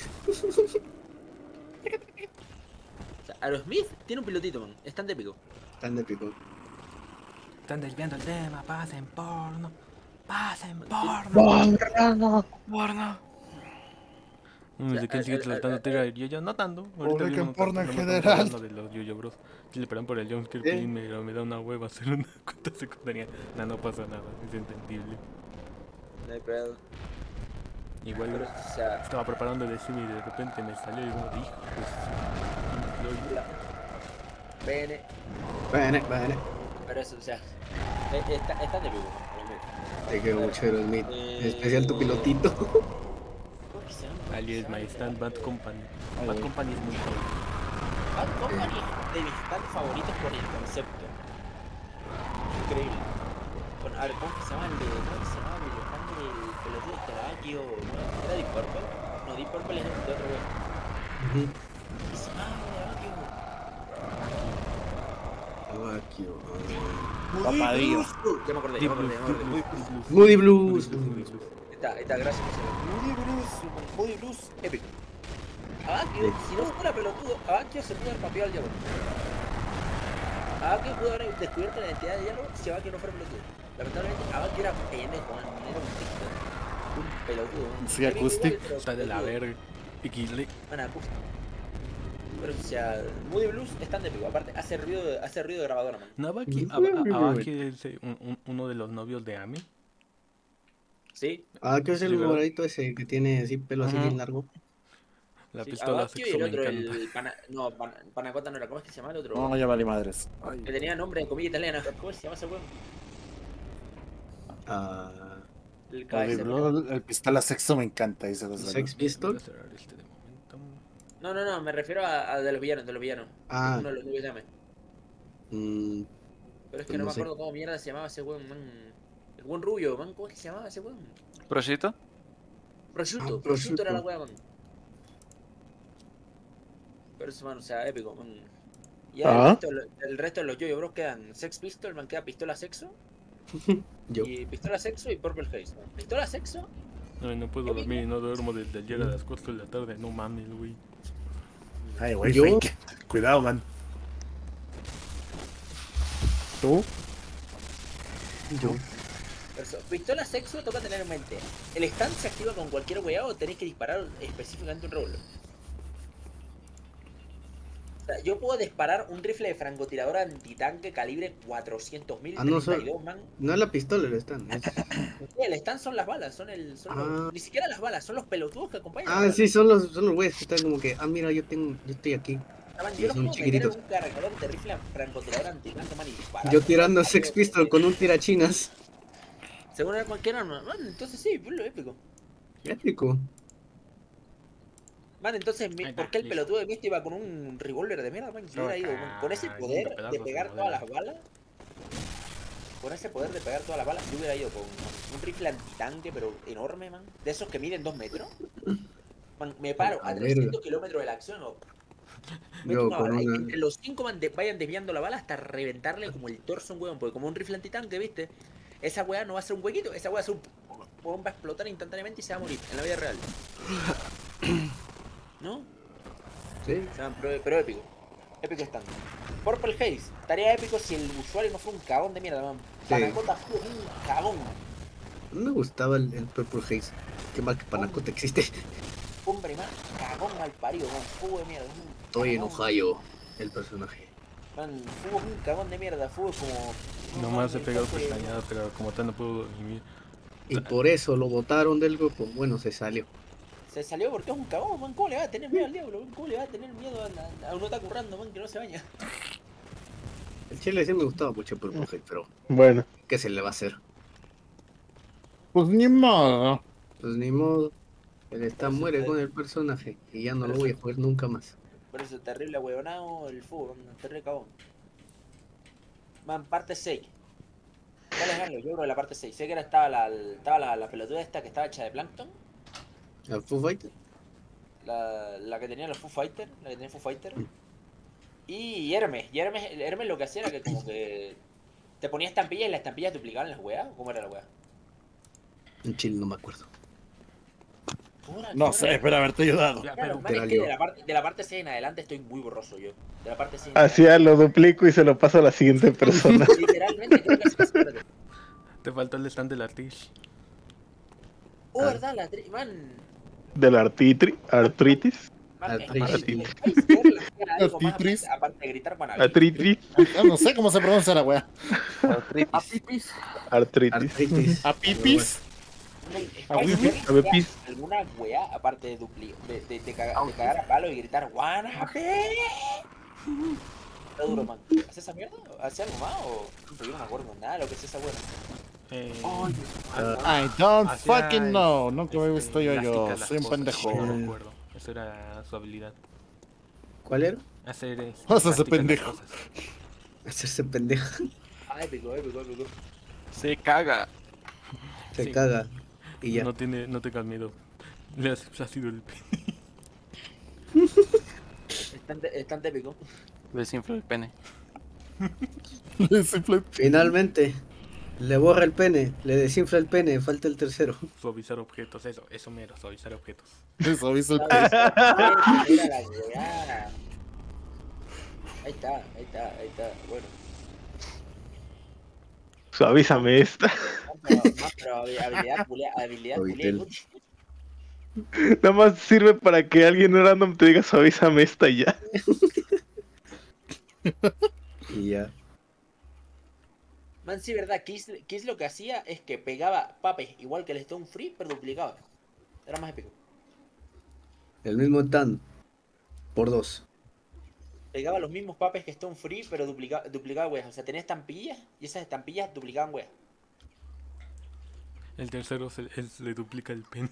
O sea, Aerosmith tiene un pilotito, man. Stand épico. Tan épico. Están desviando el tema, pasen porno. Pasen porno. Porno. No, desde que él sigue tratando de tirar el yo-yo, no tanto. Ahorita Pobre que mismo en porno en no me estamos general. hablando de los yo-yo bros. Si le paran por el jumpscare, ¿Eh? please, me, me da una hueva hacer una cuenta secundaria. No, no pasa nada, es entendible. No hay pedo. Igual Pero, o sea, estaba preparando de cine y de repente me salió y como de hijo, pues. la- pene. Bueno, bueno. Pero eso, o sea, es- está, está de vivo, Aerosmith. Te quedó mucho Aerosmith. Eh, En especial tu pilotito. ¿Cómo que se llama? Ali es my stand, Bad Company. Bad Company es muy bueno. Bad Company es de mis stands favoritos por el concepto. Increíble. Bueno, a ver, ¿cómo que se llama el de. ¿Cómo que se llama el stand del pelotudo de caballo? ¿No? ¿Era Deep Purple? No, Deep Purple es de otro güey. ¿Cómo que se llama el de Aquio. caballo? Papadillo. Ya me acordé, ya me acordé, ya me acordé. Moody Blues. está, ahí está, gracias. Moody Blues, Moody Blues, épico. Abakio, si no fuera pelotudo, Abakio se pudo haber papeado al diablo. Abakio pudo haber descubierto la identidad de diablo si Abakio no fuera pelotudo. Lamentablemente, Abakio era pendejo, man, era un pisto. Un pelotudo. Sí, acústico. Está de la verga. Y Gilly. Bueno, acústico. Pero o sea, Moody Blues es tan épico, aparte hace ruido, hace ruido de grabadora, man. ¿No Abaki, Ab- Abaki es eh, un- un- uno de los novios de Ami? Sí. Ah, que es el Sí, ¿verdad? moradito ese que tiene así pelo así Ajá. bien largo. La Sí, pistola Abakio y sexo el me otro, encanta. el pana, no, pan, Panacota no era, ¿cómo es que se llama el otro? No, ya vale madres. Que tenía nombre de comida italiana, ¿cómo se llama ese weón? Ah, El Moody K S. Blues, el pistola sexo me encanta, dice los Sex Pistol. Voy a cerrar este de momento. No, no, no, me refiero a, a de los villanos, de los villanos. Ah. Uno de los novios de Ame. Mm, Pero es que Pues no, no me sé. acuerdo cómo mierda se llamaba ese weón, man. El buen rubio, man, ¿cómo es que se llamaba ese weón? ¿Prosciutto? Prosciutto, Ah, prosciutto era la prosciutto. weá, man. Pero eso, man, o sea, épico, man. Y ya el, Ah. resto, el resto de los Yo-Yo Bros quedan Sex Pistol, man, queda Pistola Sexo. yo. Y Pistola Sexo y Purple Haze, man. Pistola Sexo, Ay, no puedo dormir, no duermo desde ayer a las cuatro de la tarde. No mames, güey. Ay, güey, Yo- fake. Cuidado, man. ¿Tú? Yo. pero eso, Pistola Sexo toca tener en mente. El stand se activa con cualquier weá o tenéis que disparar específicamente un revólver. O sea, yo puedo disparar un rifle de francotirador antitanque calibre cuatrocientos mil Ah, no, treinta y dos, man. No es la pistola el stand. es- Sí, el stand son las balas, son el. Son los- Ah. ni siquiera las balas, son los pelotudos que acompañan. Ah, sí, son los, son los güeyes que están como que, ah, mira, yo tengo, yo estoy aquí. Man, sí, yo los son puedo meter en chiquititos. un cargador de rifle francotirador antitanque, man, y disparar. Yo tirando Sex Pistol con un tirachinas. Según era cualquier arma, man, entonces sí, fue lo épico. Épico. Man, entonces, mi- Ahí ¿por está, qué el listo. pelotudo de Misty iba con un revólver de mierda, man? Si hubiera ido man, con ese Ah, poder lindo de pedazo, pegar se todas modela. las balas. Con ese poder de pegar todas las balas, yo hubiera ido con un rifle antitanque, pero enorme, man. De esos que miden dos metros. Man, me paro A a ver. trescientos kilómetros de la acción o. meto Yo una con bala, y una- entre los cinco man de- vayan desviando la bala hasta reventarle como el torso a un huevón. Porque como un rifle antitanque, ¿viste? Esa weá no va a ser un huequito, esa weá va a ser un. huevón va a explotar instantáneamente y se va a morir en la vida real. ¿No? Sí. O sea, pero, pero épico. Épico estándar. Purple Haze. Estaría épico si el usuario no fuera un cagón de mierda, man. Sí. Panacota fue un cagón. No me gustaba el, el Purple Haze. Qué mal que Panacota existe. Hombre, man. Cagón mal parido, man. Fugo de mierda. un Estoy en cagón. Ohio, el personaje. Man, Fugo es un cagón de mierda. Fugo es como. Nomás he mames, pegado entonces, pestañada, pero como tal no puedo dormir. Y por eso lo botaron del grupo. Bueno, se salió. Se salió porque es un cagón, man. ¿Cómo le va a tener miedo al diablo? man? ¿Cómo le va a tener miedo a, a uno está currando, man, que no se baña? El chile sí me gustaba mucho el Purple Haze, pero Bueno, ¿qué se le va a hacer? Pues ni modo. Pues ni modo. El stand muere con el personaje y ya no lo voy a jugar nunca más. Por eso, terrible huevonado el Fugo, man. Terrible cagón. Man, parte seis. ¿Cuál es Carlos? Yo creo que la parte seis. Sé que era, estaba, la, estaba la, la pelotuda esta que estaba hecha de Plankton. ¿Al Foo Fighter? La, la que tenía los Foo Fighters. La que tenía Foo Fighter. Y Hermes. Y Hermes, el Hermes lo que hacía era que como que te ponía estampillas y las estampillas duplicaban las weas. ¿Cómo era la wea? En Chile no me acuerdo. Pura No mierda. sé, espero haberte ayudado. Ya, Claro, pero man, es te que de valió. la, parte, de la parte seis en adelante estoy muy borroso yo. De la parte seis en así ya lo duplico y se lo paso a la siguiente persona. adelante. Literalmente creo que es espérate. te falta el stand de la Tish. Oh, Ah. verdad, la tri- man. De la artitri- artritis. Man, Artritis. es- es- es- es- es- algo más Artritis. aparte- aparte de gritar con Artritis. Ah, no sé cómo se pronuncia la wea. Apipis. Artritis. Artritis. ¿A pipis? ¿A A ver, pis. alguna weá aparte de dupli de, de, de, caga- de cagar a palo y gritar guanape? Está duro, man. ¿Hace esa mierda? ¿Hace algo más o yo no me acuerdo nada de lo que es esa weá? Eh, I don't hacía, fucking know. Nunca me he visto yo elásticas yo. las Soy un cosas, pendejo. No recuerdo. Esa era su habilidad. ¿Cuál era? Hacer este, Vas a ser elásticas las pendejo. cosas. Hacerse pendeja. Ah, épico, épico, épico. Se caga. Se Sí. caga. Y ya. No, tiene, no tengas miedo. Le has sido el Bastante, bastante épico. Desinfla el pene. Simple. Finalmente, Le borra el pene, le desinfla el pene, falta el tercero. Suavizar objetos, eso, eso mero, suavizar objetos. Eso hizo el No, pez. era la weá. Ahí está, ahí está, ahí está. Bueno. Suavízame esta. No, pero, no, pero habilidad culea, habilidad culea. Nada más sirve para que alguien random te diga suavízame esta y ya. Y ya. Man, sí, verdad, Kiss, Kiss lo que hacía es que pegaba papes igual que el Stone Free, pero duplicaba. Era más épico. El mismo tan. Por dos. Pegaba los mismos papes que Stone Free, pero duplicaba, duplicaba weas. O sea, tenía estampillas y esas estampillas duplicaban weas. El tercero se, él le duplica el pene.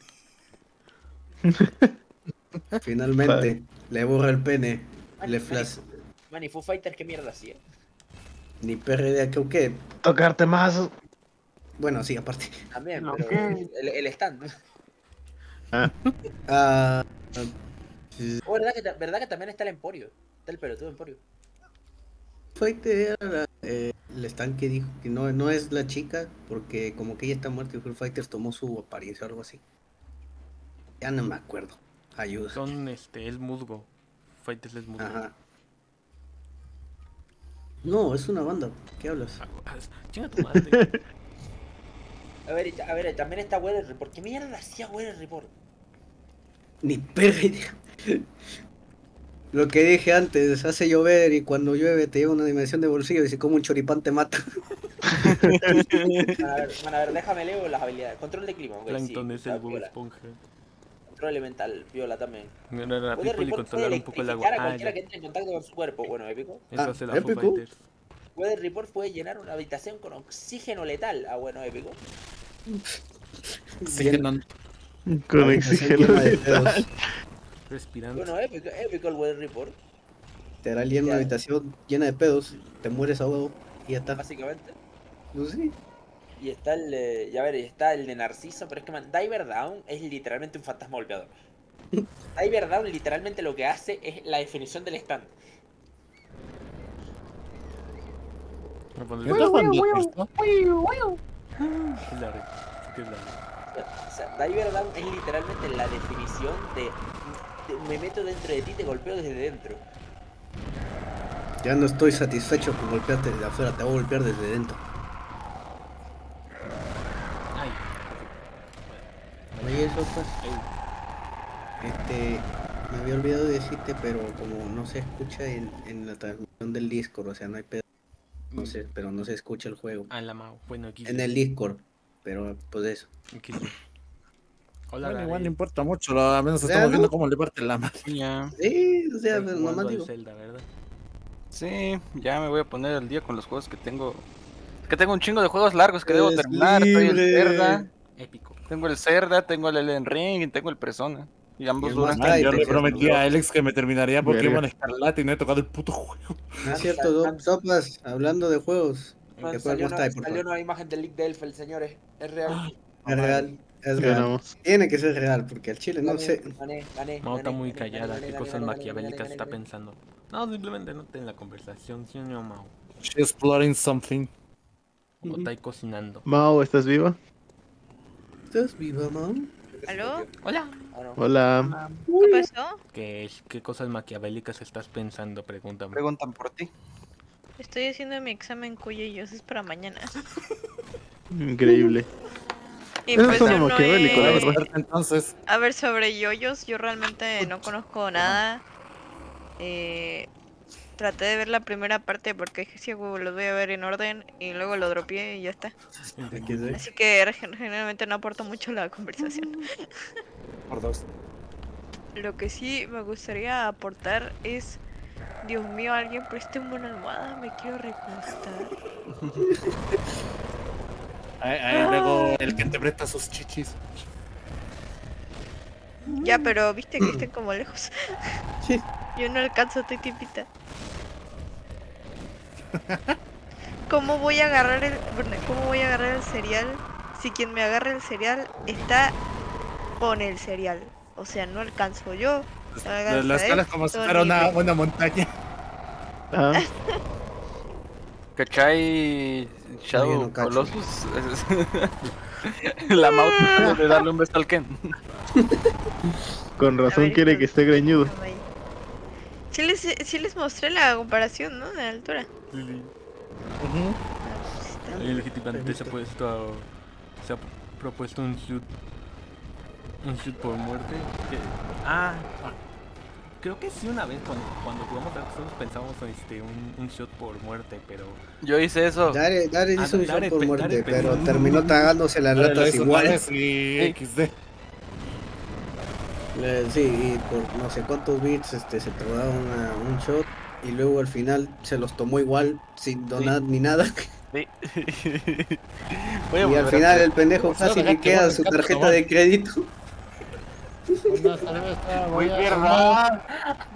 Finalmente, le borra el pene. Man, Le man, flash. Man, y Foo Fighters, ¿qué mierda hacía? Ni perra idea que o qué. Tocarte más. Bueno, sí, aparte. También, No, pero ¿qué? el, el stand. Ah, Ah, Oh, ¿verdad, que, ta- ¿verdad que también está el Emporio? Está el pelotudo Emporio. Fighter era la- eh, el stand que dijo que no, no es la chica, porque como que ella está muerta y Foo Fighters tomó su apariencia o algo así. Ya no me acuerdo. Ayuda. Son, este, es musgo. Fighters es musgo. Ajá. No, es una banda. ¿Qué hablas? Ah, chinga tu madre. A ver, y ta- a ver, también está Weather Report. ¿Qué mierda hacía Weather Report? Ni perra idea. Lo que dije antes, hace llover y cuando llueve te lleva una dimensión de bolsillo y si como un choripán te mata. Bueno, a ver, bueno, a ver, déjame leo las habilidades. Control de clima, ok, sí. Plankton es el está Bob piola. Esponja. Control elemental, viola también. No, no, no, Weather people y Report puede controlar un poco el agua. electrificar a Ah, cualquiera ya. que entre en contacto con su cuerpo. Bueno, épico. Eso Ah, hace la Foo épico. Fighters. Weather Report puede llenar una habitación con oxígeno letal. Ah, bueno, épico. Sí, que no- con Habitación oxígeno llena de letal. pedos. Respirando. Bueno, épico, épico el Weather Report, Te hará llena una Ya. habitación llena de pedos, te mueres ahogado y ya está. básicamente. No sé. Y está el de, ya ver, está el de Narciso, pero es que man, Diver Down es literalmente un fantasma golpeador. Diver Down literalmente lo que hace es la definición del stand. Me pondré- ¿Qué estás jugando esto? Es largo, es que es largo. O sea, Diver Down es literalmente la definición de, de me meto dentro de ti, te golpeo desde dentro. Ya no estoy satisfecho con golpearte desde afuera, te voy a golpear desde dentro. Ay. Oye, eso pues, Ay. este, me había olvidado de decirte, pero como no se escucha en, en la transmisión del Discord, o sea, no hay pedo, no sé, pero no se escucha el juego. Ah, la Mao. Bueno, aquí. En el Discord, pero pues eso. Aquí sí. Hola, Bueno, Gaby. igual no importa mucho, lo- al menos Ya, estamos ¿no? viendo cómo le parte la madre. Ya. Sí, o sea, Estoy pues, jugando nomás al digo. Zelda, ¿verdad? Sí, ya me voy a poner al día con los juegos que tengo. Es que tengo un chingo de juegos largos que debo Es terminar. Estoy el libre. Zelda, Épico. tengo el Zelda, tengo el Elden Ring y tengo el Persona. Y ambos Y el duran. Master Ay, yo Chief, le sí, prometí a Alex que me terminaría Pokémon Verga. Escarlata y no he tocado el puto juego. No es cierto, Do- Sopas, hablando de juegos. Man, Que salió, juegos una, está por salió favor. una imagen del League de Elfel, señores. Es real. Es real, es real. Ganamos. Tiene que ser real, porque el chile no Gané, sé. gané, gané, Mao está gané, muy gané, callada. gané, ¿Qué gané, cosas gané, gané, maquiavélicas gané, está gané. pensando? No, simplemente no en la conversación, ¿sí o no, Mao? She's plotting something. O está ahí cocinando. Mao, ¿estás viva? ¿Estás viva, mam? ¿Aló? Hola. Ah, no. Hola. ¿Qué pasó? ¿Qué, es- ¿Qué cosas maquiavélicas estás pensando? Pregúntame. Preguntan por ti. Estoy haciendo mi examen cuyellos, es para mañana. Increíble. Y Eso pues suena yo no maquiavélico, la he- verdad. Suerte, entonces. A ver, sobre yoyos, yo realmente no conozco nada. Eh, traté de ver la primera parte porque dije, sí, huevo, los voy a ver en orden y luego lo dropeé y ya está. Aquí sí. Así que gen- generalmente no aporta mucho a la conversación. Por dos. Lo que sí me gustaría aportar es, Dios mío, alguien présteme una almohada, me quiero recostar. Ahí, ahí luego el que te presta sus chichis. Ya, pero viste que estén como lejos. Sí. Yo no alcanzo, estoy tipita. ¿Cómo voy a agarrar el, bueno, cómo voy a agarrar el cereal si quien me agarra el cereal está con el cereal? O sea, no alcanzo yo. La, la escala es como si fuera una, una montaña. Ah, ¿Cachai? Shadow No, yo no cacho. Colossus. La Mau tratando de darle un beso al Ken. Con A razón ver, quiere hijo que de- esté greñudo. Sí les, sí les mostré la comparación, ¿no? De altura. Lili. Ujú. Ah, pues está. Y legítimamente se ha puesto a- se ha propuesto un shoot un shoot por muerte que- ah creo que sí una vez cuando, cuando jugamos Dark Souls pensábamos en este un, un shot por muerte, pero Yo hice eso. Dare, Dare Ah, hizo un Dare shot por pe- muerte, Dare pe- pero terminó tragándose las Dale, lo latas hizo una igual. vez y equis de. Le- Sí, y por no sé cuántos bits este, se tomaba una, un shot y luego al final se los tomó igual, sin donar ni nada. Sí. Voy a Y volver al a final hacer. el pendejo O sea, casi déjate, liquea bueno, su gato, tarjeta no. de crédito. Una cerveza, Muy voy a verdad.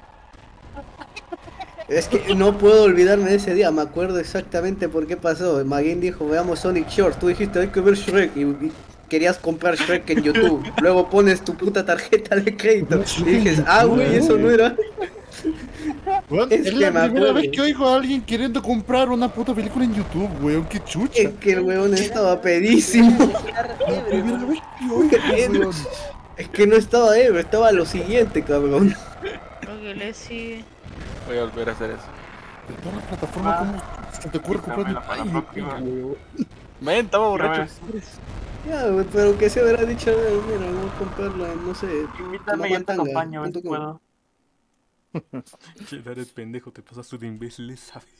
Es que no puedo olvidarme de ese día, me acuerdo exactamente por qué pasó. Magin dijo, veamos Sonic Short, tú dijiste hay que ver Shrek y, y querías comprar Shrek en YouTube. Luego pones tu puta tarjeta de crédito y dices, ah güey, eso no era. Weón, Es es, que la me primera acuerdo. vez que oigo a alguien queriendo comprar una puta película en YouTube, weón, qué chucha. Es que el weón estaba pedísimo. La primera vez que oigo, weón. Es que no estaba ebrio, estaba lo siguiente, cabrón. Lo que le sigue. Voy a volver a hacer eso. De todas las plataformas, ¿cómo se te ocurre comprar Dámela para la un próxima. weón? Ven, estaba borracho. Ya, güey, pero que se habrá dicho, "Eh, mira, vamos a comprarla, en, no sé, Invítame y yo te Mamantanga, acompaño, ven si punto com". puedo. che, Dare pendejo, te pasas tú de imbéciles, ¿sabes?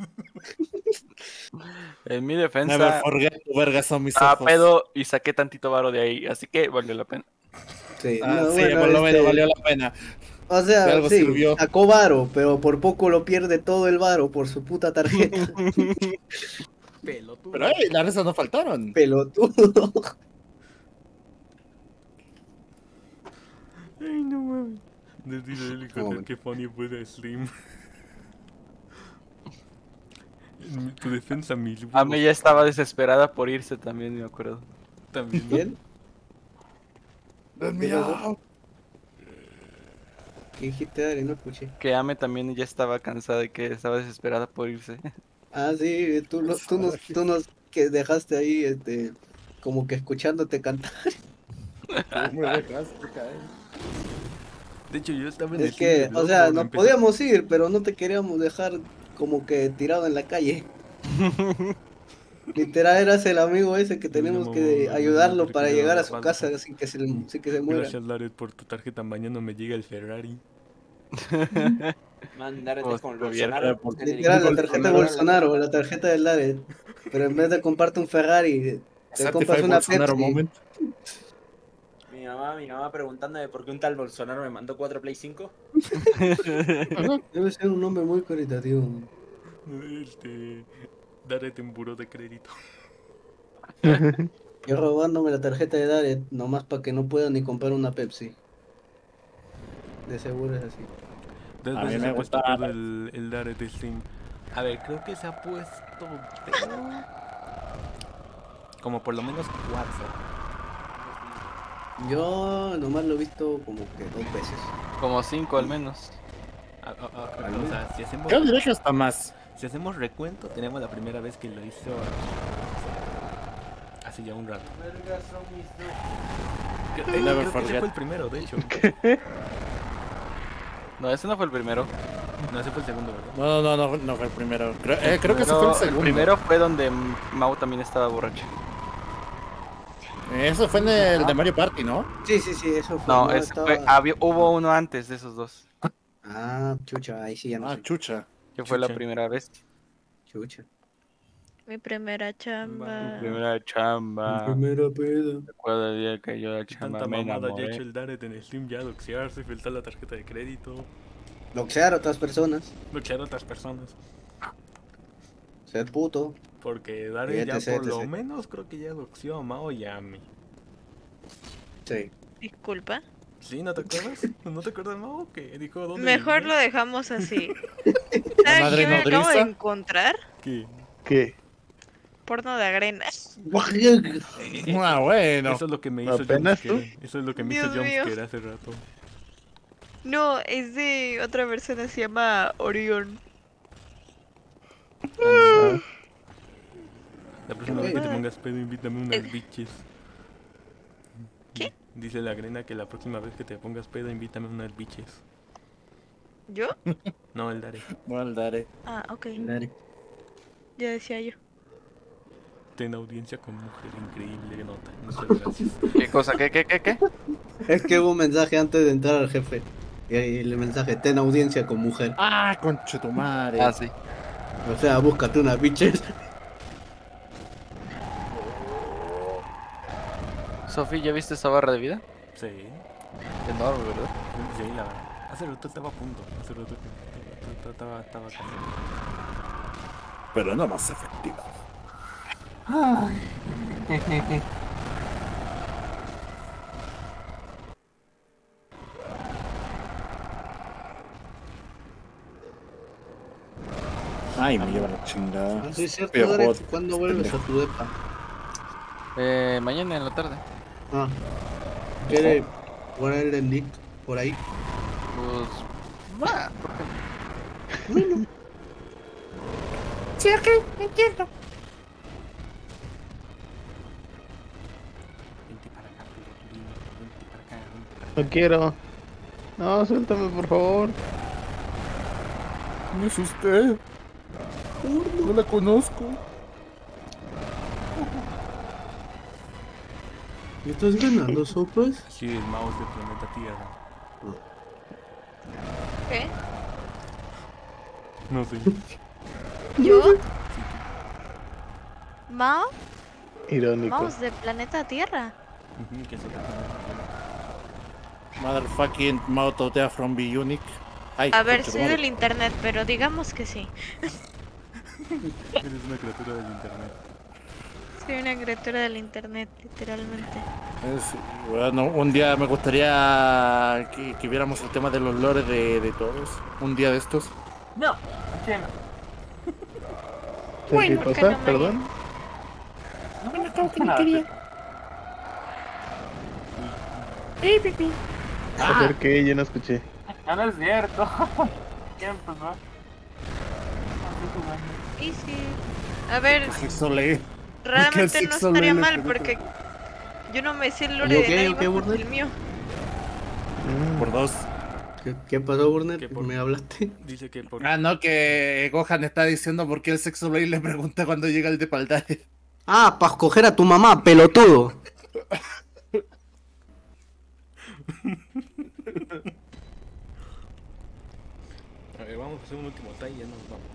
En mi Never defensa, forget, vergas son mis a ojos. pedo y saqué tantito varo de ahí, así que valió la pena. Sí, Ah, no, sí, bueno, por lo este, menos valió la pena. O De sea, algo sí, sirvió. sacó varo, pero por poco lo pierde todo el varo por su puta tarjeta. Pelotudo. Pero hey, las risas no faltaron. Pelotudo. Ay, no mames. Decirle el No, con que funny puede Slim. En tu defensa, mi A mí ya estaba desesperada por irse también, me acuerdo. también. ¿no? ¿Quién? Let ¿Qué me pasó? out. ¿Qué dijiste, Dale? No escuché. Que Ame también ya estaba cansada y que estaba desesperada por irse. Ah, sí, tú, lo- tú, nos, tú nos que dejaste ahí, este, como que escuchándote cantar. ¿Cómo me dejaste caer? De hecho, yo estaba en Es el cine de que, o Bloodborne, sea, nos empecé- podíamos ir, pero no te queríamos dejar como que tirado en la calle. Literal eras el amigo ese que tenemos que no, ayudarlo no, para no, llegar a no, su no, casa no. sin que se, le- sin que se muera. Gracias, Lared, por tu tarjeta. Mañana me llega el Ferrari. Mandar Como con si Bolsonaro. tuviera- en el Literal, la equipo tarjeta de Bolsonaro, la tarjeta del Lared. Pero en vez de comprarte un Ferrari, te Certified compras una Bolsonaro Pepsi. moment. Mi mamá, mi mamá preguntándome por qué un tal Bolsonaro me mandó cuatro Play cinco. Debe ser un hombre muy caritativo. Este. Darete un buró de crédito. Yo robándome la tarjeta de Lared, nomás para que no pueda ni comprar una Pepsi. De seguro es así. Dos A mí veces me se ha puesto gusta- todo el, el Dared de Steam. A ver, creo que se ha puesto. pero- Como por lo menos cuatro. Yo nomás lo he visto como que dos veces. Como cinco al menos. A- a- a- o sea, si hacemos, Yo diría que hasta más. si hacemos recuento, tenemos la primera vez que lo hizo. Hace ya un rato. Que- eh, Never creo que ese forget. fue el primero, de hecho. No, ese no fue el primero. No, ese fue el segundo, ¿verdad? No, no, no, no fue el primero. Creo, eh, creo que ese fue Primero- el segundo. primero fue donde Mau también estaba borracho. Eso fue en el de Mario Party, ¿no? Sí, sí, sí, eso fue. No, no, ese estaba- fue, había, hubo uno antes de esos dos. Ah, chucha, ahí sí ya no Ah, sé. chucha. Que fue la Chucha. primera vez. Chucha. Mi primera chamba. Primera chamba. Primera peda. Recuerdo el día que yo la Tanta chamba me mamada ya ha enamoré. hecho el Dared en Steam, ya doxearse, filtrar la tarjeta de crédito, Doxear a otras personas. doxear a otras personas. Ser puto. Porque Dared ya etc, por lo etcétera. menos creo que ya doxió a Mao y a mí. Sí. Disculpa. ¿Sí? ¿No te acuerdas? ¿No te acuerdas, Mao? Que dijo dónde Mejor vivía? lo dejamos así. La ¿Sabes madre qué me acabo de nodriza. encontrar? ¿Qué? ¿Qué? Porno de arena. Ah, bueno. Eso es lo que me hizo ¿Apenas Jumpscare. Eso es lo que me hizo Dios mío. Jumpscare hace rato. No, es de otra persona, se llama Orión. Ah, próxima vez que te pongas pedo, invítame unas Eh. biches. ¿Qué? Dice la Grena que la próxima vez que te pongas pedo, invítame unas biches. ¿Yo? No, el Dare. No, el Dare. Ah, ok. Dale. Ya decía yo. Ten audiencia con mujer, increíble nota. Muchas gracias. ¿Qué cosa? ¿Qué, qué, qué, qué? Es que hubo un mensaje antes de entrar al jefe. Y ahí el mensaje, ten audiencia con mujer. Ah, conche tu madre. Ah, sí. O sea, búscate unas bitches. Sofi, ¿ya viste esa barra de vida? Sí, Enorme, ¿verdad? sí, la verdad. Hace rato estaba a punto. Hace rato que estaba, estaba casi. Pero no más efectivo. Ay, me lleva la chingada. Ah, sí, es cierto, Pero Dare, joder, ¿cuándo vuelves a tu depa? Eh, mañana en la tarde. Ah, ¿quiere ponerle el nick por ahí? Pues... va, ¿por qué no? Sí, ok, entiendo. Vente para acá, pelotudo, vente para acá, vente para acá. No quiero. No, suéltame, por favor. Me asusté. No la conozco. ¿Me estás ganando, sopas? Sí, el mouse del planeta Tierra. ¿Qué? No sé. ¿Yo? ¿Mao? Irónico. ¿Mouse de planeta Tierra? Ujú, que se Motherfucking Moto Dea from Be Unique. Ay, A ver, conche tu soy madre. del internet, pero digamos que sí. Eres una criatura del internet. Soy una criatura del internet, literalmente. Es- bueno, un día me gustaría que, que viéramos el tema de los lores de, de todos. Un día de estos. No, ¿qué no? ¿Qué Bueno, ¿por qué cosa? no, Maya? Perdón. No quería. A ver qué, yo no escuché. Ah, no es cierto. ¿Quién empezó? Y sí. A ver, Sexo lee. realmente no sexo estaría le- le mal pregunto. porque yo no me sé el lore ¿Y de ok, nadie ok, más más Burnet? que el mío. Mm. Por dos. ¿Qué, qué pasó, Burnett? ¿Qué por- ¿Me hablaste? Dice que por... Ah, no, que Gohan está diciendo por qué el sexo ley le pregunta cuando llega el de Paldare. Ah, para escoger a tu mamá, pelotudo. A ver, vamos a hacer un último try y ya nos vamos.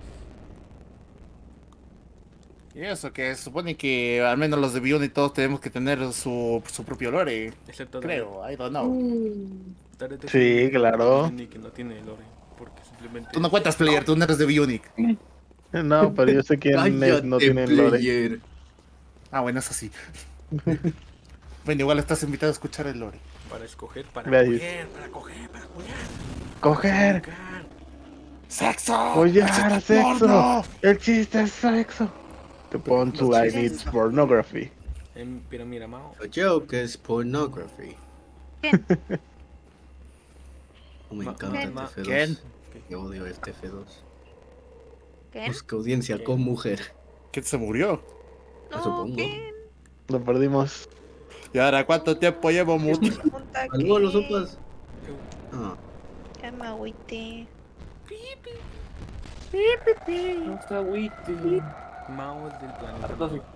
Y eso, que se supone que al menos los de Bion y todos tenemos que tener su, su propio lore. Excepto Creo, I don't know. Dare te Sí, dice claro. que no tiene lore. Porque simplemente... Tú no cuentas, player, tú no eres de Bionic. No, pero yo sé que en Net no tienen lore. player. Ah, bueno, eso sí. Bueno, igual estás invitado a escuchar el lore. Para escoger, para Gracias. coger, para coger, para coger. Coger, Coger. ¡Sexo! follar, sexo. ¡Porno! El chiste es sexo. The punchline is pornography. Em, pero mira, Mao, The joke is pornography. ¿Quién? Oh, me Ma- encanta ¿Quién? este F dos. ¿Quién? Yo odio este F dos. ¿Qué? Busca audiencia ¿Quién? con mujer. ¿Quién se murió? No, supongo. ¿quién? Lo perdimos. ¿Y ahora cuánto tiempo llevo mucho? Pregunta ¿Algo los qué. sopas? Ah, Ya me agüité. No se agüite. Mao es del planeta. Harto sí.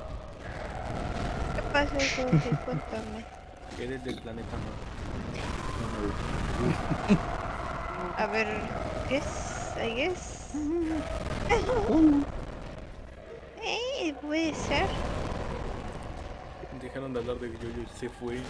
¿Qué pasa, Sofi? Cuéntame. Eres del planeta Mao. A ver, guess, I guess. Eh, puede ser. Dejaron de hablar de Yoyo y se fue.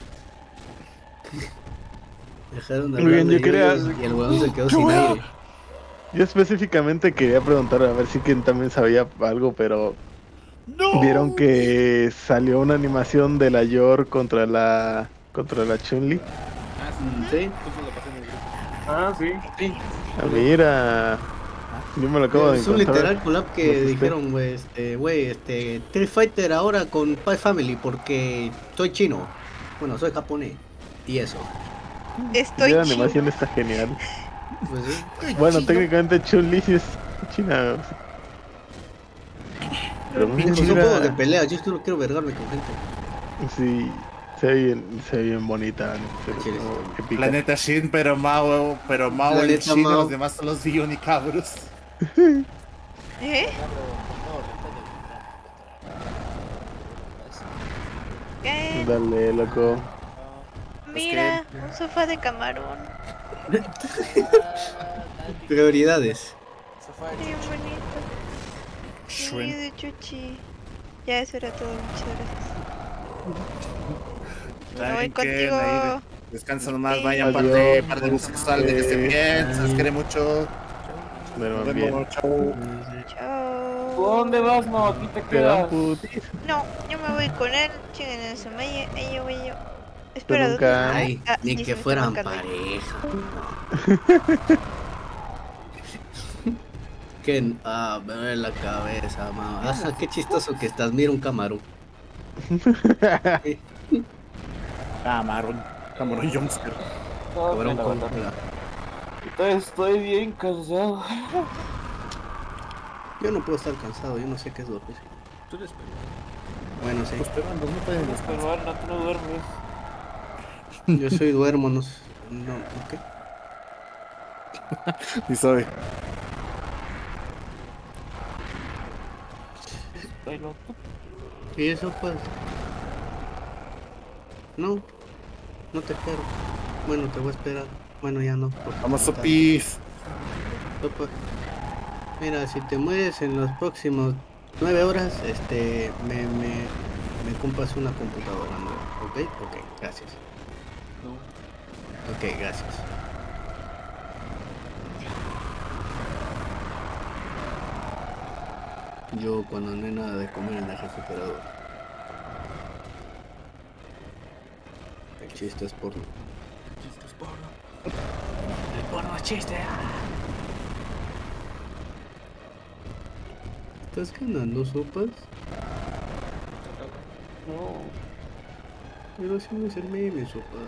dejaron de Muy hablar bien, de yo quería- yoyos y el weón se quedó sin aire. Yo específicamente quería preguntar a ver si quien también sabía algo, pero vieron que salió una animación de la Yor contra la contra la Chun-Li. Ah, sí. Sí. Justo lo pasé en el grupo. Ah, sí. Ah, mira, yo me lo acabo de Es un encontrar. literal collab que Lo que dijeron, güey, este, güey, este, Street Fighter ahora con Spy Family porque soy chino. Bueno, soy japonés. Y eso. Estoy Sí, la chino. animación está genial. Pues sí. Bueno, técnicamente Chun-Li sí es china. Pero muy Pinches son bonita. juegos de pelea, yo solo quiero vergarme con gente. Sí, se ve bien, se ve bien bonita. Se ve Sí, como sí. épica. Planeta Shin, pero Mao, pero Mao el Planeta Shin y Mao. los demás son los Bionicabros. ¿Eh? ¿Qué? Dale, loco. Mira, un sofá de camarón. Prioridades. Bien bonito. Sí, de chuchi. Ya, eso era todo. Muchas gracias. Me voy contigo. Descansa nomás, Sí. vayan par de, par de bisexual, de que estén bien, se les quiere mucho. Duerman Nos bien. vemos, chau. Chao. ¿Dónde vas? No, aquí te Quedan quedas. putis. No, yo me voy con él. Chinguen en su malle. Ahí yo voy yo. Espera, ¿dónde nunca- está? Ay, Ah, ni sí, que se me fueran está marcando. pareja. Que, ah, me duele la cabeza, mamá. Ah, qué chistoso que estás. Mira un camarón. Camarón, camarón Youngster. Camarón con cola. Estoy bien cansado. Yo no puedo estar cansado, yo no sé qué es dormir. Tú eres peor. Bueno, sí. Pues pero no pueden descansar. Pero no, tú no duermes. Yo soy duermo, no sé. No, ¿qué? Y sabe. Estoy loco. ¿Y eso pues? No, no te quiero. Bueno, te voy a esperar. Bueno, ya no. porque Vamos no a está- pis. Opa. Mira, si te mueres en los próximos nueve horas, este, me, me, me compras una computadora nueva, ¿ok? Ok, gracias. Ok, gracias. Yo cuando no hay nada de comer en la refrigeradora. El chiste es porno. Chistes porno. El porno es chiste. ¿Estás ganando sopas? No. Pero así no es el meme, sopa.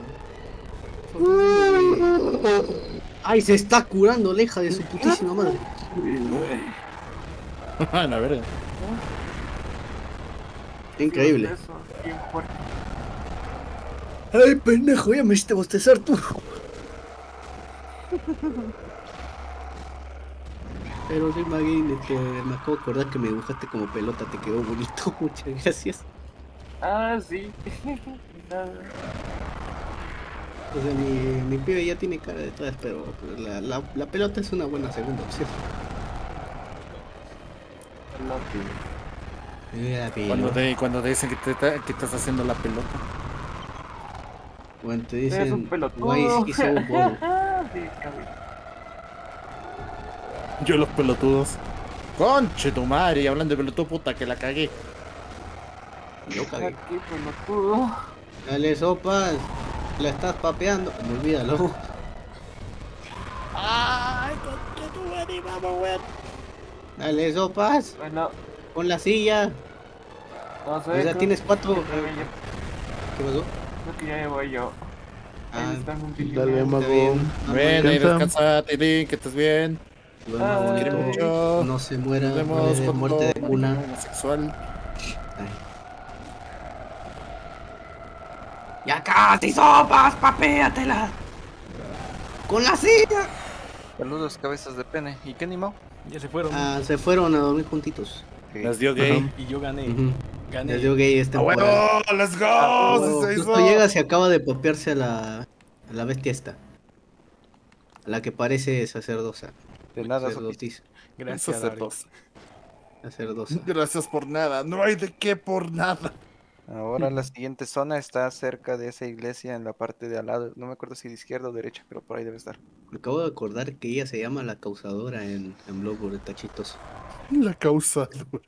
¡Ay, se está curando la hija de su putísima madre! A la verga. Increíble. Eso, bien fuerte. ¡Ay, pendejo! Ya me hiciste bostezar tú. Pero sí, Maggie, este, me acabo de acordar que me dibujaste como pelota, te quedó bonito. Muchas gracias. Ah, sí. Nada. O sea, mi, mi pibe ya tiene cara de todas, pero la, la, la pelota es una buena segunda opción. La Cuando pelota. te, cuando te dicen que, te, está- que estás haciendo la pelota. Cuando te Eres un dicen, pelotudo. why is he so bold? Sí, cabrón. Yo los pelotudos. Conche tu madre, y hablando de pelotudo, puta que la cagué. Yo cagué. Qué pelotudo. Dale, sopas. La estás papeando. No, olvídalo. Ay, conche tu madre, vamos, weón. Dale, sopas. Bueno, Con la silla. no sé. O sea, creo- tienes cuatro. creo que ya- ¿Qué pasó? Creo que ya me voy yo. Ahí Ah, están un Dale, está mago. bien. Ven, ahí Descansa. descansa, Tilín, que estés bien. Duerma Ay. bonito. Mucho. No se muera. Nos No vemos le dé con muerte de cuna. sexual. Ay. Ya casi sopas, papéatela. ¡Con la silla! Saludos, cabezas de pene. ¿Y qué animó? Ya se fueron. Ah, se fueron a dormir juntitos. Las dio gay. Y yo gané. Ujú. Gané. Les dio gay esta ¡Ah, bueno! ¡Let's go! Oh, ¡Se justo hizo! llega, se acaba de popearse a la, a la bestia esta. A la que parece sacerdosa. De nada, Sopi. Sacerdotisa. Gracias, Dari. Sacerdotes. Sacerdosa. Gracias por nada. No hay de qué por nada. Ahora la siguiente zona está cerca de esa iglesia en la parte de al lado. No me acuerdo si de izquierda o derecha, pero por ahí debe estar. Me acabo de acordar que ella se llama la causadora en, en Bloodborne, está chistoso. La causa.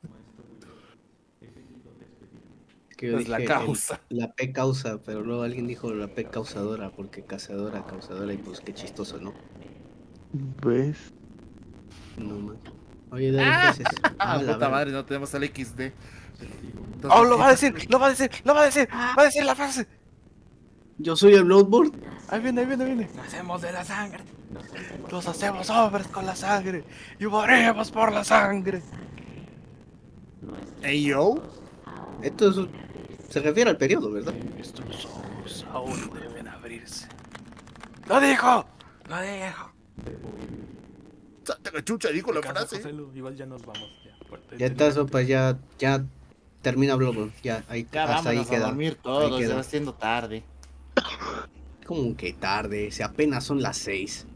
Que yo Es la dije el- causa. la P causa, pero luego alguien dijo la P causadora, porque cazadora, causadora, y pues qué chistoso, ¿no? ¿Ves? No más. Oye, dale, ¿qué haces? Ah, Ah, la puta verga. madre, no tenemos el X D. ¡Oh, lo va a decir! ¡Lo va a decir! ¡Lo va a decir! ¡Va a decir la frase! Yo soy el Bloodborne. Ahí viene, ahí viene, ahí viene. Nacemos de la sangre. Nos hacemos hombres con la sangre y moriremos por la sangre. Hey yo. Esto es- se refiere al periodo, ¿verdad? Estos ojos aún deben abrirse. ¡Lo dijo! ¡Lo dijo! Santa cachucha, dijo la Descansa, frase. Joselu, igual ya nos vamos. Ya, fuerte, Ya está, sopa, ya, ya termina Bloodborne. Ya, ahí, Ya hasta ahí vámonos a queda. dormir Ahí todos, queda. ya va siendo tarde. Como que tarde, si apenas son las seis.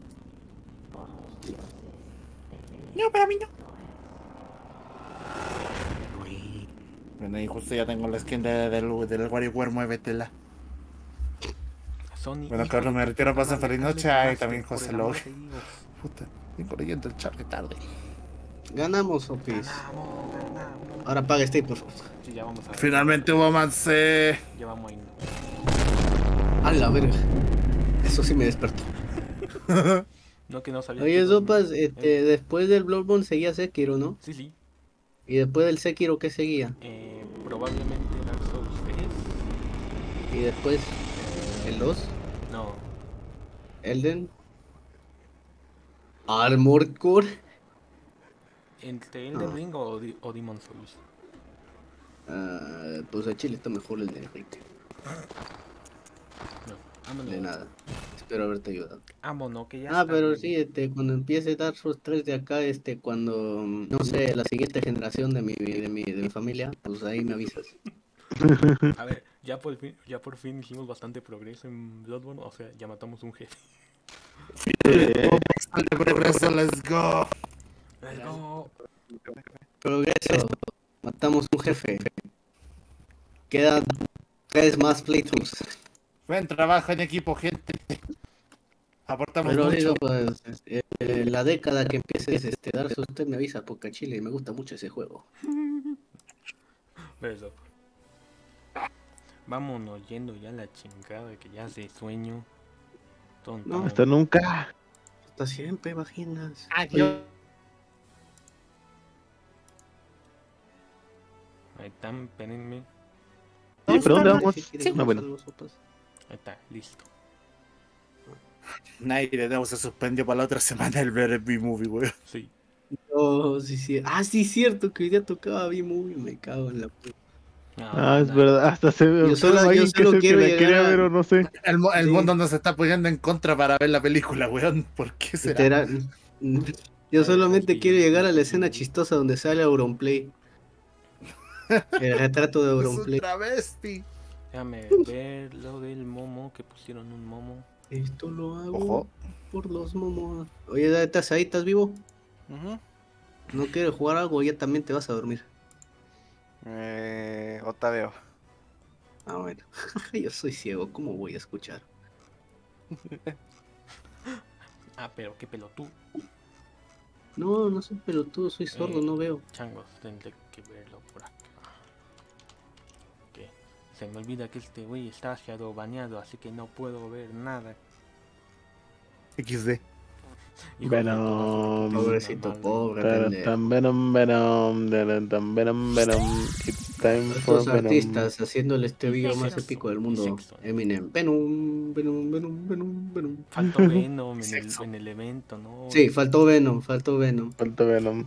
No, para mí no. Bueno, y justo ya tengo la skin de, del, del WarioWare, muévetela. Sony, Bueno, hijo Carlos, de me tu retiro, puta pasa madre, feliz hazle noche. Ay, ganaste, también por José el Log. amor de Dios. Puta, vengo leyendo el chat de tarde. Ganamos, Sopis. Ganamos, ganamos. Ahora paga este, por favor. Sí, ya vamos a ver. Finalmente hubo avance. Ya vamos ahí. A la verga. Eso sí me despertó. No, que no sabía. Oye, que Sopas, dormir. este, después del Bloodborne seguía Sekiro, ¿no? Sí, sí. Y después del Sekiro, ¿qué seguía? Eh, probablemente Dark Souls tres. Y después, el dos, No. Elden, Armored Core. ¿Entre Elden Ring o, Di- o Demon Souls? Ah, pues a Chile está mejor el de Enrique. No. Vámonos. De nada. Espero haberte ayudado. Vámonos, que ya Ah, está pero bien. sí, este, cuando empiece Dark Souls tres de acá, este, cuando, mm, no sé, la siguiente generación de mi, de mi, de mi familia, pues ahí me avisas. A ver, ya por fin, ya por fin hicimos bastante progreso en Bloodborne. O sea, ya matamos un jefe. De progreso, let's go. Let's go. Progreso. Matamos un jefe. Quedan tres más playthroughs. Buen trabajo en equipo, gente. Aportamos Pero mucho. digo, pues, este, eh, la década que empieces este, Dark Souls, usted me avisa, porque a Chile me gusta mucho ese juego. Beso. Vámonos yendo ya a la chingada, que ya hace sueño. Tonto. No, Hasta nunca. Hasta siempre, imaginas. Adiós. Ahí están, espérenme. Sí, pero ¿dónde vamos? Sí, No, bueno. Ahí está, listo. Nadie de nuevo se suspendió para la otra semana el ver el B-Movie, güey. Sí. Oh, sí, sí. Ah, sí, cierto, que hoy día tocaba B-Movie, me cago en la puta. No, Ah, es no. verdad. Hasta se ve. Yo solo- alguien yo que solo es el quiero que la llegar quería a- ver o no sé. El, mu- el Sí. mundo nos está apoyando en contra para ver la película, weón. ¿Por qué será? Literal. Yo Ay, solamente Dios quiero mío. llegar a la escena chistosa donde sale Auronplay. El retrato de Es un Auronplay. travesti. Déjame ver lo del momo, que pusieron un momo. Esto lo hago Ojo. por los momos. Oye, ¿estás ahí? ¿Estás vivo? Ujú. ¿No quieres jugar algo? Ya también te vas a dormir. Eh, otra veo. Ah, bueno. Yo soy ciego, ¿cómo voy a escuchar? Ah, pero qué pelotudo. No, no soy pelotudo, soy sordo, Eh, no veo. Changos, tendré que verlo por acá. Que se me olvida que este güey está shadow baneado, así que no puedo ver nada. equis de. Hijo de Venom. toda su putísima Pobrecito, madre. pobre Pero pendejo. tan Venom, Venom, tan tan Venom, Venom. It's time for Estos Venom. artistas haciéndole este video más Sexo. épico del mundo. Sexo. Eminem. Venom, Venom, Venom, Venom, Venom. Faltó Venom en el, Sexo. en el evento, ¿no? Sí, faltó Venom, faltó Venom. Falta Venom.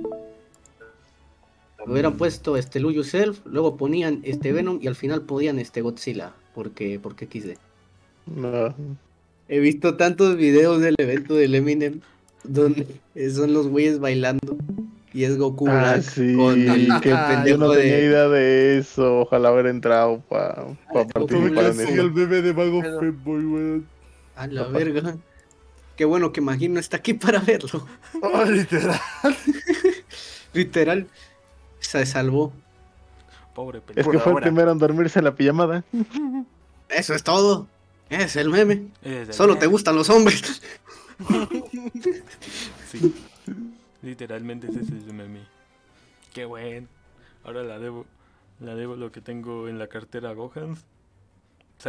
Hubieran puesto este Lose Yourself, luego ponían este Venom y al final podían este Godzilla, porque, porque quise. No. He visto tantos videos del evento del Eminem donde son los güeyes bailando y es Goku Ah, Black sí. con el, que el yo pendejo no tenía de... idea de eso. Ojalá haber entrado para pa participar en Sí, eso. el bebé de Mago Pero- Fanboy, weón. A la verga. Qué bueno que Magino está aquí para verlo. Oh, literal. Literal, se salvó. Pobre Es pelotudo. que Por fue el ahora. primero en dormirse en la pijamada. Eso es todo. Es el meme. Eres el Solo te meme. gustan los hombres. Sí. Literalmente ese es el meme. Qué bueno. Ahora la debo. La debo lo que tengo en la cartera a Gohans. Sí.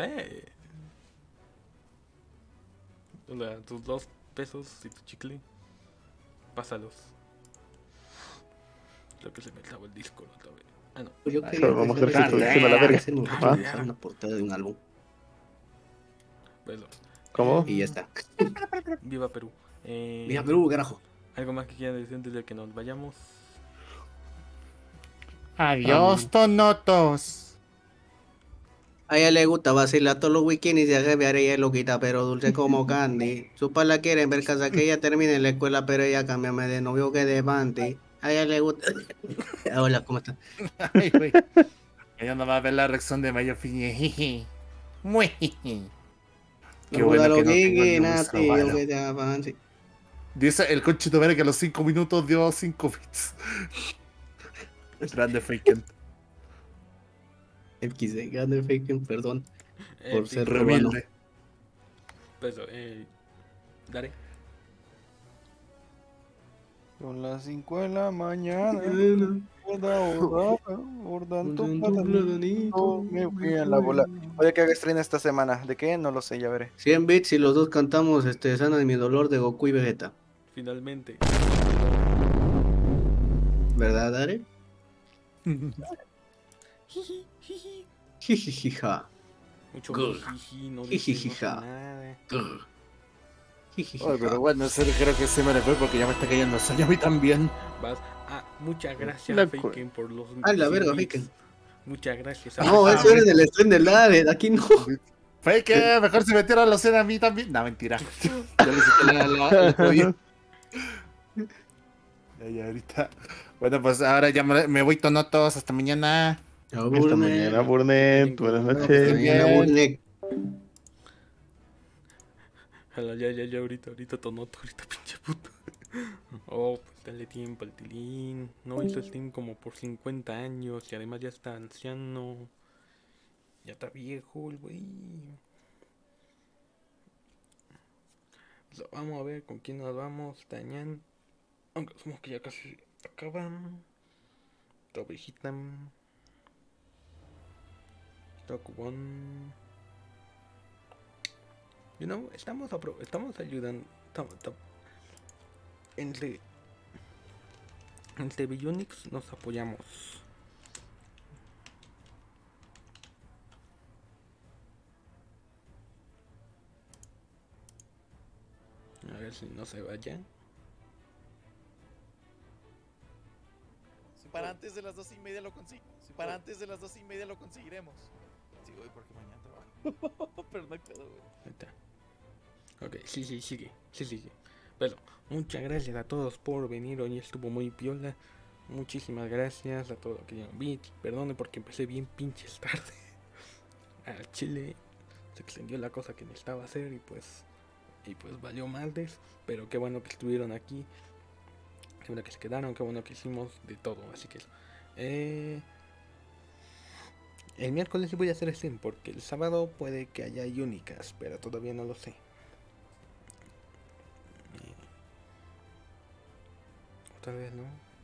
O sea, tus dos pesos y tu chicle. Pásalos. Creo que se me trabó el Discord otra vez. Ah, no. Yo Ay, quería vamos a que hacer sea- introducción a la verga. hacer un- Ah. hacer una portada de un álbum. Velo. ¿Cómo? Y ya está. Viva Perú. Eh, Mira, Perú, carajo. ¿Algo más que quieran decir antes de que nos vayamos? Adiós, tonotos. A ella le gusta vacilar todos los weekends y se hace ver ella es loquita, pero dulce como candy. Sus padres la quieren ver casa que ella termine en la escuela, pero ella cámbiame de novio que de panty. A ella le gusta. Hola, ¿cómo está? Ay, güey. Ella no va a ver la reacción de Mayo Fiñe. Muy. Qué bueno que no tengo el nuestro malo. Dice el conchito verde que a los cinco minutos dio cinco bits. Grande Faken. El quise, grande Faken, perdón. Eh, Por sí, ser Rebelde. romano. Pues, eh, Dare. Son las cinco de la mañana. Horda, horda, horda en tu platanito, me fui a la bola. Oye, ¿qué haga estrena esta semana? ¿De qué? No lo sé, ya veré. cien bits y los dos cantamos este, Sana de mi dolor de Goku y Vegeta. Finalmente. ¿Verdad, Dare? Jijijija. Mucho Grr. jiji, no dice Jijijija. nada. Jijijija. Ay, pero bueno, ese creo que se me le fue porque ya me está cayendo el sueño a mí también. Vas. Ah, muchas gracias, La Faken, por los. Ah, la verga, cien bits. Faken. Muchas gracias. No, eso era del stream del Dare, de aquí no. Fake, mejor se metieron a la cena a mí también. No, mentira. Yo le hice la, la, el pollo. Ya, ya, ahorita. Bueno, pues ahora ya me, me voy tonotos. Hasta mañana. Chao, Hasta Burnet. mañana, Burnet. Buenas Hasta noches. mañana, Burnet. Jala, ya, ya, ya, ahorita, ahorita, Tonoto, ahorita, pinche puto. Oh, pues dale tiempo al Tilín. No hizo Steam como por cincuenta años y además ya está anciano. Ya está viejo el güey. So, vamos a ver con quién nos vamos, Tañán. Aunque somos que ya casi acaban. Tovejita. Tokubon. You know, estamos, apro- estamos ayudando. tam- tam- entre. Entre Billunix nos apoyamos. A ver si no se vaya. Si para antes de las dos y media lo consigo. Si para antes de las dos y media lo conseguiremos. Sí, voy porque mañana trabajo. Pero no quedó, güey. Ahí está. Ok, sí, sí, sigue. Sí, sigue. Pero, muchas gracias a todos por venir. Hoy estuvo muy piola. Muchísimas gracias a todos los que dieron bits. Perdone porque empecé bien pinches tarde. Al chile se extendió la cosa que necesitaba hacer y pues. Y pues valió madres. Pero qué bueno que estuvieron aquí. Qué bueno que se quedaron. Qué bueno que hicimos de todo. Así que eso. Eh. El miércoles sí voy a hacer stream porque el sábado puede que haya únicas, pero todavía no lo sé. Eh, Otra vez no.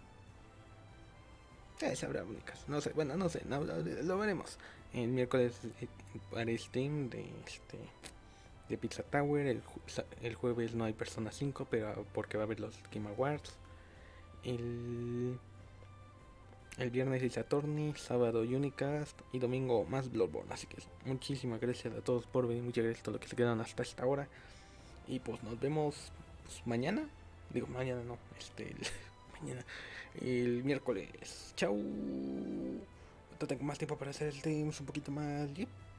Eh, se habrá únicas, no sé, bueno, no sé, no, lo, lo veremos. El miércoles eh, haré stream de este de Pizza Tower. El, ju- sa- el jueves no hay Persona cinco, pero porque va a haber los Game Awards. El El viernes el Saturni, sábado Unicast y domingo más Bloodborne. Así que muchísimas gracias a todos por venir, muchas gracias a todos los que se quedaron hasta esta hora. Y pues nos vemos pues, mañana. Digo, mañana no, este, el, mañana, el miércoles. Chau. Ahorita tengo más tiempo para hacer el stream un poquito más. Yep.